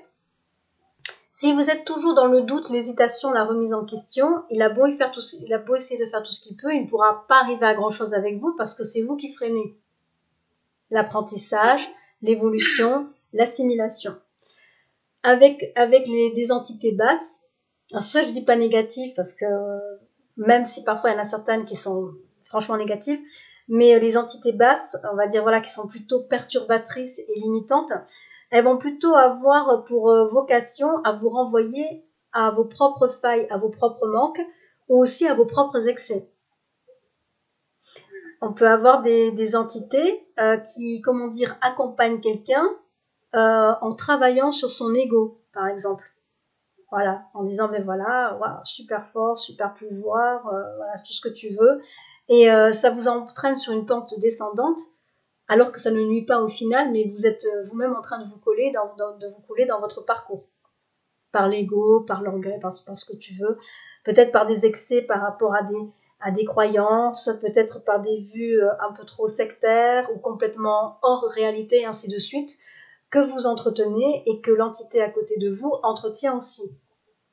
si vous êtes toujours dans le doute, l'hésitation, la remise en question, il a beau, y faire tout, il a beau essayer de faire tout ce qu'il peut, il ne pourra pas arriver à grand-chose avec vous parce que c'est vous qui freinez l'apprentissage, l'évolution, l'assimilation. Avec, avec les, des entités basses, alors c'est pour ça que je dis pas négatif parce que même si parfois il y en a certaines qui sont franchement négatives, mais les entités basses, on va dire voilà, qui sont plutôt perturbatrices et limitantes, elles vont plutôt avoir pour vocation à vous renvoyer à vos propres failles, à vos propres manques, ou aussi à vos propres excès. On peut avoir des, des entités euh, qui, comment dire, accompagnent quelqu'un euh, en travaillant sur son ego, par exemple. Voilà, en disant, mais voilà, voilà super fort, super pouvoir, euh, voilà, tout ce que tu veux. Et euh, ça vous entraîne sur une pente descendante, alors que ça ne nuit pas au final, mais vous êtes vous-même en train de vous coller dans, dans, de vous couler dans votre parcours. Par l'ego, par l'orgueil, par, par ce que tu veux. Peut-être par des excès par rapport à des, à des croyances, peut-être par des vues un peu trop sectaires ou complètement hors réalité, et ainsi de suite, que vous entretenez et que l'entité à côté de vous entretient aussi. Ok ?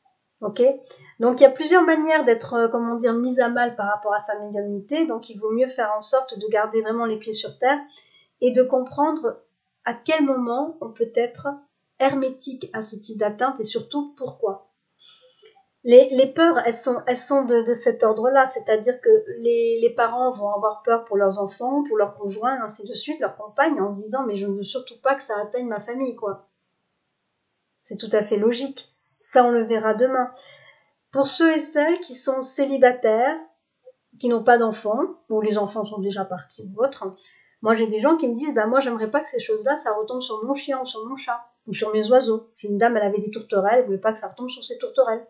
Donc il y a plusieurs manières d'être, comment dire, mise à mal par rapport à sa médiumnité, donc il vaut mieux faire en sorte de garder vraiment les pieds sur terre et de comprendre à quel moment on peut être hermétique à ce type d'atteinte et surtout pourquoi. Les, les peurs, elles sont, elles sont de, de cet ordre-là, c'est-à-dire que les, les parents vont avoir peur pour leurs enfants, pour leurs conjoints, ainsi de suite, leurs compagnes, en se disant mais je ne veux surtout pas que ça atteigne ma famille, quoi. C'est tout à fait logique. Ça, on le verra demain. Pour ceux et celles qui sont célibataires, qui n'ont pas d'enfants, ou les enfants sont déjà partis ou autre, moi j'ai des gens qui me disent bah moi j'aimerais pas que ces choses-là ça retombe sur mon chien ou sur mon chat ou sur mes oiseaux. J'ai une dame, elle avait des tourterelles, elle voulait pas que ça retombe sur ses tourterelles.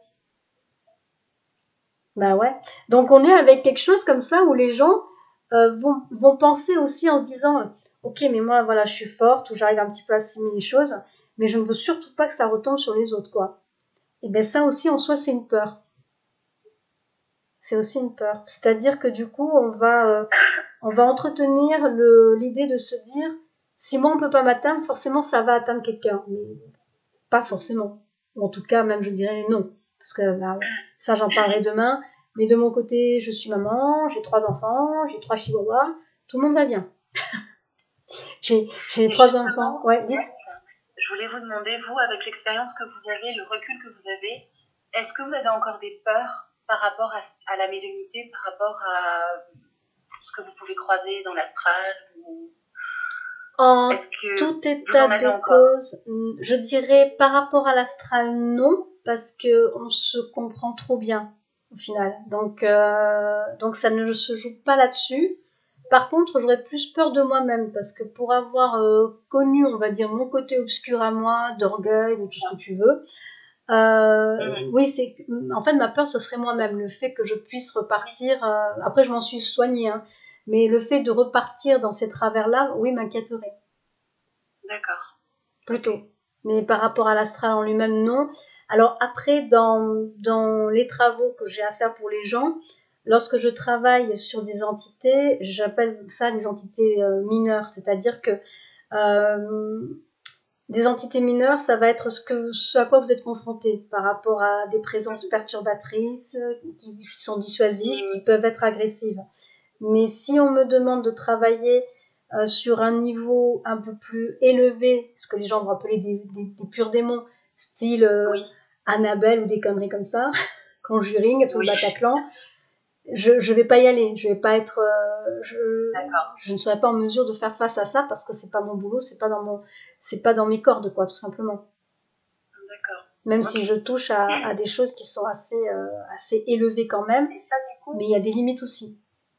Bah ouais. Donc on est avec quelque chose comme ça où les gens euh, vont, vont penser aussi en se disant ok mais moi voilà je suis forte ou j'arrive un petit peu à assimiler les choses, mais je ne veux surtout pas que ça retombe sur les autres quoi. Et ben ça aussi en soi c'est une peur. C'est aussi une peur. C'est-à-dire que du coup on va euh, on va entretenir le, l'idée de se dire si moi on peut pas m'atteindre, forcément ça va atteindre quelqu'un. Mais pas forcément. Ou en tout cas, même je dirais non. Parce que bah, ça j'en parlerai demain. Mais de mon côté, je suis maman, j'ai trois enfants, j'ai trois chihuahuas, tout le monde va bien. j'ai j'ai Et trois enfants. Ouais, dites. Je voulais vous demander, vous, avec l'expérience que vous avez, le recul que vous avez, est-ce que vous avez encore des peurs par rapport à, à la médiumnité, par rapport à ce que vous pouvez croiser dans l'astral ou... En Est-ce que tout vous état en avez de encore cause, je dirais par rapport à l'astral, non, parce que on se comprend trop bien au final. Donc, euh, donc ça ne se joue pas là-dessus. Par contre, j'aurais plus peur de moi-même parce que pour avoir euh, connu, on va dire, mon côté obscur à moi, d'orgueil, de tout ce que tu veux, euh, Mhm. oui, c'est en fait ma peur, ce serait moi-même, le fait que je puisse repartir. Euh, après, je m'en suis soignée, hein, mais le fait de repartir dans ces travers-là, oui, m'inquiéterait D'accord. plutôt. Mais par rapport à l'astral en lui-même, non. Alors après, dans, dans les travaux que j'ai à faire pour les gens, lorsque je travaille sur des entités, j'appelle ça des entités euh, mineures, c'est-à-dire que euh, des entités mineures, ça va être ce, que, ce à quoi vous êtes confronté par rapport à des présences perturbatrices qui, qui sont dissuasives, qui peuvent être agressives. Mais si on me demande de travailler euh, sur un niveau un peu plus élevé, ce que les gens vont appeler des, des, des purs démons, style euh, Oui. Annabelle ou des conneries comme ça, Conjuring, tout Oui. le Bataclan, je je vais pas y aller, je vais pas être, euh, je, D'accord. je ne serai pas en mesure de faire face à ça parce que c'est pas mon boulot, c'est pas dans mon, c'est pas dans mes cordes quoi, tout simplement. D'accord. Même Ok. si je touche à, à des choses qui sont assez euh, assez élevées quand même, Et ça, du coup, mais il y a des limites aussi.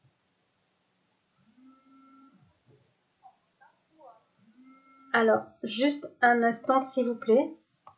Alors, juste un instant, s'il vous plaît.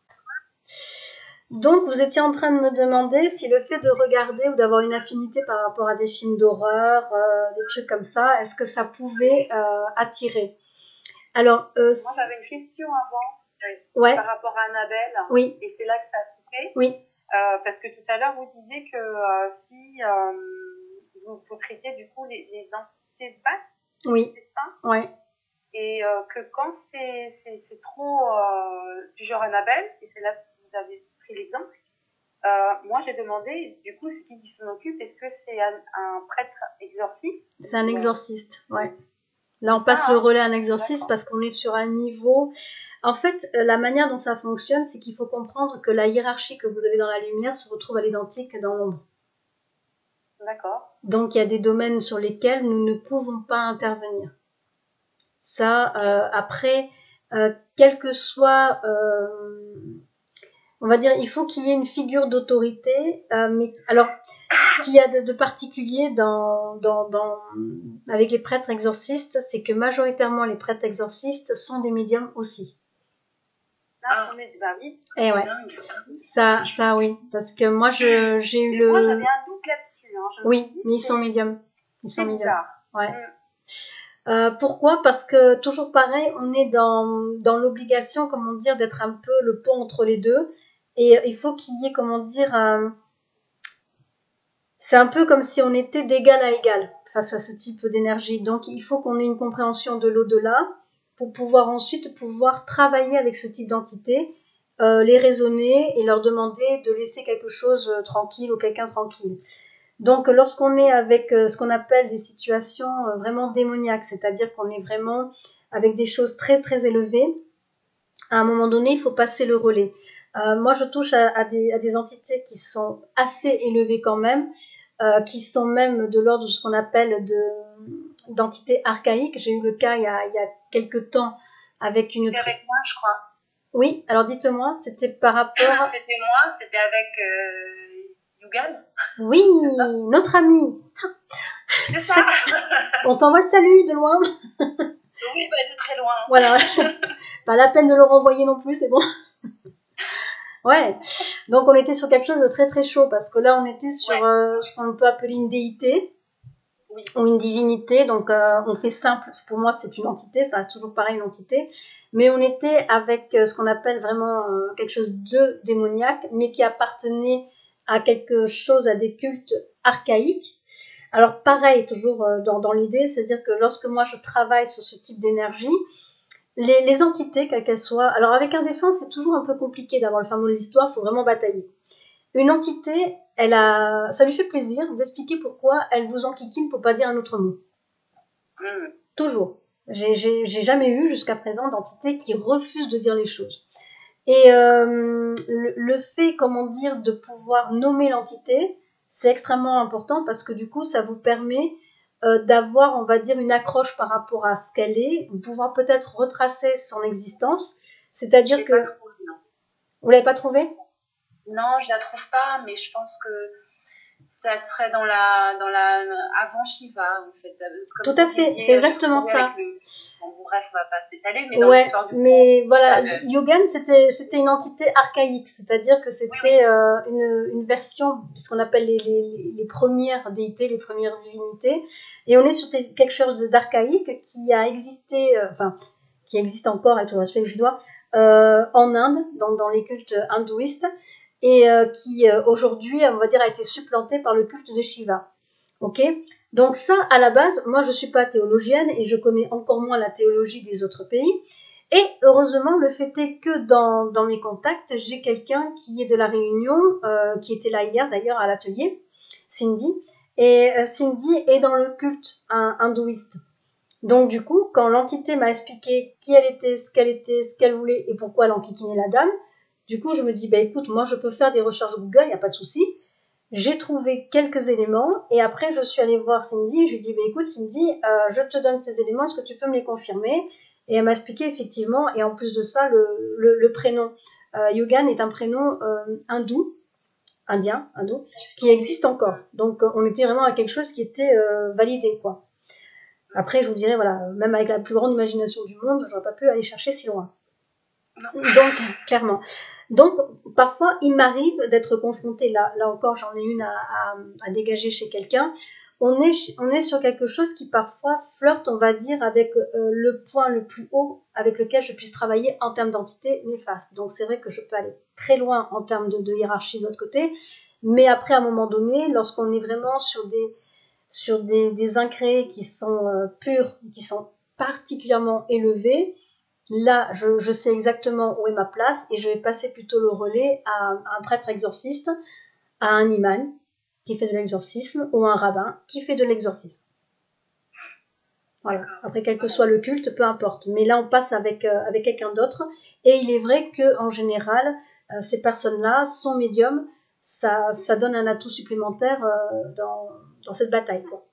Donc, vous étiez en train de me demander si le fait de regarder ou d'avoir une affinité par rapport à des films d'horreur, euh, des trucs comme ça, est-ce que ça pouvait euh, attirer? Alors, euh, moi j'avais une question avant euh, ouais, par rapport à Annabelle. oui, Et c'est là que ça a coupé. oui, Euh, parce que tout à l'heure, vous disiez que euh, si euh, vous, vous traitez du coup les, les entités basses, oui, c'est ça, ouais, et euh, que quand c'est, c'est, c'est trop euh, du genre Annabelle, et c'est là que vous avez pris l'exemple, euh, moi j'ai demandé, du coup, c'est qui qui s'en occupe? Est-ce que c'est un, un prêtre exorciste? c'est un ou, euh, exorciste, ouais. Là, on c'est passe ça, le hein? relais à un exorciste D'accord. parce qu'on est sur un niveau. En fait, euh, la manière dont ça fonctionne, c'est qu'il faut comprendre que la hiérarchie que vous avez dans la lumière se retrouve à l'identique dans l'ombre. D'accord. Donc il y a des domaines sur lesquels nous ne pouvons pas intervenir. Ça, euh, après, euh, quel que soit, euh, on va dire, il faut qu'il y ait une figure d'autorité. Euh, mais alors, ce qu'il y a de, de particulier dans, dans, dans, avec les prêtres exorcistes, c'est que majoritairement les prêtres exorcistes sont des médiums aussi. Ah, on est, bah oui. Eh ouais. Ça, ça oui, parce que moi je, j'ai eu Et le. moi j'avais un doute là-dessus. Hein. Je me Oui, suis dit, mais ils c'est- sont médiums. Ils sont c'est médiums. bizarre. Ouais. Mm. Euh, pourquoi? Parce que toujours pareil, on est dans, dans l'obligation, comment dire, d'être un peu le pont entre les deux. Et il faut qu'il y ait, comment dire, euh, c'est un peu comme si on était d'égal à égal face à ce type d'énergie. Donc il faut qu'on ait une compréhension de l'au-delà pour pouvoir ensuite pouvoir travailler avec ce type d'entité, euh, les raisonner et leur demander de laisser quelque chose euh, tranquille ou quelqu'un tranquille. Donc, lorsqu'on est avec euh, ce qu'on appelle des situations euh, vraiment démoniaques, c'est-à-dire qu'on est vraiment avec des choses très très élevées, à un moment donné, il faut passer le relais. Euh, moi, je touche à, à, des, à des entités qui sont assez élevées quand même, euh, qui sont même de l'ordre de ce qu'on appelle de, d'entités archaïques. J'ai eu le cas il y a, il y a quelques temps avec une... C'était avec moi, je crois. Oui, alors dites-moi, c'était par rapport... C'était moi, c'était avec euh, Yugal. Oui, notre ami. C'est ça. On t'envoie le salut de loin. Oui, bah, de très loin. Voilà. Pas la peine de le renvoyer non plus, c'est bon. Ouais. Donc on était sur quelque chose de très très chaud parce que là on était sur Ouais. euh, ce qu'on peut appeler une déité Oui. ou une divinité. Donc euh, on fait simple. Pour moi c'est une entité, ça reste toujours pareil une entité. Mais on était avec euh, ce qu'on appelle vraiment euh, quelque chose de démoniaque, mais qui appartenait à quelque chose, à des cultes archaïques. Alors pareil, toujours euh, dans, dans l'idée, c'est-à-dire que lorsque moi je travaille sur ce type d'énergie, les, les entités, quelles qu'elles soient, alors avec un défunt c'est toujours un peu compliqué d'avoir le fin mot de l'histoire, il faut vraiment batailler. Une entité, elle a, ça lui fait plaisir d'expliquer pourquoi elle vous enquiquine pour pas dire un autre mot. Mm. Toujours. J'ai, j'ai, j'ai jamais eu jusqu'à présent d'entité qui refuse de dire les choses. Et euh, le, le fait, comment dire, de pouvoir nommer l'entité, c'est extrêmement important parce que du coup, ça vous permet euh, d'avoir, on va dire, une accroche par rapport à ce qu'elle est, de pouvoir peut-être retracer son existence. C'est-à-dire Je l'ai que... pas trouvé, non. Vous l'avez pas trouvé? Non, je la trouve pas, mais je pense que ça serait dans la, dans la, avant Shiva, en fait. Comme Tout à vous fait, disiez, c'est j'ai exactement retrouvé ça. avec le- Bon, bon, bref, on va pas s'étaler, mais dans Ouais, l'histoire du mais tout voilà, ça, le- Yogan, c'était c'était une entité archaïque, c'est-à-dire que c'était euh, une, une version, ce qu'on appelle les, les, les premières déités, les premières divinités, et on est sur des- quelque chose de- d'archaïque qui a existé, euh, enfin, qui existe encore, avec tout le respect que je dois, euh, en Inde, dans, dans les cultes hindouistes, et euh, qui euh, aujourd'hui, on va dire, a été supplanté par le culte de Shiva. Ok? Donc ça, à la base, moi je suis pas théologienne et je connais encore moins la théologie des autres pays. Et heureusement, le fait est que dans, dans mes contacts, j'ai quelqu'un qui est de la Réunion, euh, qui était là hier d'ailleurs à l'atelier, Cindy. Et euh, Cindy est dans le culte hein, hindouiste. Donc du coup, quand l'entité m'a expliqué qui elle était, ce qu'elle était, ce qu'elle voulait et pourquoi elle enquiquinait la dame, du coup je me dis, bah écoute, moi je peux faire des recherches Google, il n'y a pas de souci. J'ai trouvé quelques éléments et après je suis allée voir Cindy et je lui ai dit bah, écoute Cindy, euh, je te donne ces éléments, est-ce que tu peux me les confirmer? Et elle m'a expliqué effectivement, et en plus de ça, le, le, le prénom euh, Yogan est un prénom euh, hindou, indien, hindou, qui existe encore. Donc euh, on était vraiment à quelque chose qui était euh, validé quoi. Après je vous dirais voilà, même avec la plus grande imagination du monde, j'aurais pas pu aller chercher si loin. Donc clairement. Donc, parfois, il m'arrive d'être confrontée, là, là encore, j'en ai une à, à, à dégager chez quelqu'un. On est, on est sur quelque chose qui parfois flirte, on va dire, avec euh, le point le plus haut avec lequel je puisse travailler en termes d'entité néfaste. Donc, c'est vrai que je peux aller très loin en termes de, de hiérarchie de l'autre côté, mais après, à un moment donné, lorsqu'on est vraiment sur des, sur des, des incréés qui sont euh, purs, qui sont particulièrement élevés, là, je, je sais exactement où est ma place et je vais passer plutôt le relais à, à un prêtre exorciste, à un imam qui fait de l'exorcisme ou à un rabbin qui fait de l'exorcisme. Voilà. Après, quel que soit le culte, peu importe. Mais là, on passe avec, euh, avec quelqu'un d'autre. Et il est vrai qu'en général, euh, ces personnes-là sont médiums. Ça, ça donne un atout supplémentaire euh, dans, dans cette bataille, quoi.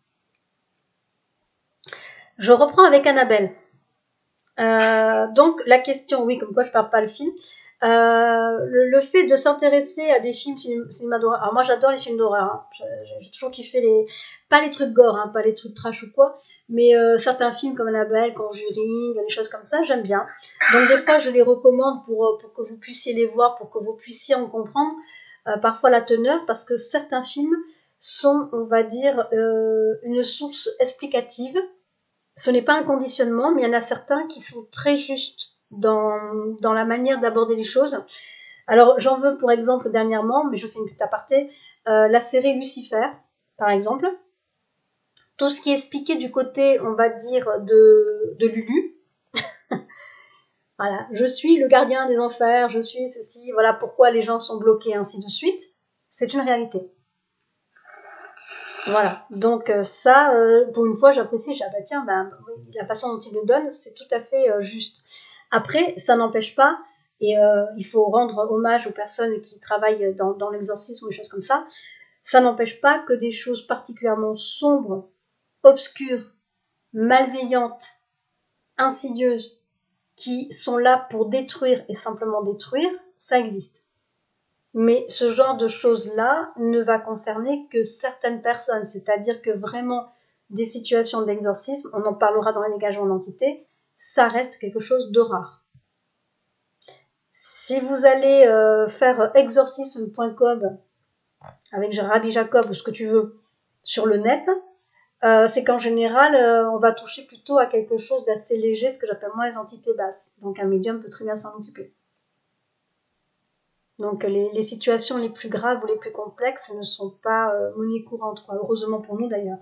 Je reprends avec Annabelle. Euh, donc la question, oui, comme quoi je parle pas le film. Euh, le, le fait de s'intéresser à des films cinéma d'horreur. Alors moi j'adore les films d'horreur. Hein. J'ai, j'ai toujours kiffé les, pas les trucs gore, hein, pas les trucs trash ou quoi, mais euh, certains films comme Annabelle, Conjuring, des choses comme ça, j'aime bien. Donc des fois je les recommande pour pour que vous puissiez les voir, pour que vous puissiez en comprendre euh, parfois la teneur, parce que certains films sont, on va dire, euh, une source explicative. Ce n'est pas un conditionnement, mais il y en a certains qui sont très justes dans, dans la manière d'aborder les choses. Alors, j'en veux pour exemple dernièrement, mais je fais une petite aparté, euh, la série Lucifer, par exemple. Tout ce qui est expliqué du côté, on va dire, de, de Lulu. Voilà, je suis le gardien des enfers, je suis ceci, voilà pourquoi les gens sont bloqués, ainsi de suite. C'est une réalité. Voilà, donc euh, ça, euh, pour une fois, j'apprécie, j'ai ah bah tiens, bah, oui, la façon dont il le donne, c'est tout à fait euh, juste. Après, ça n'empêche pas, et euh, il faut rendre hommage aux personnes qui travaillent dans, dans l'exorcisme ou des choses comme ça, ça n'empêche pas que des choses particulièrement sombres, obscures, malveillantes, insidieuses, qui sont là pour détruire et simplement détruire, ça existe. Mais ce genre de choses-là ne va concerner que certaines personnes, c'est-à-dire que vraiment des situations d'exorcisme, on en parlera dans les dégagements d'entité, ça reste quelque chose de rare. Si vous allez euh, faire exorcisme point com avec Rabbi Jacob ou ce que tu veux sur le net, euh, c'est qu'en général, euh, on va toucher plutôt à quelque chose d'assez léger, ce que j'appelle moi les entités basses. Donc un médium peut très bien s'en occuper. Donc les, les situations les plus graves ou les plus complexes ne sont pas euh, monnaie courante, quoi. Heureusement pour nous d'ailleurs.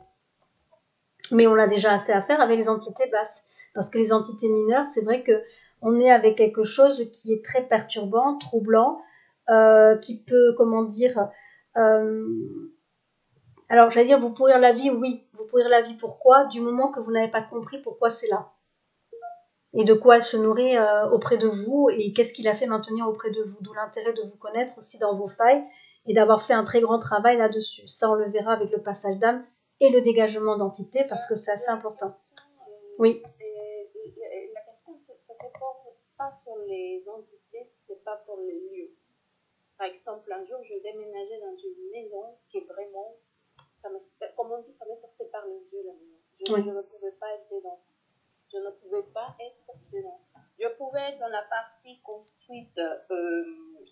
Mais on a déjà assez à faire avec les entités basses. Parce que les entités mineures, c'est vrai que on est avec quelque chose qui est très perturbant, troublant, euh, qui peut, comment dire... Euh... Alors j'allais dire vous pourrir la vie, oui. Vous pourrir la vie pourquoi ? Du moment que vous n'avez pas compris pourquoi c'est là. Et de quoi elle se nourrit euh, auprès de vous et qu'est-ce qu'il a fait maintenir auprès de vous. D'où l'intérêt de vous connaître aussi dans vos failles et d'avoir fait un très grand travail là-dessus. Ça, on le verra avec le passage d'âme et le dégagement d'entité parce que c'est assez important. Oui. La question, ça ne se porte pas sur les entités, c'est pas pour les lieux. Par exemple, un jour, je déménageais dans une maison qui vraiment, ça me, comme on dit, ça me sortait par les yeux la maison. Je, oui. je ne pouvais pas être dedans. Je ne pouvais pas être dedans. Je pouvais être dans la partie construite euh,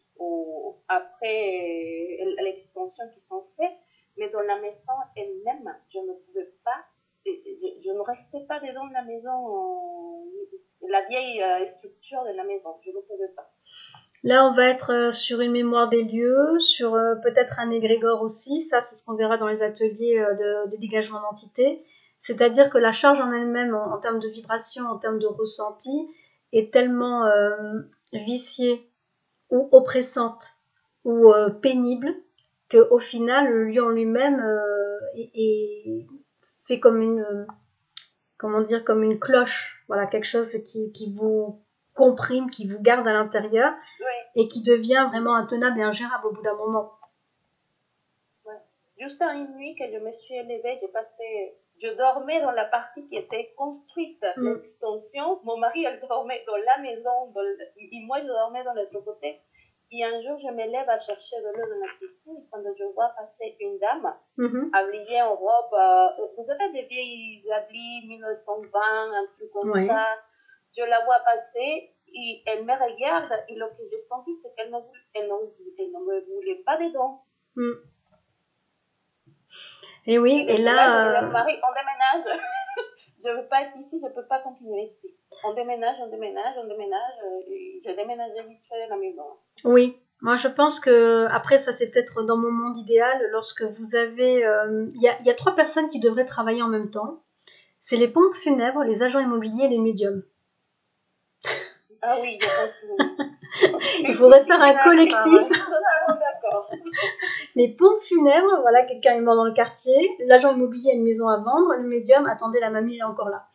au, après l'extension qui sont faites, mais dans la maison elle-même, je ne pouvais pas, je, je ne restais pas dedans de la maison, euh, la vieille euh, structure de la maison, je ne pouvais pas. Là, on va être sur une mémoire des lieux, sur euh, peut-être un égrégore aussi. Ça, c'est ce qu'on verra dans les ateliers euh, de, de dégagement d'entité. C'est-à-dire que la charge en elle-même, en, en termes de vibration, en termes de ressenti, est tellement euh, viciée ou oppressante ou euh, pénible qu'au final, le lieu en lui-même euh, est, est fait comme une, euh, comment dire, comme une cloche. Voilà, quelque chose qui, qui vous comprime, qui vous garde à l'intérieur, oui. Et qui devient vraiment intenable et ingérable au bout d'un moment. Ouais. Juste à une nuit que je me suis élevée, j'ai passé, je dormais dans la partie qui était construite, mm. l'extension. Mon mari, elle dormait dans la maison, dans le, et moi, je dormais dans l'autre côté. Et un jour, je me lève à chercher de l'eau dans la piscine, quand je vois passer une dame, mm-hmm. habillée en robe, euh, vous avez des vieilles habits mille neuf cent vingt, un truc comme oui. ça. Je la vois passer et elle me regarde et ce que j'ai senti, c'est qu'elle ne, elle ne, elle ne me voulait pas dedans. Mm. Et oui, et, et là... là je dis, Marie, on déménage. Je ne veux pas être ici, je ne peux pas continuer ici. On déménage, on déménage, on déménage. Et j'ai déménagé vite fait à la maison. Oui, moi je pense que, après ça c'est peut-être dans mon monde idéal, lorsque vous avez... Il euh, y, a, y a trois personnes qui devraient travailler en même temps. C'est les pompes funèbres, les agents immobiliers et les médiums. Ah oui, je pense que... Il faudrait faire un collectif. D'accord. Les pompes funèbres, voilà, quelqu'un est mort dans le quartier, l'agent immobilier a une maison à vendre, le médium, attendez, la mamie elle est encore là.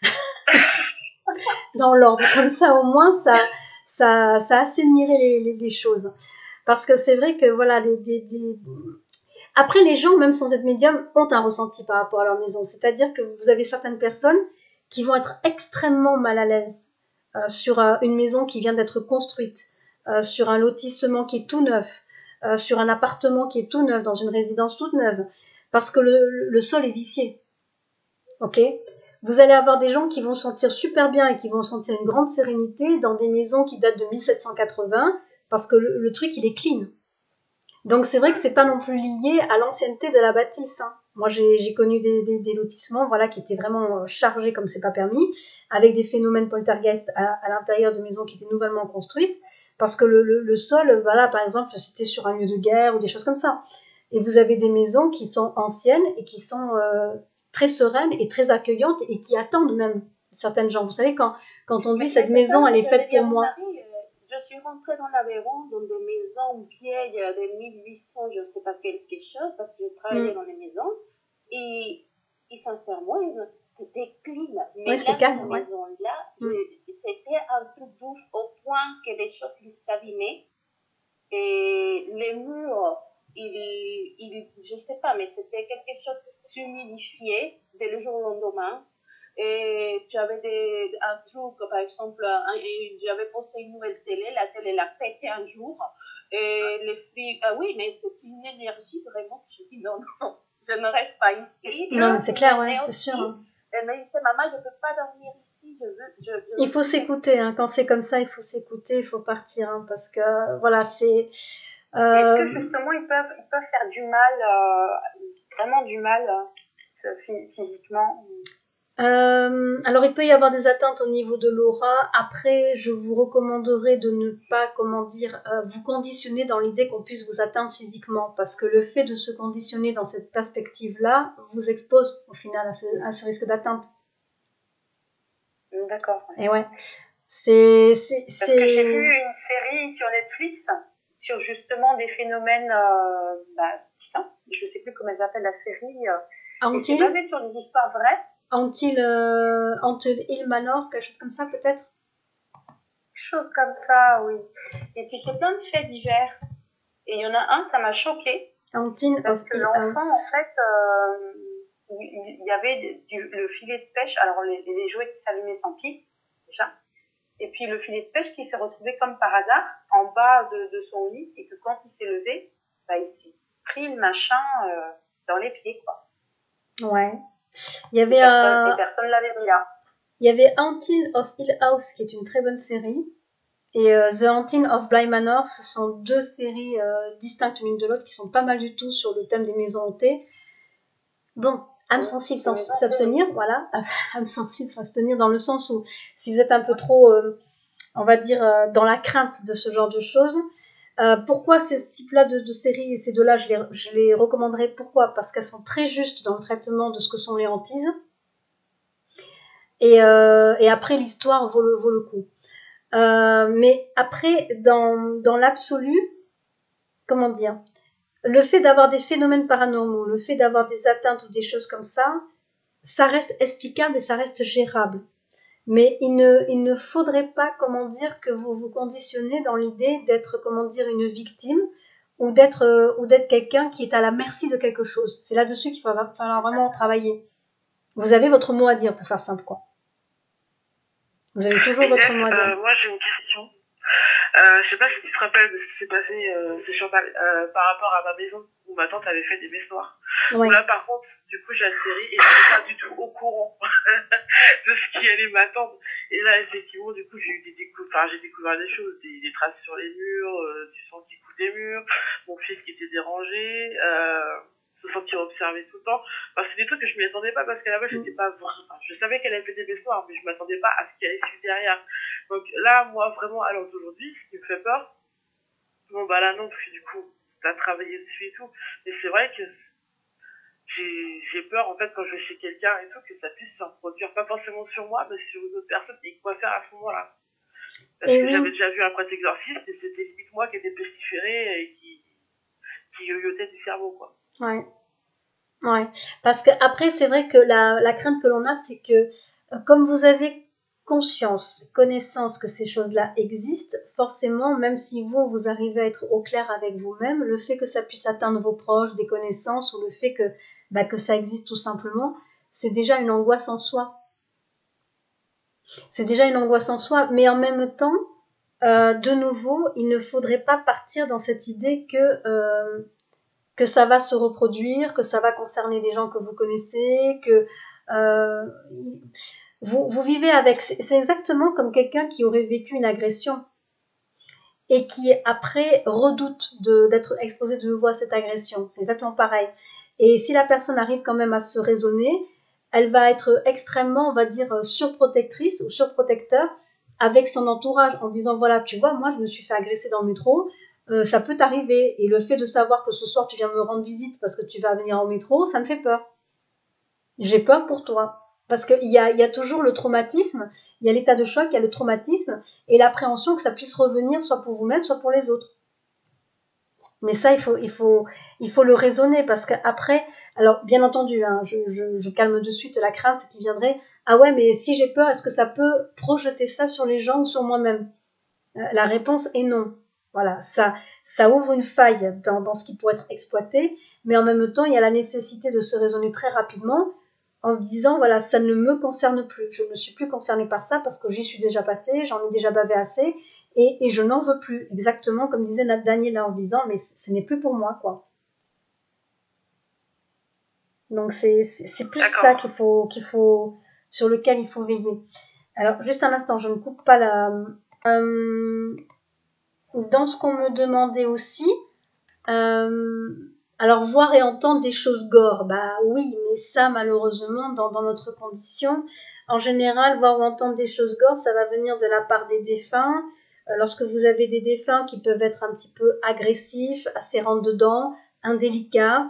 Dans l'ordre, comme ça au moins ça, ça, ça assainirait les, les, les choses. Parce que c'est vrai que voilà, des, des, des... Après, les gens, même sans être médium, ont un ressenti par rapport à leur maison. C'est-à-dire que vous avez certaines personnes qui vont être extrêmement mal à l'aise euh, sur euh, une maison qui vient d'être construite, euh, sur un lotissement qui est tout neuf, euh, sur un appartement qui est tout neuf, dans une résidence toute neuve, parce que le, le sol est vicié. Ok ? Vous allez avoir des gens qui vont se sentir super bien et qui vont sentir une grande sérénité dans des maisons qui datent de mille sept cent quatre-vingts, parce que le, le truc, il est clean. Donc c'est vrai que c'est pas non plus lié à l'ancienneté de la bâtisse. Hein. Moi j'ai, j'ai connu des, des, des lotissements voilà, qui étaient vraiment chargés comme c'est pas permis, avec des phénomènes poltergeist à, à l'intérieur de maisons qui étaient nouvellement construites, parce que le, le, le sol, voilà, par exemple, c'était sur un lieu de guerre ou des choses comme ça. Et vous avez des maisons qui sont anciennes et qui sont euh, très sereines et très accueillantes et qui attendent même certaines gens. Vous savez, quand, quand on dit Mais cette c'est maison, ça, elle est je faite vais dire pour à mon moi. mari, euh, je suis rentrée dans l'Aveyron, dans des maisons vieilles euh, de mille huit cents, je ne sais pas quelque chose, parce que j'ai travaillé Mm. dans les maisons. Et, et sincèrement, c'était clean. Mais Ouais, c'était là, calme, dans ouais. ces maisons-là, Mm. je- c'était un truc d'ouf au point que les choses ils s'abîmaient. Et les murs, ils, ils, je sais pas, mais c'était quelque chose qui s'humidifiait dès le jour au lendemain. Et tu avais des, un truc, par exemple, un, et j'avais posé une nouvelle télé, la télé elle a pété un jour. Et les filles, ah oui, mais c'est une énergie vraiment que je dis non, non, je ne reste pas ici. Non, mais c'est clair, ouais, Mais c'est aussi, sûr. Hein. elle me disait, maman, je ne peux pas dormir ici, je veux, je, je Il veux faut s'écouter, hein. Quand c'est comme ça, il faut s'écouter, il faut partir, hein, parce que voilà, c'est. Euh... Est-ce que justement ils peuvent, ils peuvent faire du mal, euh, vraiment du mal, euh, physiquement? Euh, alors il peut y avoir des atteintes au niveau de l'aura. Après, je vous recommanderais de ne pas, comment dire, euh, vous conditionner dans l'idée qu'on puisse vous atteindre physiquement, parce que le fait de se conditionner dans cette perspective-là vous expose au final à ce, à ce risque d'atteinte. D'accord. Et ouais, c'est, c'est, Parce c'est... que j'ai vu une série sur Netflix sur justement des phénomènes, euh, bah, tout ça. Je sais plus comment elle s'appelle la série. Euh, et c'est basé sur des histoires vraies. Until, euh, Until Hill Manor, quelque chose comme ça peut-être. Chose comme ça, oui. Et puis c'est plein de faits divers. Et il y en a un, ça m'a choqué. Until parce of que Hill l'enfant, House. en fait, euh, il, il y avait du, le filet de pêche, alors les, les jouets qui s'allumaient sans pile, déjà. Et puis le filet de pêche qui s'est retrouvé comme par hasard en bas de, de son lit et que quand il s'est levé, bah, il s'est pris le machin euh, dans les pieds, quoi. Ouais. Il y avait et personne, un... et personne l'avait mis là. Il y avait Until of Hill House qui est une très bonne série. Et euh, The Haunting of Bly Manor, ce sont deux séries euh, distinctes l'une de l'autre qui sont pas mal du tout sur le thème des maisons hantées. Bon, âme sensible sans s'abstenir, voilà, âme sensible s'abstenir dans le sens où si vous êtes un peu trop, euh, on va dire, euh, dans la crainte de ce genre de choses. Euh, pourquoi ces types-là de, de séries et ces deux-là, je les, je les recommanderais. Pourquoi ? Parce qu'elles sont très justes dans le traitement de ce que sont les hantises. Et, euh, et après, l'histoire vaut le, vaut le coup. Euh, mais après, dans, dans l'absolu, comment dire, le fait d'avoir des phénomènes paranormaux, le fait d'avoir des atteintes ou des choses comme ça, ça reste explicable et ça reste gérable. Mais il ne, il ne faudrait pas, comment dire, que vous vous conditionnez dans l'idée d'être, comment dire, une victime ou d'être, euh, ou d'être quelqu'un qui est à la merci de quelque chose. C'est là-dessus qu'il va falloir vraiment travailler. Vous avez votre mot à dire, pour faire simple, quoi. Vous avez toujours Inès, votre mot à dire. Euh, moi, j'ai une question. Euh, je sais pas si tu te rappelles de ce qui s'est passé, euh, c'est Chantal, euh, par rapport à ma maison où ma tante avait fait des messes noires. Ouais. Là, par contre, du coup, j'ai atterri et je n'étais pas du tout au courant de ce qui allait m'attendre. Et là, effectivement, du coup, j'ai eu des décou- enfin, j'ai découvert des choses, des, des traces sur les murs, euh, du sang qui coule des murs, mon fils qui était dérangé, euh, se sentir observé tout le temps. Enfin, c'est des trucs que je m'y attendais pas parce qu'à la base, j'étais pas vraiment, enfin, je savais qu'elle avait fait des messes noires, mais je m'attendais pas à ce qui allait suivre derrière. Donc là, moi, vraiment, à l'heure d'aujourd'hui, ce qui me fait peur, bon, bah là, non, parce que du coup, t'as travaillé dessus et tout, mais c'est vrai que j'ai, j'ai peur, en fait, quand je vais chez quelqu'un et tout, que ça puisse se reproduire, pas forcément sur moi, mais sur une autre personne, et quoi faire à ce moment-là. Parce Et que oui. j'avais déjà vu un prêtre exorciste, et c'était limite moi qui étais pestiféré et qui, qui yoyotait du cerveau, quoi. Ouais. Ouais. Parce que après, c'est vrai que la, la crainte que l'on a, c'est que, euh, comme vous avez conscience, connaissance que ces choses-là existent, forcément, même si vous, vous arrivez à être au clair avec vous-même, le fait que ça puisse atteindre vos proches, des connaissances, ou le fait que, bah, que ça existe tout simplement, c'est déjà une angoisse en soi. C'est déjà une angoisse en soi, mais en même temps, euh, de nouveau, il ne faudrait pas partir dans cette idée que, euh, que ça va se reproduire, que ça va concerner des gens que vous connaissez, que... Euh, Vous, vous vivez avec, c'est exactement comme quelqu'un qui aurait vécu une agression et qui après redoute de, d'être exposé de nouveau à cette agression. C'est exactement pareil. Et si la personne arrive quand même à se raisonner, elle va être extrêmement, on va dire, surprotectrice ou surprotecteur avec son entourage en disant voilà, tu vois, moi je me suis fait agresser dans le métro, euh, ça peut t'arriver. Et le fait de savoir que ce soir tu viens me rendre visite parce que tu vas venir en métro, ça me fait peur. J'ai peur pour toi. Parce qu'il y a, il y a toujours le traumatisme, il y a l'état de choc, il y a le traumatisme et l'appréhension que ça puisse revenir soit pour vous-même, soit pour les autres. Mais ça, il faut, il faut, il faut le raisonner parce qu'après, alors bien entendu, hein, je, je, je calme de suite la crainte qui viendrait. Ah ouais, mais si j'ai peur, est-ce que ça peut projeter ça sur les gens ou sur moi-même? La réponse est non. Voilà, ça, ça ouvre une faille dans, dans ce qui pourrait être exploité, mais en même temps, il y a la nécessité de se raisonner très rapidement en se disant, voilà, ça ne me concerne plus. Je ne suis plus concernée par ça parce que j'y suis déjà passée, j'en ai déjà bavé assez, et, et je n'en veux plus. Exactement comme disait Daniela en se disant, mais ce n'est plus pour moi, quoi. Donc c'est, c'est, c'est plus D'accord. ça qu'il faut, qu'il faut, sur lequel il faut veiller. Alors, juste un instant, je ne coupe pas la... Euh, dans ce qu'on me demandait aussi, euh, alors voir et entendre des choses gore, bah oui, mais ça malheureusement dans, dans notre condition, en général voir ou entendre des choses gore, ça va venir de la part des défunts. Euh, lorsque vous avez des défunts qui peuvent être un petit peu agressifs, assez rentre-dedans, indélicats,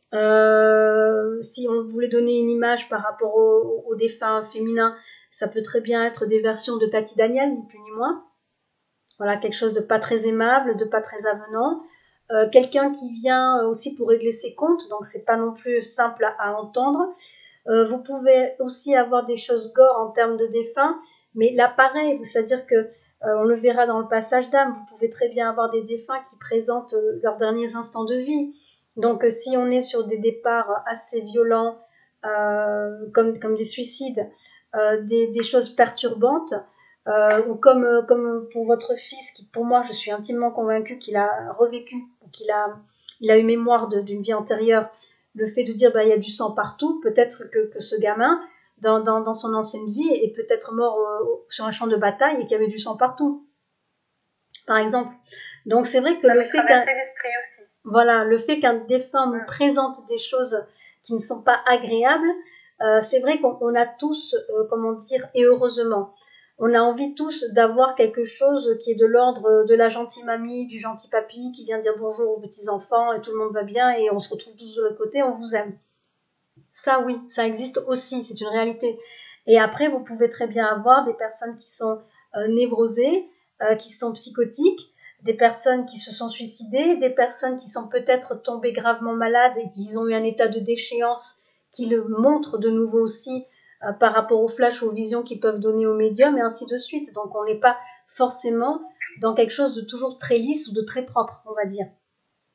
euh, si on voulait donner une image par rapport aux, aux défunts féminins, ça peut très bien être des versions de Tati Daniel, ni plus ni moins. Voilà, quelque chose de pas très aimable, de pas très avenant. Euh, quelqu'un qui vient aussi pour régler ses comptes, donc c'est pas non plus simple à, à entendre. Euh, vous pouvez aussi avoir des choses gore en termes de défunts, mais là pareil, c'est-à-dire que euh, on le verra dans le passage d'âme, vous pouvez très bien avoir des défunts qui présentent euh, leurs derniers instants de vie. Donc euh, si on est sur des départs assez violents, euh, comme, comme des suicides, euh, des, des choses perturbantes, Euh, ou comme, euh, comme pour votre fils, qui pour moi, je suis intimement convaincue qu'il a revécu, qu'il a, il a eu mémoire de, d'une vie antérieure, le fait de dire bah, il y a du sang partout, peut-être que, que ce gamin, dans, dans, dans son ancienne vie, est peut-être mort euh, sur un champ de bataille et qu'il y avait du sang partout, par exemple. Donc c'est vrai que Ça le fait qu'un, aussi. voilà, le fait qu'un défunt nous présente des choses qui ne sont pas agréables, euh, c'est vrai qu'on on a tous, euh, comment dire, et heureusement, on a envie tous d'avoir quelque chose qui est de l'ordre de la gentille mamie, du gentil papy qui vient dire bonjour aux petits enfants et tout le monde va bien et on se retrouve tous de l'autre côté, on vous aime. Ça oui, ça existe aussi, c'est une réalité. Et après, vous pouvez très bien avoir des personnes qui sont euh, névrosées, euh, qui sont psychotiques, des personnes qui se sont suicidées, des personnes qui sont peut-être tombées gravement malades et qui ont eu un état de déchéance qui le montre de nouveau aussi euh, par rapport aux flashs ou aux visions qu'ils peuvent donner aux médiums et ainsi de suite. Donc on n'est pas forcément dans quelque chose de toujours très lisse ou de très propre, on va dire. Ok ?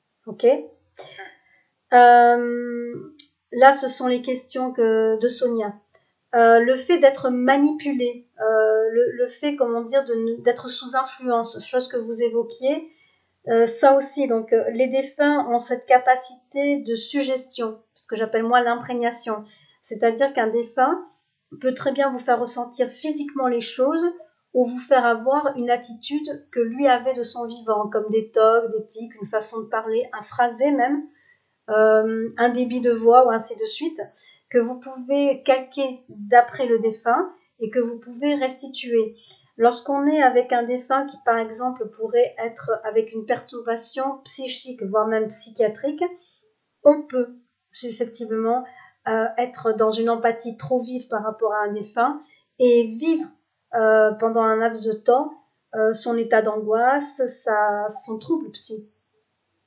euh, Là, ce sont les questions que, de Sonia. Euh, le fait d'être manipulé, euh, le, le fait, comment dire, de, d'être sous influence, chose que vous évoquiez, euh, ça aussi, donc euh, les défunts ont cette capacité de suggestion, ce que j'appelle moi l'imprégnation, c'est-à-dire qu'un défunt peut très bien vous faire ressentir physiquement les choses ou vous faire avoir une attitude que lui avait de son vivant, comme des tocs, des tics, une façon de parler, un phrasé même, euh, un débit de voix ou ainsi de suite, que vous pouvez calquer d'après le défunt et que vous pouvez restituer. Lorsqu'on est avec un défunt qui, par exemple, pourrait être avec une perturbation psychique, voire même psychiatrique, on peut susceptiblement euh, être dans une empathie trop vive par rapport à un défunt et vivre euh, pendant un laps de temps euh, son état d'angoisse, sa, son trouble psy.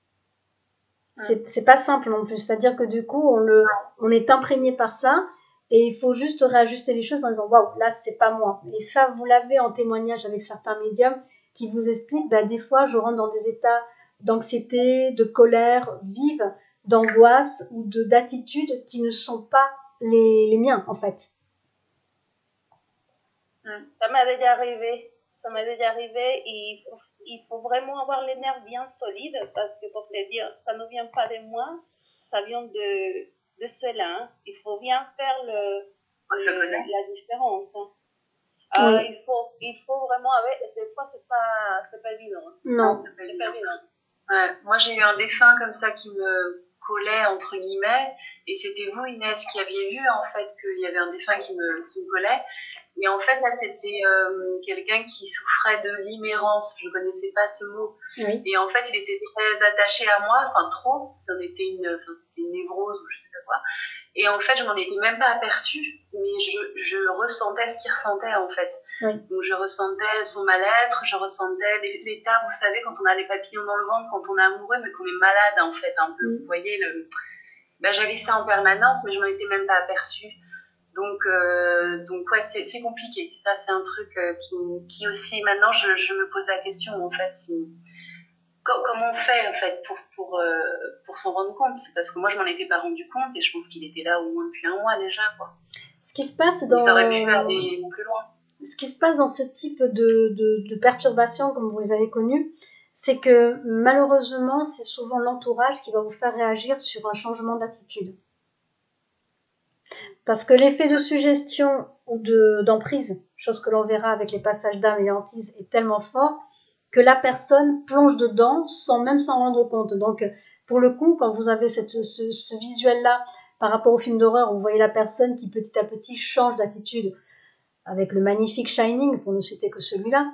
C'est, c'est pas simple non plus, c'est-à-dire que du coup on, le, on est imprégné par ça Et il faut juste réajuster les choses en disant waouh, là c'est pas moi. Et ça, vous l'avez en témoignage avec certains médiums qui vous expliquent, bah, des fois je rentre dans des états d'anxiété, de colère vive, d'angoisse ou de d'attitude qui ne sont pas les, les miens en fait. Ça m'est déjà arrivé, ça m'est déjà arrivé et il faut, il faut vraiment avoir les nerfs bien solides parce que pour te dire, ça ne vient pas de moi, ça vient de, de cela. Hein. Il faut bien faire le, le, la différence. Hein. Euh, oui. il, faut, il faut vraiment, avec, des fois c'est pas, c'est pas évident. Hein. Non, non c'est pas évident. Pas évident. Ouais, moi j'ai eu un défunt comme ça qui me collait entre guillemets et c'était vous Inès qui aviez vu en fait qu'il y avait un défunt qui me, qui me collait et en fait là c'était euh, quelqu'un qui souffrait de l'imérence, je connaissais pas ce mot oui. Et en fait il était très attaché à moi, enfin trop, c'était une, enfin, c'était une névrose ou je sais pas quoi et en fait je m'en étais même pas aperçue mais je, je ressentais ce qu'il ressentait en fait. Oui. Donc je ressentais son mal-être, je ressentais l'état, vous savez, quand on a les papillons dans le ventre, quand on est amoureux, mais qu'on est malade en fait, un peu. Mm. Vous voyez, le... ben, j'avais ça en permanence, mais je m'en étais même pas aperçue. Donc, euh, donc ouais, c'est, c'est compliqué. Ça, c'est un truc euh, qui, qui aussi, maintenant, je, je me pose la question en fait, si... Co- comment on fait en fait pour, pour, euh, pour s'en rendre compte? Parce que moi, je m'en étais pas rendu compte et je pense qu'il était là au moins depuis un mois déjà, quoi. Ce qui se passe dans... Ça aurait pu aller plus loin. Ce qui se passe dans ce type de, de, de perturbations, comme vous les avez connues, c'est que malheureusement, c'est souvent l'entourage qui va vous faire réagir sur un changement d'attitude. Parce que l'effet de suggestion ou de, d'emprise, chose que l'on verra avec les passages d'âme et les hantises, est tellement fort que la personne plonge dedans sans même s'en rendre compte. Donc, pour le coup, quand vous avez cette, ce, ce visuel-là par rapport au film d'horreur, où vous voyez la personne qui petit à petit change d'attitude, avec le magnifique Shining, pour ne citer que celui-là.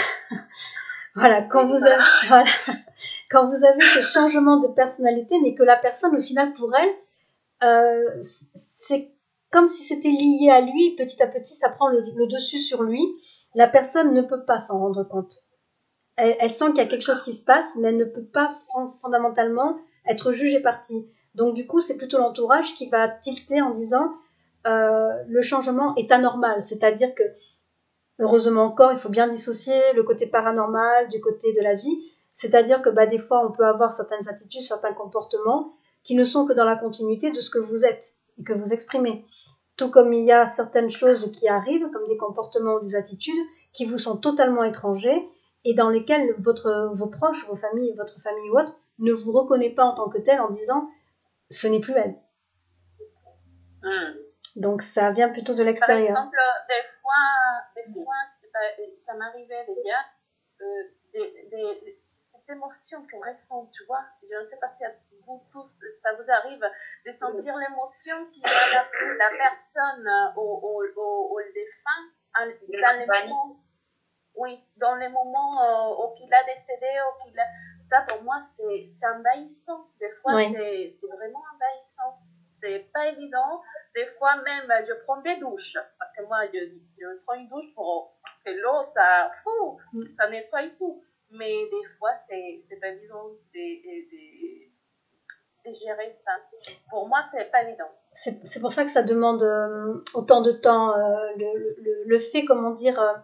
Voilà, quand vous avez, voilà, quand vous avez ce changement de personnalité, mais que la personne, au final, pour elle, euh, c'est comme si c'était lié à lui, petit à petit, ça prend le, le dessus sur lui. La personne ne peut pas s'en rendre compte. Elle, elle sent qu'il y a quelque chose qui se passe, mais elle ne peut pas fondamentalement être jugée partie. Donc, du coup, c'est plutôt l'entourage qui va tilter en disant Euh, le changement est anormal, c'est-à-dire que heureusement encore, il faut bien dissocier le côté paranormal du côté de la vie, c'est-à-dire que bah, des fois on peut avoir certaines attitudes, certains comportements qui ne sont que dans la continuité de ce que vous êtes et que vous exprimez, tout comme il y a certaines choses qui arrivent comme des comportements ou des attitudes qui vous sont totalement étrangers et dans lesquels votre, vos proches, vos familles, votre famille ou autre ne vous reconnaît pas en tant que tel en disant ce n'est plus elle. Mmh. Donc ça vient plutôt de l'extérieur. Par exemple, des fois, des fois ça m'arrivait déjà, euh, des, des, cette émotion qu'on ressent, tu vois. Je ne sais pas si à vous tous, ça vous arrive de sentir l'émotion qu'il y a la, la personne au, au, au, au défunt dans les moments, oui, dans les moments euh, où il a décédé, où il a, ça pour moi c'est, c'est envahissant. Des fois oui. c'est, c'est vraiment envahissant. C'est pas évident. Des fois même, je prends des douches. Parce que moi, je, je prends une douche pour que l'eau, ça, fou, ça nettoie tout. Mais des fois, c'est, c'est pas évident de, de, de gérer ça. Pour moi, c'est pas évident. C'est, c'est pour ça que ça demande euh, autant de temps. Euh, le, le, le fait, comment dire, euh,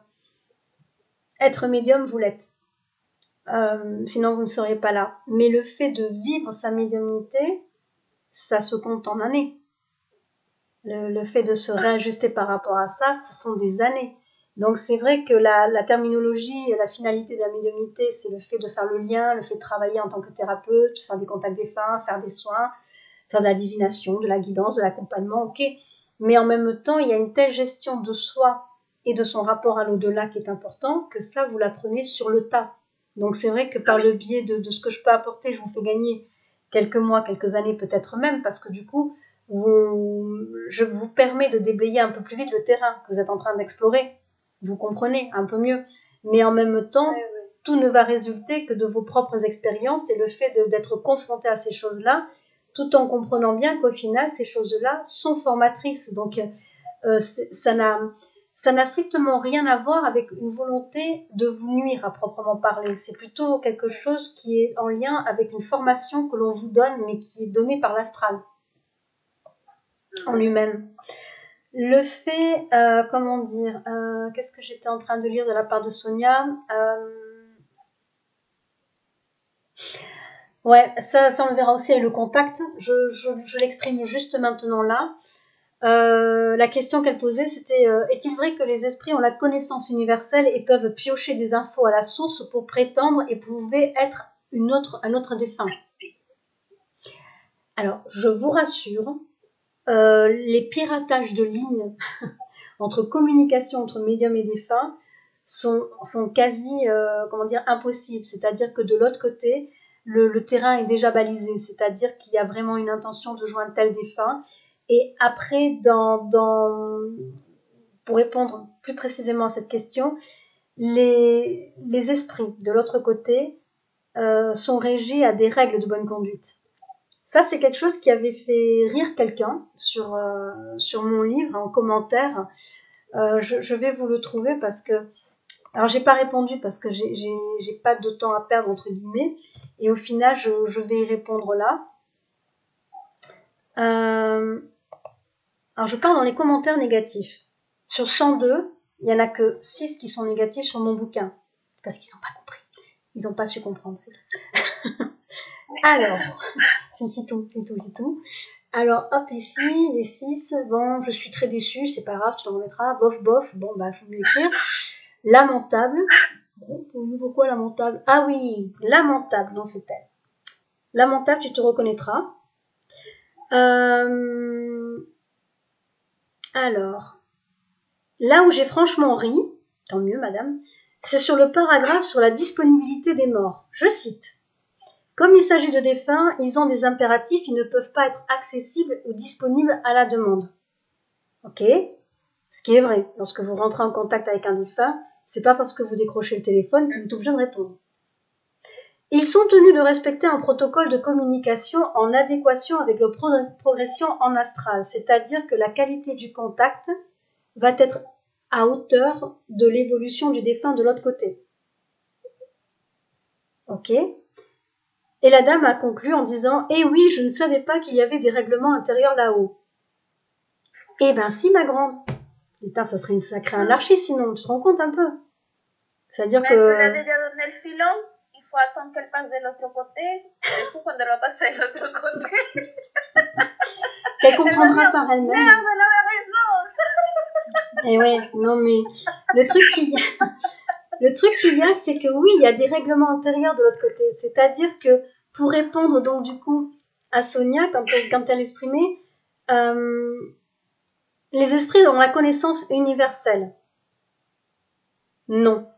être médium, vous l'êtes. Euh, sinon, vous ne seriez pas là. Mais le fait de vivre sa médiumnité, ça se compte en années. Le, le fait de se réajuster par rapport à ça, ce sont des années. Donc c'est vrai que la, la terminologie, la finalité de la médiumnité, c'est le fait de faire le lien, le fait de travailler en tant que thérapeute, faire des contacts défunts, faire des soins, faire de la divination, de la guidance, de l'accompagnement, ok. Mais en même temps, il y a une telle gestion de soi et de son rapport à l'au-delà qui est important, que ça, vous l'apprenez sur le tas. Donc c'est vrai que par le biais de, de ce que je peux apporter, je vous fais gagner quelques mois, quelques années peut-être même, parce que du coup, vous, je vous permets de déblayer un peu plus vite le terrain que vous êtes en train d'explorer. Vous comprenez un peu mieux. Mais en même temps, oui, oui. tout ne va résulter que de vos propres expériences et le fait de, d'être confronté à ces choses-là, tout en comprenant bien qu'au final, ces choses-là sont formatrices. Donc, euh, ça n'a, ça n'a strictement rien à voir avec une volonté de vous nuire à proprement parler. C'est plutôt quelque chose qui est en lien avec une formation que l'on vous donne, mais qui est donnée par l'astral en lui-même. le fait, euh, comment dire, euh, qu'est-ce que j'étais en train de lire de la part de Sonia euh, Ouais, ça, ça on le verra aussi avec le contact. Je, je, je l'exprime juste maintenant là. Euh, la question qu'elle posait, c'était euh, est-il vrai que les esprits ont la connaissance universelle et peuvent piocher des infos à la source pour prétendre et prouver être une autre, un autre défunt? Alors, je vous rassure, euh, les piratages de lignes entre communication entre médium et défunt sont, sont quasi, euh, comment dire, impossibles. C'est-à-dire que de l'autre côté, le, le terrain est déjà balisé. C'est-à-dire qu'il y a vraiment une intention de joindre tel défunt. Et après, dans, dans, pour répondre plus précisément à cette question, les, les esprits de l'autre côté euh, sont régis à des règles de bonne conduite. Ça, c'est quelque chose qui avait fait rire quelqu'un sur, euh, sur mon livre, en commentaire. Euh, je, je vais vous le trouver parce que... Alors, j'ai pas répondu parce que j'ai, j'ai, j'ai pas de temps à perdre, entre guillemets. Et au final, je, je vais y répondre là. Euh, alors, je parle dans les commentaires négatifs. Sur cent deux, il y en a que six qui sont négatifs sur mon bouquin. Parce qu'ils n'ont pas compris. Ils n'ont pas su comprendre. Alors, c'est tout, c'est tout, c'est tout. Alors, hop, ici, les six, bon, je suis très déçue, c'est pas grave, tu t'en remettras, bof, bof, bon, bah, faut mieux écrire. Lamentable. Bon, pourquoi lamentable? Ah oui, lamentable, non, c'est elle. Lamentable, tu te reconnaîtras. Euh... Alors, là où j'ai franchement ri, tant mieux, madame, c'est sur le paragraphe sur la disponibilité des morts. Je cite. Comme il s'agit de défunts, ils ont des impératifs, ils ne peuvent pas être accessibles ou disponibles à la demande. Ok? Ce qui est vrai. Lorsque vous rentrez en contact avec un défunt, c'est pas parce que vous décrochez le téléphone qu'il est obligé de répondre. Ils sont tenus de respecter un protocole de communication en adéquation avec leur progression en astral, c'est-à-dire que la qualité du contact va être à hauteur de l'évolution du défunt de l'autre côté. Ok? Et la dame a conclu en disant « Eh oui, je ne savais pas qu'il y avait des règlements intérieurs là-haut. » Eh ben si, ma grande. Putain, ça serait une sacrée anarchie sinon, tu te rends compte un peu? C'est-à-dire Mais que... tu l'as déjà donné le filon, il faut attendre qu'elle passe de l'autre côté. Du coup, quand elle va passer de l'autre côté... qu'elle comprendra elle par elle-même. Merde, elle avait raison. Eh ouais, non mais... Le truc qui... Le truc qu'il y a, c'est que oui, il y a des règlements antérieurs de l'autre côté. C'est-à-dire que pour répondre donc du coup à Sonia, quand elle, quand elle exprimait, euh, les esprits ont la connaissance universelle. Non.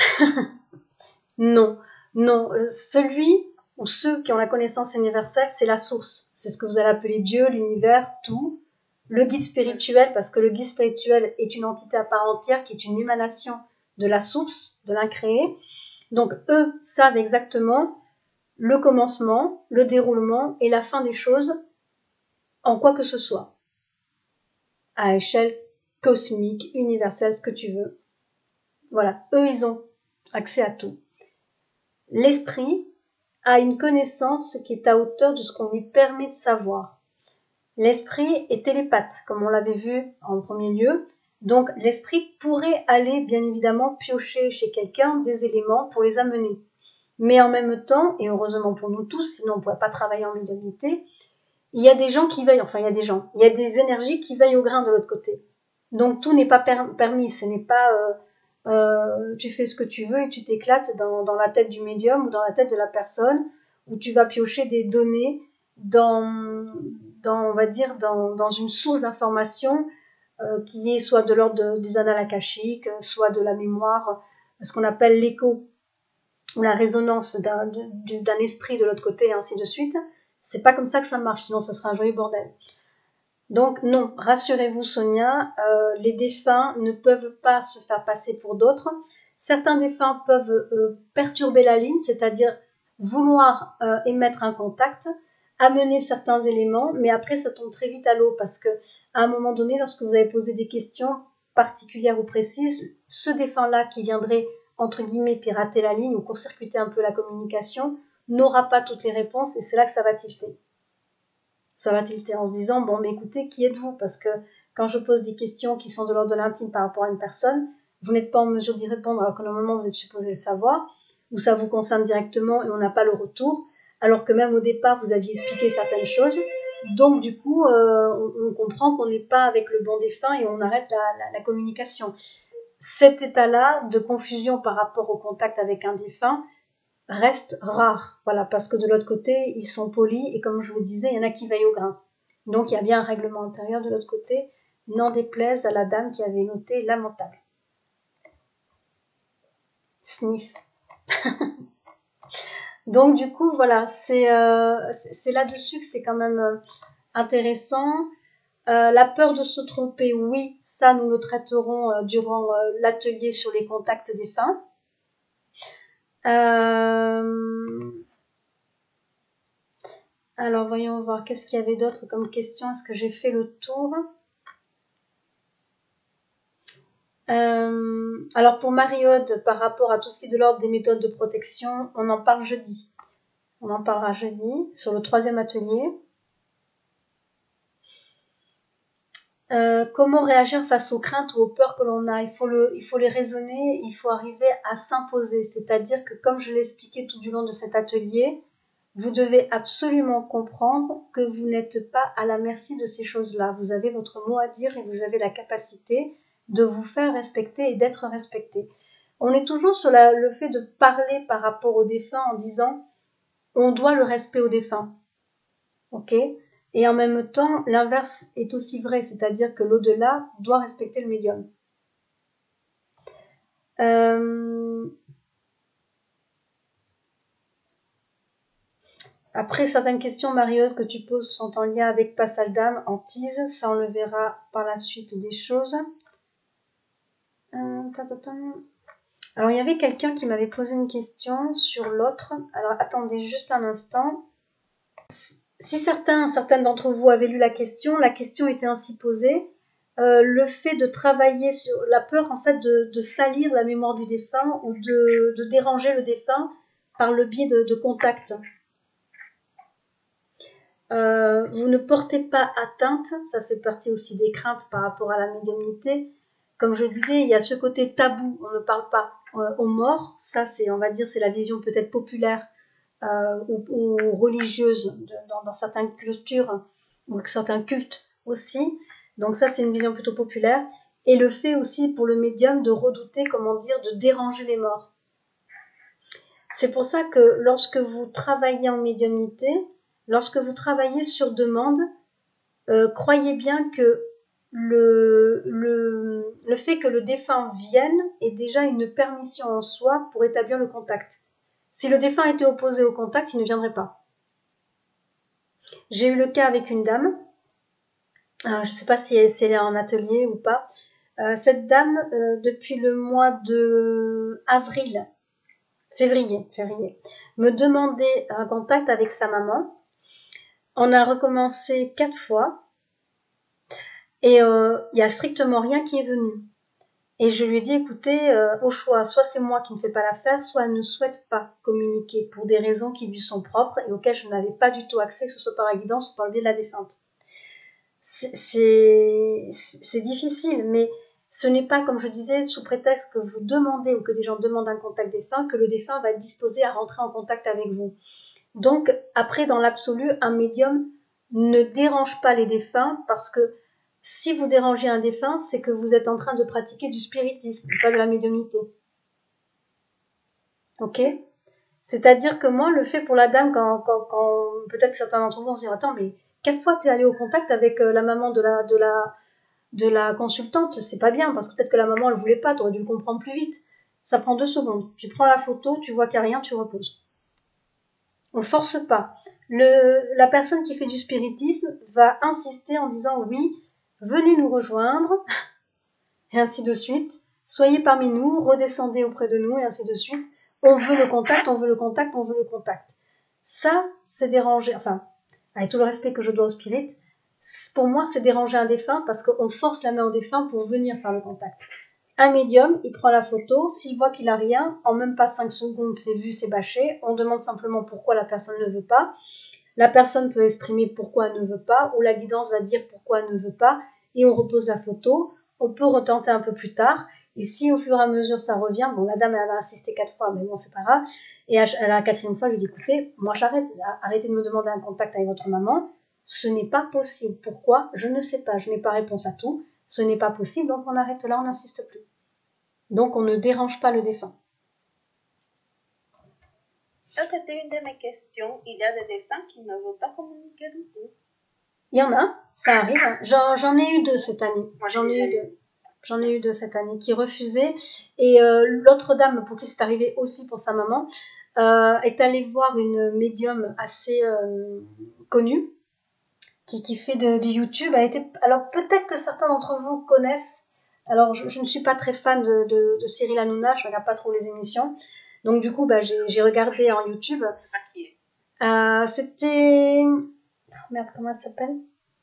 non. Non. Celui ou ceux qui ont la connaissance universelle, c'est la source. C'est ce que vous allez appeler Dieu, l'univers, tout. Le guide spirituel, parce que le guide spirituel est une entité à part entière qui est une émanation de la source, de l'incréé. Donc, eux savent exactement le commencement, le déroulement et la fin des choses en quoi que ce soit. À échelle cosmique, universelle, ce que tu veux. Voilà, eux, ils ont accès à tout. L'esprit a une connaissance qui est à hauteur de ce qu'on lui permet de savoir. L'esprit est télépathe, comme on l'avait vu en premier lieu. Donc, l'esprit pourrait aller, bien évidemment, piocher chez quelqu'un des éléments pour les amener. Mais en même temps, et heureusement pour nous tous, sinon on ne pourrait pas travailler en médiumnité, il y a des gens qui veillent, enfin il y a des gens, il y a des énergies qui veillent au grain de l'autre côté. Donc tout n'est pas per- permis, ce n'est pas euh, euh, tu fais ce que tu veux et tu t'éclates dans, dans la tête du médium ou dans la tête de la personne, où tu vas piocher des données dans, dans on va dire, dans, dans une source d'information euh, qui est soit de l'ordre de, des annales akashiques, soit de la mémoire, ce qu'on appelle l'écho, ou la résonance d'un, d'un esprit de l'autre côté, et ainsi de suite. C'est pas comme ça que ça marche, sinon ça sera un joyeux bordel. Donc non, rassurez-vous Sonia, euh, les défunts ne peuvent pas se faire passer pour d'autres. Certains défunts peuvent euh, perturber la ligne, c'est-à-dire vouloir euh, émettre un contact, amener certains éléments, mais après ça tombe très vite à l'eau parce que à un moment donné, lorsque vous avez posé des questions particulières ou précises, ce défunt-là qui viendrait entre guillemets pirater la ligne ou court-circuiter un peu la communication n'aura pas toutes les réponses et c'est là que ça va tilter. Ça va tilter en se disant bon mais écoutez, qui êtes-vous? Parce que quand je pose des questions qui sont de l'ordre de l'intime par rapport à une personne, vous n'êtes pas en mesure d'y répondre alors que normalement vous êtes supposé le savoir, ou ça vous concerne directement et on n'a pas le retour, alors que même au départ vous aviez expliqué certaines choses. Donc du coup, euh, on, on comprend qu'on n'est pas avec le bon défunt et on arrête la, la, la communication. Cet état-là de confusion par rapport au contact avec un défunt reste rare, voilà, parce que de l'autre côté, ils sont polis et comme je vous disais, il y en a qui veillent au grain. Donc il y a bien un règlement intérieur de l'autre côté, n'en déplaise à la dame qui avait noté lamentable. Sniff. Donc du coup, voilà, c'est euh, c'est là-dessus que c'est quand même euh, intéressant. Euh, la peur de se tromper, oui, ça nous le traiterons euh, durant euh, l'atelier sur les contacts défunts. Euh... Alors voyons voir, qu'est-ce qu'il y avait d'autre comme question? Est-ce que j'ai fait le tour? Euh, alors pour Marie-Aude, par rapport à tout ce qui est de l'ordre des méthodes de protection, on en parle jeudi. On en parlera jeudi sur le troisième atelier. Euh, comment réagir face aux craintes ou aux peurs que l'on a? Il faut, le, il faut les raisonner, il faut arriver à s'imposer. C'est-à-dire que comme je l'ai expliqué tout du long de cet atelier, vous devez absolument comprendre que vous n'êtes pas à la merci de ces choses-là. Vous avez votre mot à dire et vous avez la capacité de vous faire respecter et d'être respecté. On est toujours sur la, le fait de parler par rapport au défunt en disant on doit le respect au défunt. Ok? Et en même temps, l'inverse est aussi vrai, c'est-à-dire que l'au-delà doit respecter le médium. Euh... Après, certaines questions, Marie-Aude, que tu poses sont en lien avec Passal d'âme en tease. Ça, on le verra par la suite des choses. Euh, ta, ta, ta. Alors, il y avait quelqu'un qui m'avait posé une question sur l'autre. Alors, attendez juste un instant. Si certains, certaines d'entre vous avaient lu la question, la question était ainsi posée. Euh, le fait de travailler sur la peur, en fait, de, de salir la mémoire du défunt ou de, de déranger le défunt par le biais de, de contact. Euh, vous ne portez pas atteinte, ça fait partie aussi des craintes par rapport à la médiumnité. Comme je disais, il y a ce côté tabou, on ne parle pas euh, aux morts, ça c'est, on va dire, c'est la vision peut-être populaire euh, ou, ou religieuse de, dans, dans certaines cultures ou certains cultes aussi. Donc ça c'est une vision plutôt populaire. Et le fait aussi pour le médium de redouter, comment dire, de déranger les morts. C'est pour ça que lorsque vous travaillez en médiumnité, lorsque vous travaillez sur demande, euh, croyez bien que le, le, le fait que le défunt vienne est déjà une permission en soi pour établir le contact. Si le défunt était opposé au contact, il ne viendrait pas. J'ai eu le cas avec une dame, euh, je ne sais pas si elle, si elle est en atelier ou pas. Euh, cette dame, euh, depuis le mois de avril, février, février, me demandait un contact avec sa maman. On a recommencé quatre fois et il euh, y a strictement rien qui est venu. Et je lui ai dit, écoutez, euh, au choix, soit c'est moi qui ne fais pas l'affaire, soit elle ne souhaite pas communiquer pour des raisons qui lui sont propres et auxquelles je n'avais pas du tout accès, que ce soit par la guidance ou par le biais de la défunte. C'est, c'est, c'est difficile, mais ce n'est pas, comme je disais, sous prétexte que vous demandez ou que des gens demandent un contact défunt, que le défunt va être disposé à rentrer en contact avec vous. Donc, après, dans l'absolu, un médium ne dérange pas les défunts parce que si vous dérangez un défunt, c'est que vous êtes en train de pratiquer du spiritisme, pas de la médiumnité. Ok? C'est-à-dire que moi, le fait pour la dame, quand, quand, quand peut-être certains d'entre vous vont se dire, attends, mais quatre fois tu es allé au contact avec la maman de la, de la, de la consultante, c'est pas bien, parce que peut-être que la maman, elle voulait pas, tu aurais dû le comprendre plus vite. Ça prend deux secondes. Tu prends la photo, tu vois qu'il n'y a rien, tu reposes. On ne force pas. Le, la personne qui fait du spiritisme va insister en disant oui, venez nous rejoindre, et ainsi de suite. Soyez parmi nous, redescendez auprès de nous, et ainsi de suite. On veut le contact, on veut le contact, on veut le contact. Ça, c'est déranger, enfin, avec tout le respect que je dois au spirit, pour moi, c'est déranger un défunt parce qu'on force la main au défunt pour venir faire le contact. Un médium, il prend la photo, s'il voit qu'il a rien, en même pas cinq secondes, c'est vu, c'est bâché, on demande simplement pourquoi la personne ne veut pas. La personne peut exprimer pourquoi elle ne veut pas, ou la guidance va dire pourquoi elle ne veut pas, et on repose la photo. On peut retenter un peu plus tard. Et si au fur et à mesure ça revient, bon, la dame elle avait insisté quatre fois, mais bon, c'est pas grave. Et à, à la quatrième fois, je lui dis, écoutez, moi j'arrête, arrêtez de me demander un contact avec votre maman. Ce n'est pas possible. Pourquoi? Je ne sais pas. Je n'ai pas réponse à tout. Ce n'est pas possible, donc on arrête là, on n'insiste plus. Donc on ne dérange pas le défunt. Ça, c'était une de mes questions. Il y a des défunts qui ne veulent pas communiquer du tout. Il y en a, ça arrive. J'en, j'en ai eu deux cette année. Moi, J'en ai j'ai eu deux. J'en ai eu deux cette année qui refusaient. Et euh, l'autre dame, pour qui c'est arrivé aussi pour sa maman, euh, est allée voir une médium assez euh, connue, qui, qui fait de, de YouTube. Elle était, alors peut-être que certains d'entre vous connaissent. Alors je, je ne suis pas très fan de, de, de Cyril Hanouna, je regarde pas trop les émissions. Donc du coup, bah, j'ai, j'ai regardé en YouTube. Euh, c'était... Oh, merde, comment elle s'appelle?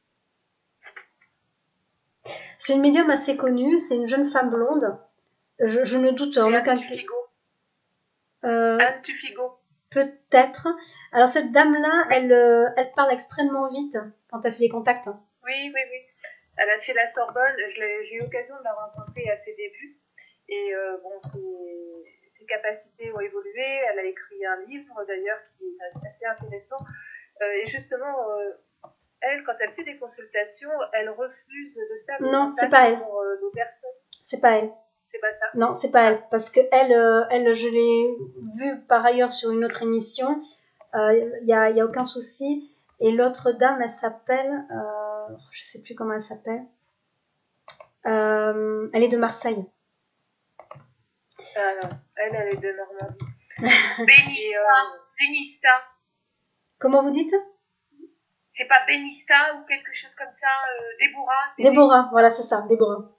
C'est une médium assez connue, c'est une jeune femme blonde. Je, je ne doute en aucun cas. Euh, Anne Tufigo. Peut-être. Alors cette dame-là, elle, euh, elle parle extrêmement vite quand elle fait les contacts. Oui, oui, oui. Elle a fait la Sorbonne. Je l'ai, j'ai eu l'occasion de la rencontrer à ses débuts. Et euh, bon, ses, ses capacités ont évolué. Elle a écrit un livre d'ailleurs qui est assez intéressant. Euh, et justement, euh, elle, quand elle fait des consultations, elle refuse de faire des Non, contacts c'est pas elle. pour euh, nos personnes. C'est pas elle. C'est pas ça. Non, c'est pas elle, parce que elle, euh, elle, je l'ai vue par ailleurs sur une autre émission. Il euh, y a, y a aucun souci. Et l'autre dame, elle s'appelle, euh, je sais plus comment elle s'appelle. Euh, elle est de Marseille. Ah non, elle, elle est de Normandie. Benista, euh... Benista. Comment vous dites? C'est pas Benista ou quelque chose comme ça, euh, Déborah. Déborah, Benista. Voilà, c'est ça, Déborah.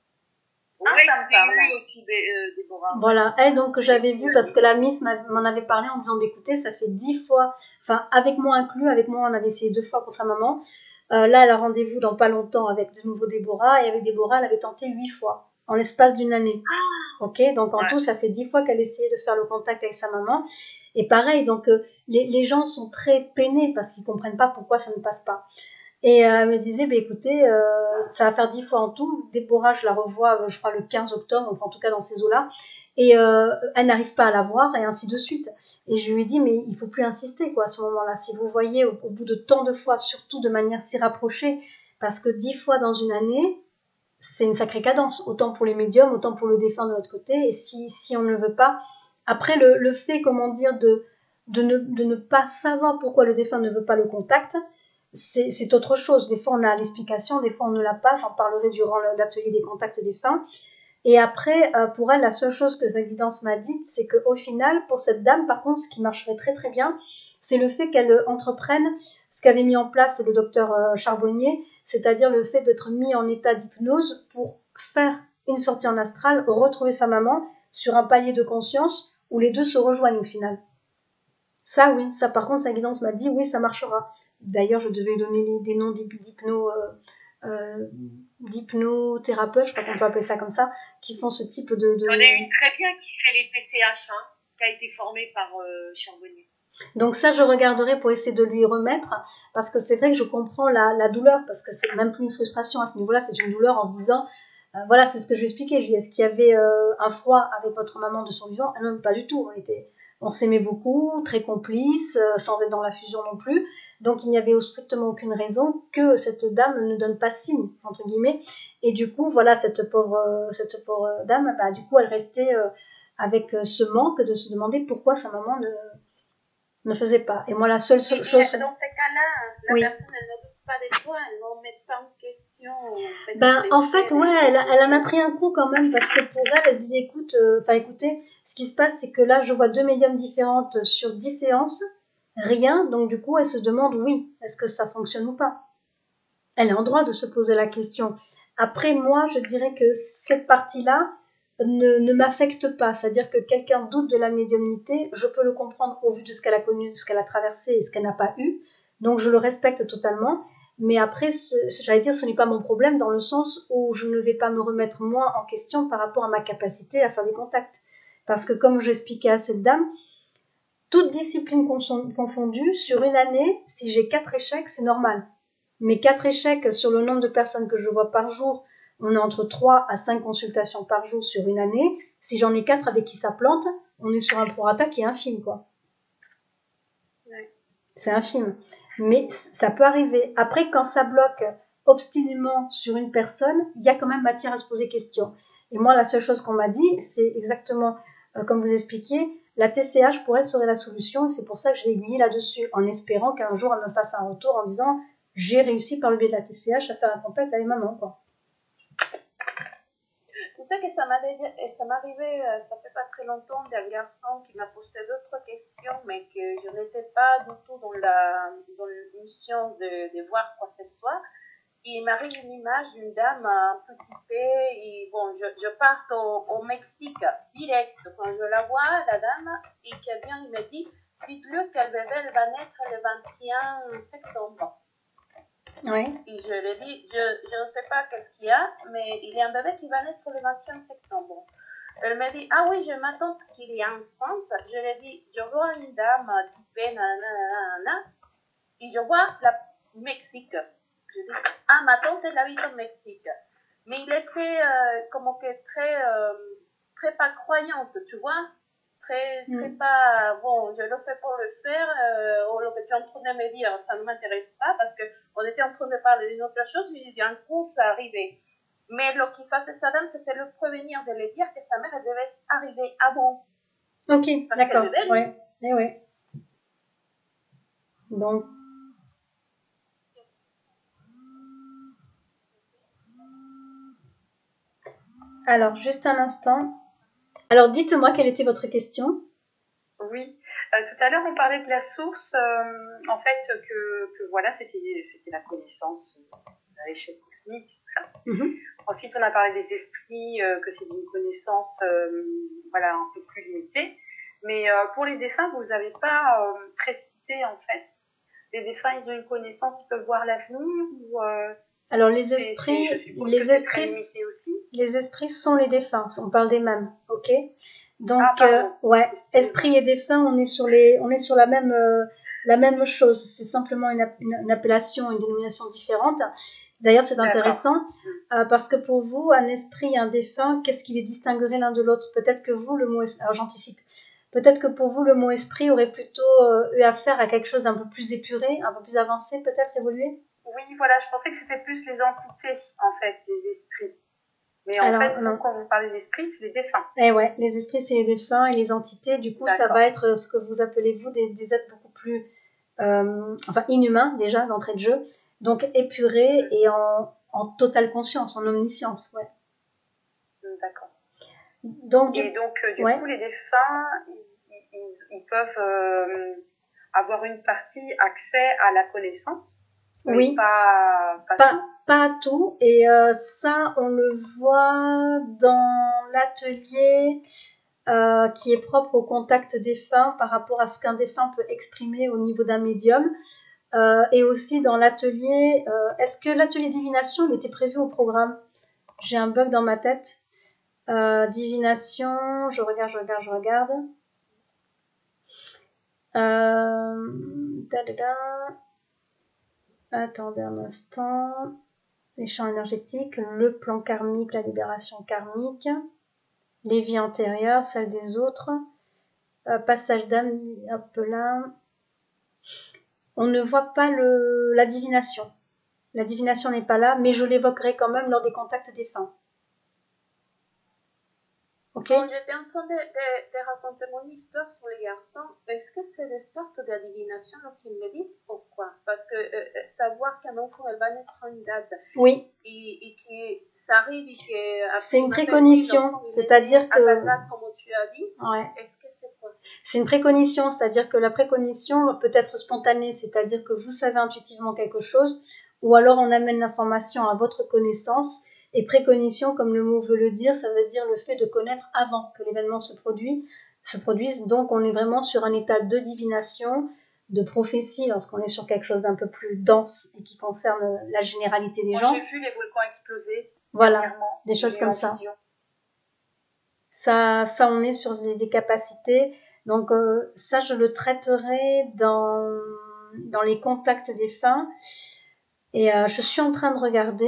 Ah, ouais, ça me parle aussi, euh, Déborah. Voilà, elle, donc, j'avais vu parce que la Miss m'en avait parlé en disant, bah, écoutez, ça fait dix fois, enfin, avec moi inclus, avec moi, on avait essayé deux fois pour sa maman. Euh, là, elle a rendez-vous dans pas longtemps avec de nouveau Déborah, et avec Déborah, elle avait tenté huit fois, en l'espace d'une année. Ah, ok, donc en ouais. tout, ça fait dix fois qu'elle essayait de faire le contact avec sa maman. Et pareil, donc, euh, les, les gens sont très peinés parce qu'ils comprennent pas pourquoi ça ne passe pas. Et euh, elle me disait, bah, écoutez, euh, ça va faire dix fois en tout. Déborah, je la revois, je crois, le quinze octobre, enfin en tout cas dans ces eaux-là. Et euh, elle n'arrive pas à la voir, et ainsi de suite. Et je lui ai dit, mais il faut plus insister, quoi, à ce moment-là. Si vous voyez au, au bout de tant de fois, surtout de manière si rapprochée, parce que dix fois dans une année, c'est une sacrée cadence, autant pour les médiums, autant pour le défunt de l'autre côté. Et si, si on ne veut pas... Après, le, le fait, comment dire, de, de, ne, de ne pas savoir pourquoi le défunt ne veut pas le contact, c'est, c'est autre chose. Des fois, on a l'explication, des fois, on ne l'a pas. J'en parlerai durant l'atelier des contacts défunts. Et après, euh, pour elle, la seule chose que sa guidance m'a dite, c'est qu'au final, pour cette dame, par contre, ce qui marcherait très très bien, c'est le fait qu'elle entreprenne ce qu'avait mis en place le docteur euh, Charbonnier, c'est-à-dire le fait d'être mis en état d'hypnose pour faire une sortie en astral, retrouver sa maman sur un palier de conscience où les deux se rejoignent au final. Ça, oui, ça par contre, sa guidance m'a dit, oui, ça marchera. D'ailleurs, je devais lui donner les, des noms d'hypno... Euh, euh, d'hypnothérapeutes, je crois qu'on peut appeler ça comme ça, qui font ce type de... de... J'en ai une très bien qui fait les T C H, hein, qui a été formée par euh, Charbonnier. Donc ça, je regarderai pour essayer de lui remettre, parce que c'est vrai que je comprends la, la douleur, parce que c'est même plus une frustration à ce niveau-là, c'est une douleur en se disant, euh, voilà, c'est ce que je lui expliquais, je lui ai dit, est-ce qu'il y avait euh, un froid avec votre maman de son vivant? Ah non, pas du tout, on était... On s'aimait beaucoup, très complices, euh, sans être dans la fusion non plus. Donc il n'y avait strictement aucune raison que cette dame ne donne pas signe, entre guillemets. Et du coup, voilà, cette pauvre, euh, cette pauvre dame, bah, du coup, elle restait euh, avec euh, ce manque de se demander pourquoi sa maman ne, ne faisait pas. Et moi, la seule, seule Et chose... Dans ces cas-là, la oui. personne, elle ne doute pas de toi, elle ne met pas en question... Ben, en fait, ouais, elle, elle en a pris un coup quand même, parce que pour elle, elle se disait, écoute, enfin, euh, écoutez, ce qui se passe, c'est que là, je vois deux médiums différentes sur dix séances, rien, donc du coup, elle se demande, oui, est-ce que ça fonctionne ou pas? Elle est en droit de se poser la question. Après, moi, je dirais que cette partie-là ne, ne m'affecte pas, c'est-à-dire que quelqu'un doute de la médiumnité, je peux le comprendre au vu de ce qu'elle a connu, de ce qu'elle a traversé et ce qu'elle n'a pas eu, donc je le respecte totalement. Mais après, ce, j'allais dire, ce n'est pas mon problème dans le sens où je ne vais pas me remettre moi en question par rapport à ma capacité à faire des contacts. Parce que comme j'expliquais à cette dame, toute discipline confondue, sur une année, si j'ai quatre échecs, c'est normal. mes quatre échecs sur le nombre de personnes que je vois par jour, on est entre trois à cinq consultations par jour sur une année. Si j'en ai quatre avec qui ça plante, on est sur un prorata qui est infime, quoi. Ouais. C'est infime. Mais ça peut arriver. Après, quand ça bloque obstinément sur une personne, il y a quand même matière à se poser question. Et moi, la seule chose qu'on m'a dit, c'est exactement euh, comme vous expliquiez, la T C H pour elle serait la solution. Et c'est pour ça que je l'ai aiguillée là-dessus, en espérant qu'un jour elle me fasse un retour en disant j'ai réussi par le biais de la T C H à faire un contact avec maman, quoi. Tu sais que ça m'a déjà- ça m'est arrivé, euh, ça fait pas très longtemps, d'un garçon qui m'a posé d'autres questions, mais que je n'étais pas du tout dans la, dans une science de, de voir quoi que ce soit. Il m'arrive une image d'une dame un peu typée, et bon, je, je pars au, au Mexique direct. Quand je la vois, la dame, et qu'elle vient, il me dit, dites-lui qu'elle bébé, elle va naître le vingt et un septembre. Ouais. Et je lui ai dit, je, je ne sais pas qu'est-ce qu'il y a, mais il y a un bébé qui va naître le vingt et un septembre. Elle m'a dit, ah oui, j'ai ma tante qui est enceinte. Je lui ai dit, je vois une dame typée, nanana, et je vois la Mexique. Je dis, ah, ma tante, elle habite au Mexique. Mais il était euh, comme que très, euh, très pas croyante, tu vois. Très, très Mm. pas, bon, je le fais pour le faire, euh, ou ce que tu es en train de me dire, ça ne m'intéresse pas, parce qu'on était en train de parler d'une autre chose, et d'un coup, ça arrivait. Mais ce qu'il faisait sa dame, c'était le prévenir de lui dire que sa mère, elle devait arriver avant. Ok, Parce d'accord. qu'elle devait, Ouais. Et ouais. Donc, alors, juste un instant. Alors, dites-moi quelle était votre question. Oui, euh, tout à l'heure on parlait de la source, euh, en fait que, que voilà c'était c'était la connaissance à l'échelle cosmique, tout ça. Mhm. Ensuite on a parlé des esprits, euh, que c'est une connaissance euh, voilà un peu plus limitée. Mais euh, pour les défunts vous n'avez pas euh, précisé en fait. Les défunts ils ont une connaissance, ils peuvent voir l'avenir ou euh, Alors, les c'est- c'est- esprits, je suppose les que c'est esprits, très limité aussi. les esprits sont les défunts. On parle des mêmes, ok? Donc, Ah pardon. euh, ouais, Excusez-moi. esprit et défunt, on est sur les, on est sur la même, euh, la même chose. C'est simplement une, app- une, une appellation, une dénomination différente. D'ailleurs, c'est D'accord. intéressant euh, parce que pour vous, un esprit et un défunt, qu'est-ce qui les distinguerait l'un de l'autre? Peut-être que vous, le mot, es- alors j'anticipe. Peut-être que pour vous, le mot esprit aurait plutôt euh, eu affaire à quelque chose d'un peu plus épuré, un peu plus avancé, peut-être évolué. Oui, voilà, je pensais que c'était plus les entités, en fait, les esprits. Mais en Alors, fait, non. vous, quand vous parlez d'esprit, c'est les défunts. Eh ouais, les esprits, c'est les défunts et les entités. Du coup, ça D'accord. va être ce que vous appelez, vous, des, des êtres beaucoup plus, euh, enfin, inhumains, déjà, d'entrée de jeu. Donc, épurés et en, en totale conscience, en omniscience, ouais. D'accord. Donc, du, Et donc, euh, du ouais. coup, les défunts, ils, ils, ils peuvent euh, avoir une partie accès à la connaissance, mais Oui. pas, pas, Pas, tout. pas tout. Et euh, ça, on le voit dans l'atelier euh, qui est propre au contact défunt par rapport à ce qu'un défunt peut exprimer au niveau d'un médium. Euh, et aussi dans l'atelier, euh, est-ce que l'atelier divination il était prévu au programme? J'ai un bug dans ma tête. Euh, divination, je regarde, je regarde, je regarde. Euh, da, da, da. Attendez un instant. Les champs énergétiques, le plan karmique, la libération karmique, les vies antérieures, celles des autres, euh, passage d'âme, hop là. On ne voit pas le, la divination. La divination n'est pas là, mais je l'évoquerai quand même lors des contacts défunts. Ok? Quand j'étais en train de, de, de raconter mon histoire sur les garçons, est-ce que c'est des sortes de divination qu'ils me disent pourquoi? Parce que euh, savoir qu'un enfant elle va naître à une date Oui. et, et que ça arrive et que c'est une précognition, c'est-à-dire que à date, comme tu as dit, ouais. Est-ce que c'est quoi? C'est une précognition, c'est-à-dire que la précognition peut être spontanée, c'est-à-dire que vous savez intuitivement quelque chose, ou alors on amène l'information à votre connaissance. Et précognition, comme le mot veut le dire, ça veut dire le fait de connaître avant que l'événement se produise. Se produise. Donc on est vraiment sur un état de divination, de prophétie, lorsqu'on est sur quelque chose d'un peu plus dense et qui concerne la généralité des Moi, gens. j'ai vu les volcans exploser. Voilà, des choses comme ça. Vision. Ça, ça, on est sur des, des capacités. Donc euh, ça, je le traiterai dans, dans les contacts défunts. Et euh, je suis en train de regarder.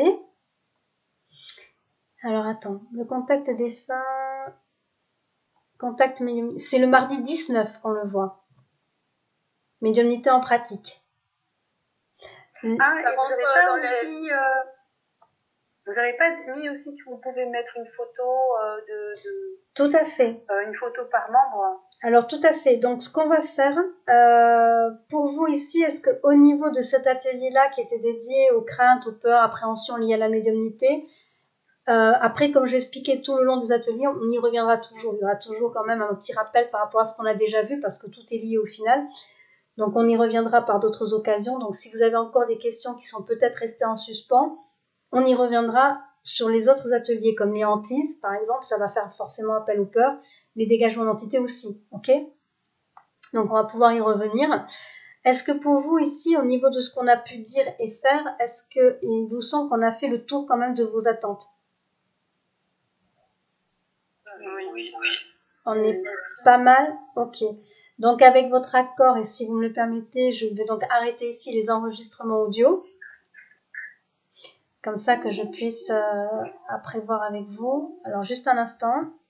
Alors attends, le contact défunt, contact médium, c'est le mardi dix-neuf qu'on le voit. Médiumnité en pratique. Ah, et vous n'avez pas aussi, euh, vous n'avez pas mis aussi que vous pouvez mettre une photo euh, de, de, Tout à fait. euh, une photo par membre. Alors tout à fait. Donc ce qu'on va faire euh, pour vous ici, est-ce que au niveau de cet atelier-là qui était dédié aux craintes, aux peurs, appréhensions liées à la médiumnité, euh, après comme j'ai expliqué tout le long des ateliers, on y reviendra toujours. Il y aura toujours quand même un petit rappel par rapport à ce qu'on a déjà vu parce que tout est lié au final. Donc on y reviendra par d'autres occasions. Donc si vous avez encore des questions qui sont peut-être restées en suspens, on y reviendra sur les autres ateliers comme les hantises, par exemple, ça va faire forcément appel aux peurs, les dégagements d'entités aussi, ok? Donc on va pouvoir y revenir. Est-ce que pour vous ici, au niveau de ce qu'on a pu dire et faire, est-ce qu'il vous semble qu'on a fait le tour quand même de vos attentes? Oui, oui, oui. On est pas mal, ok. Donc avec votre accord, et si vous me le permettez, je vais donc arrêter ici les enregistrements audio, comme ça que je puisse euh, après voir avec vous. Alors juste un instant.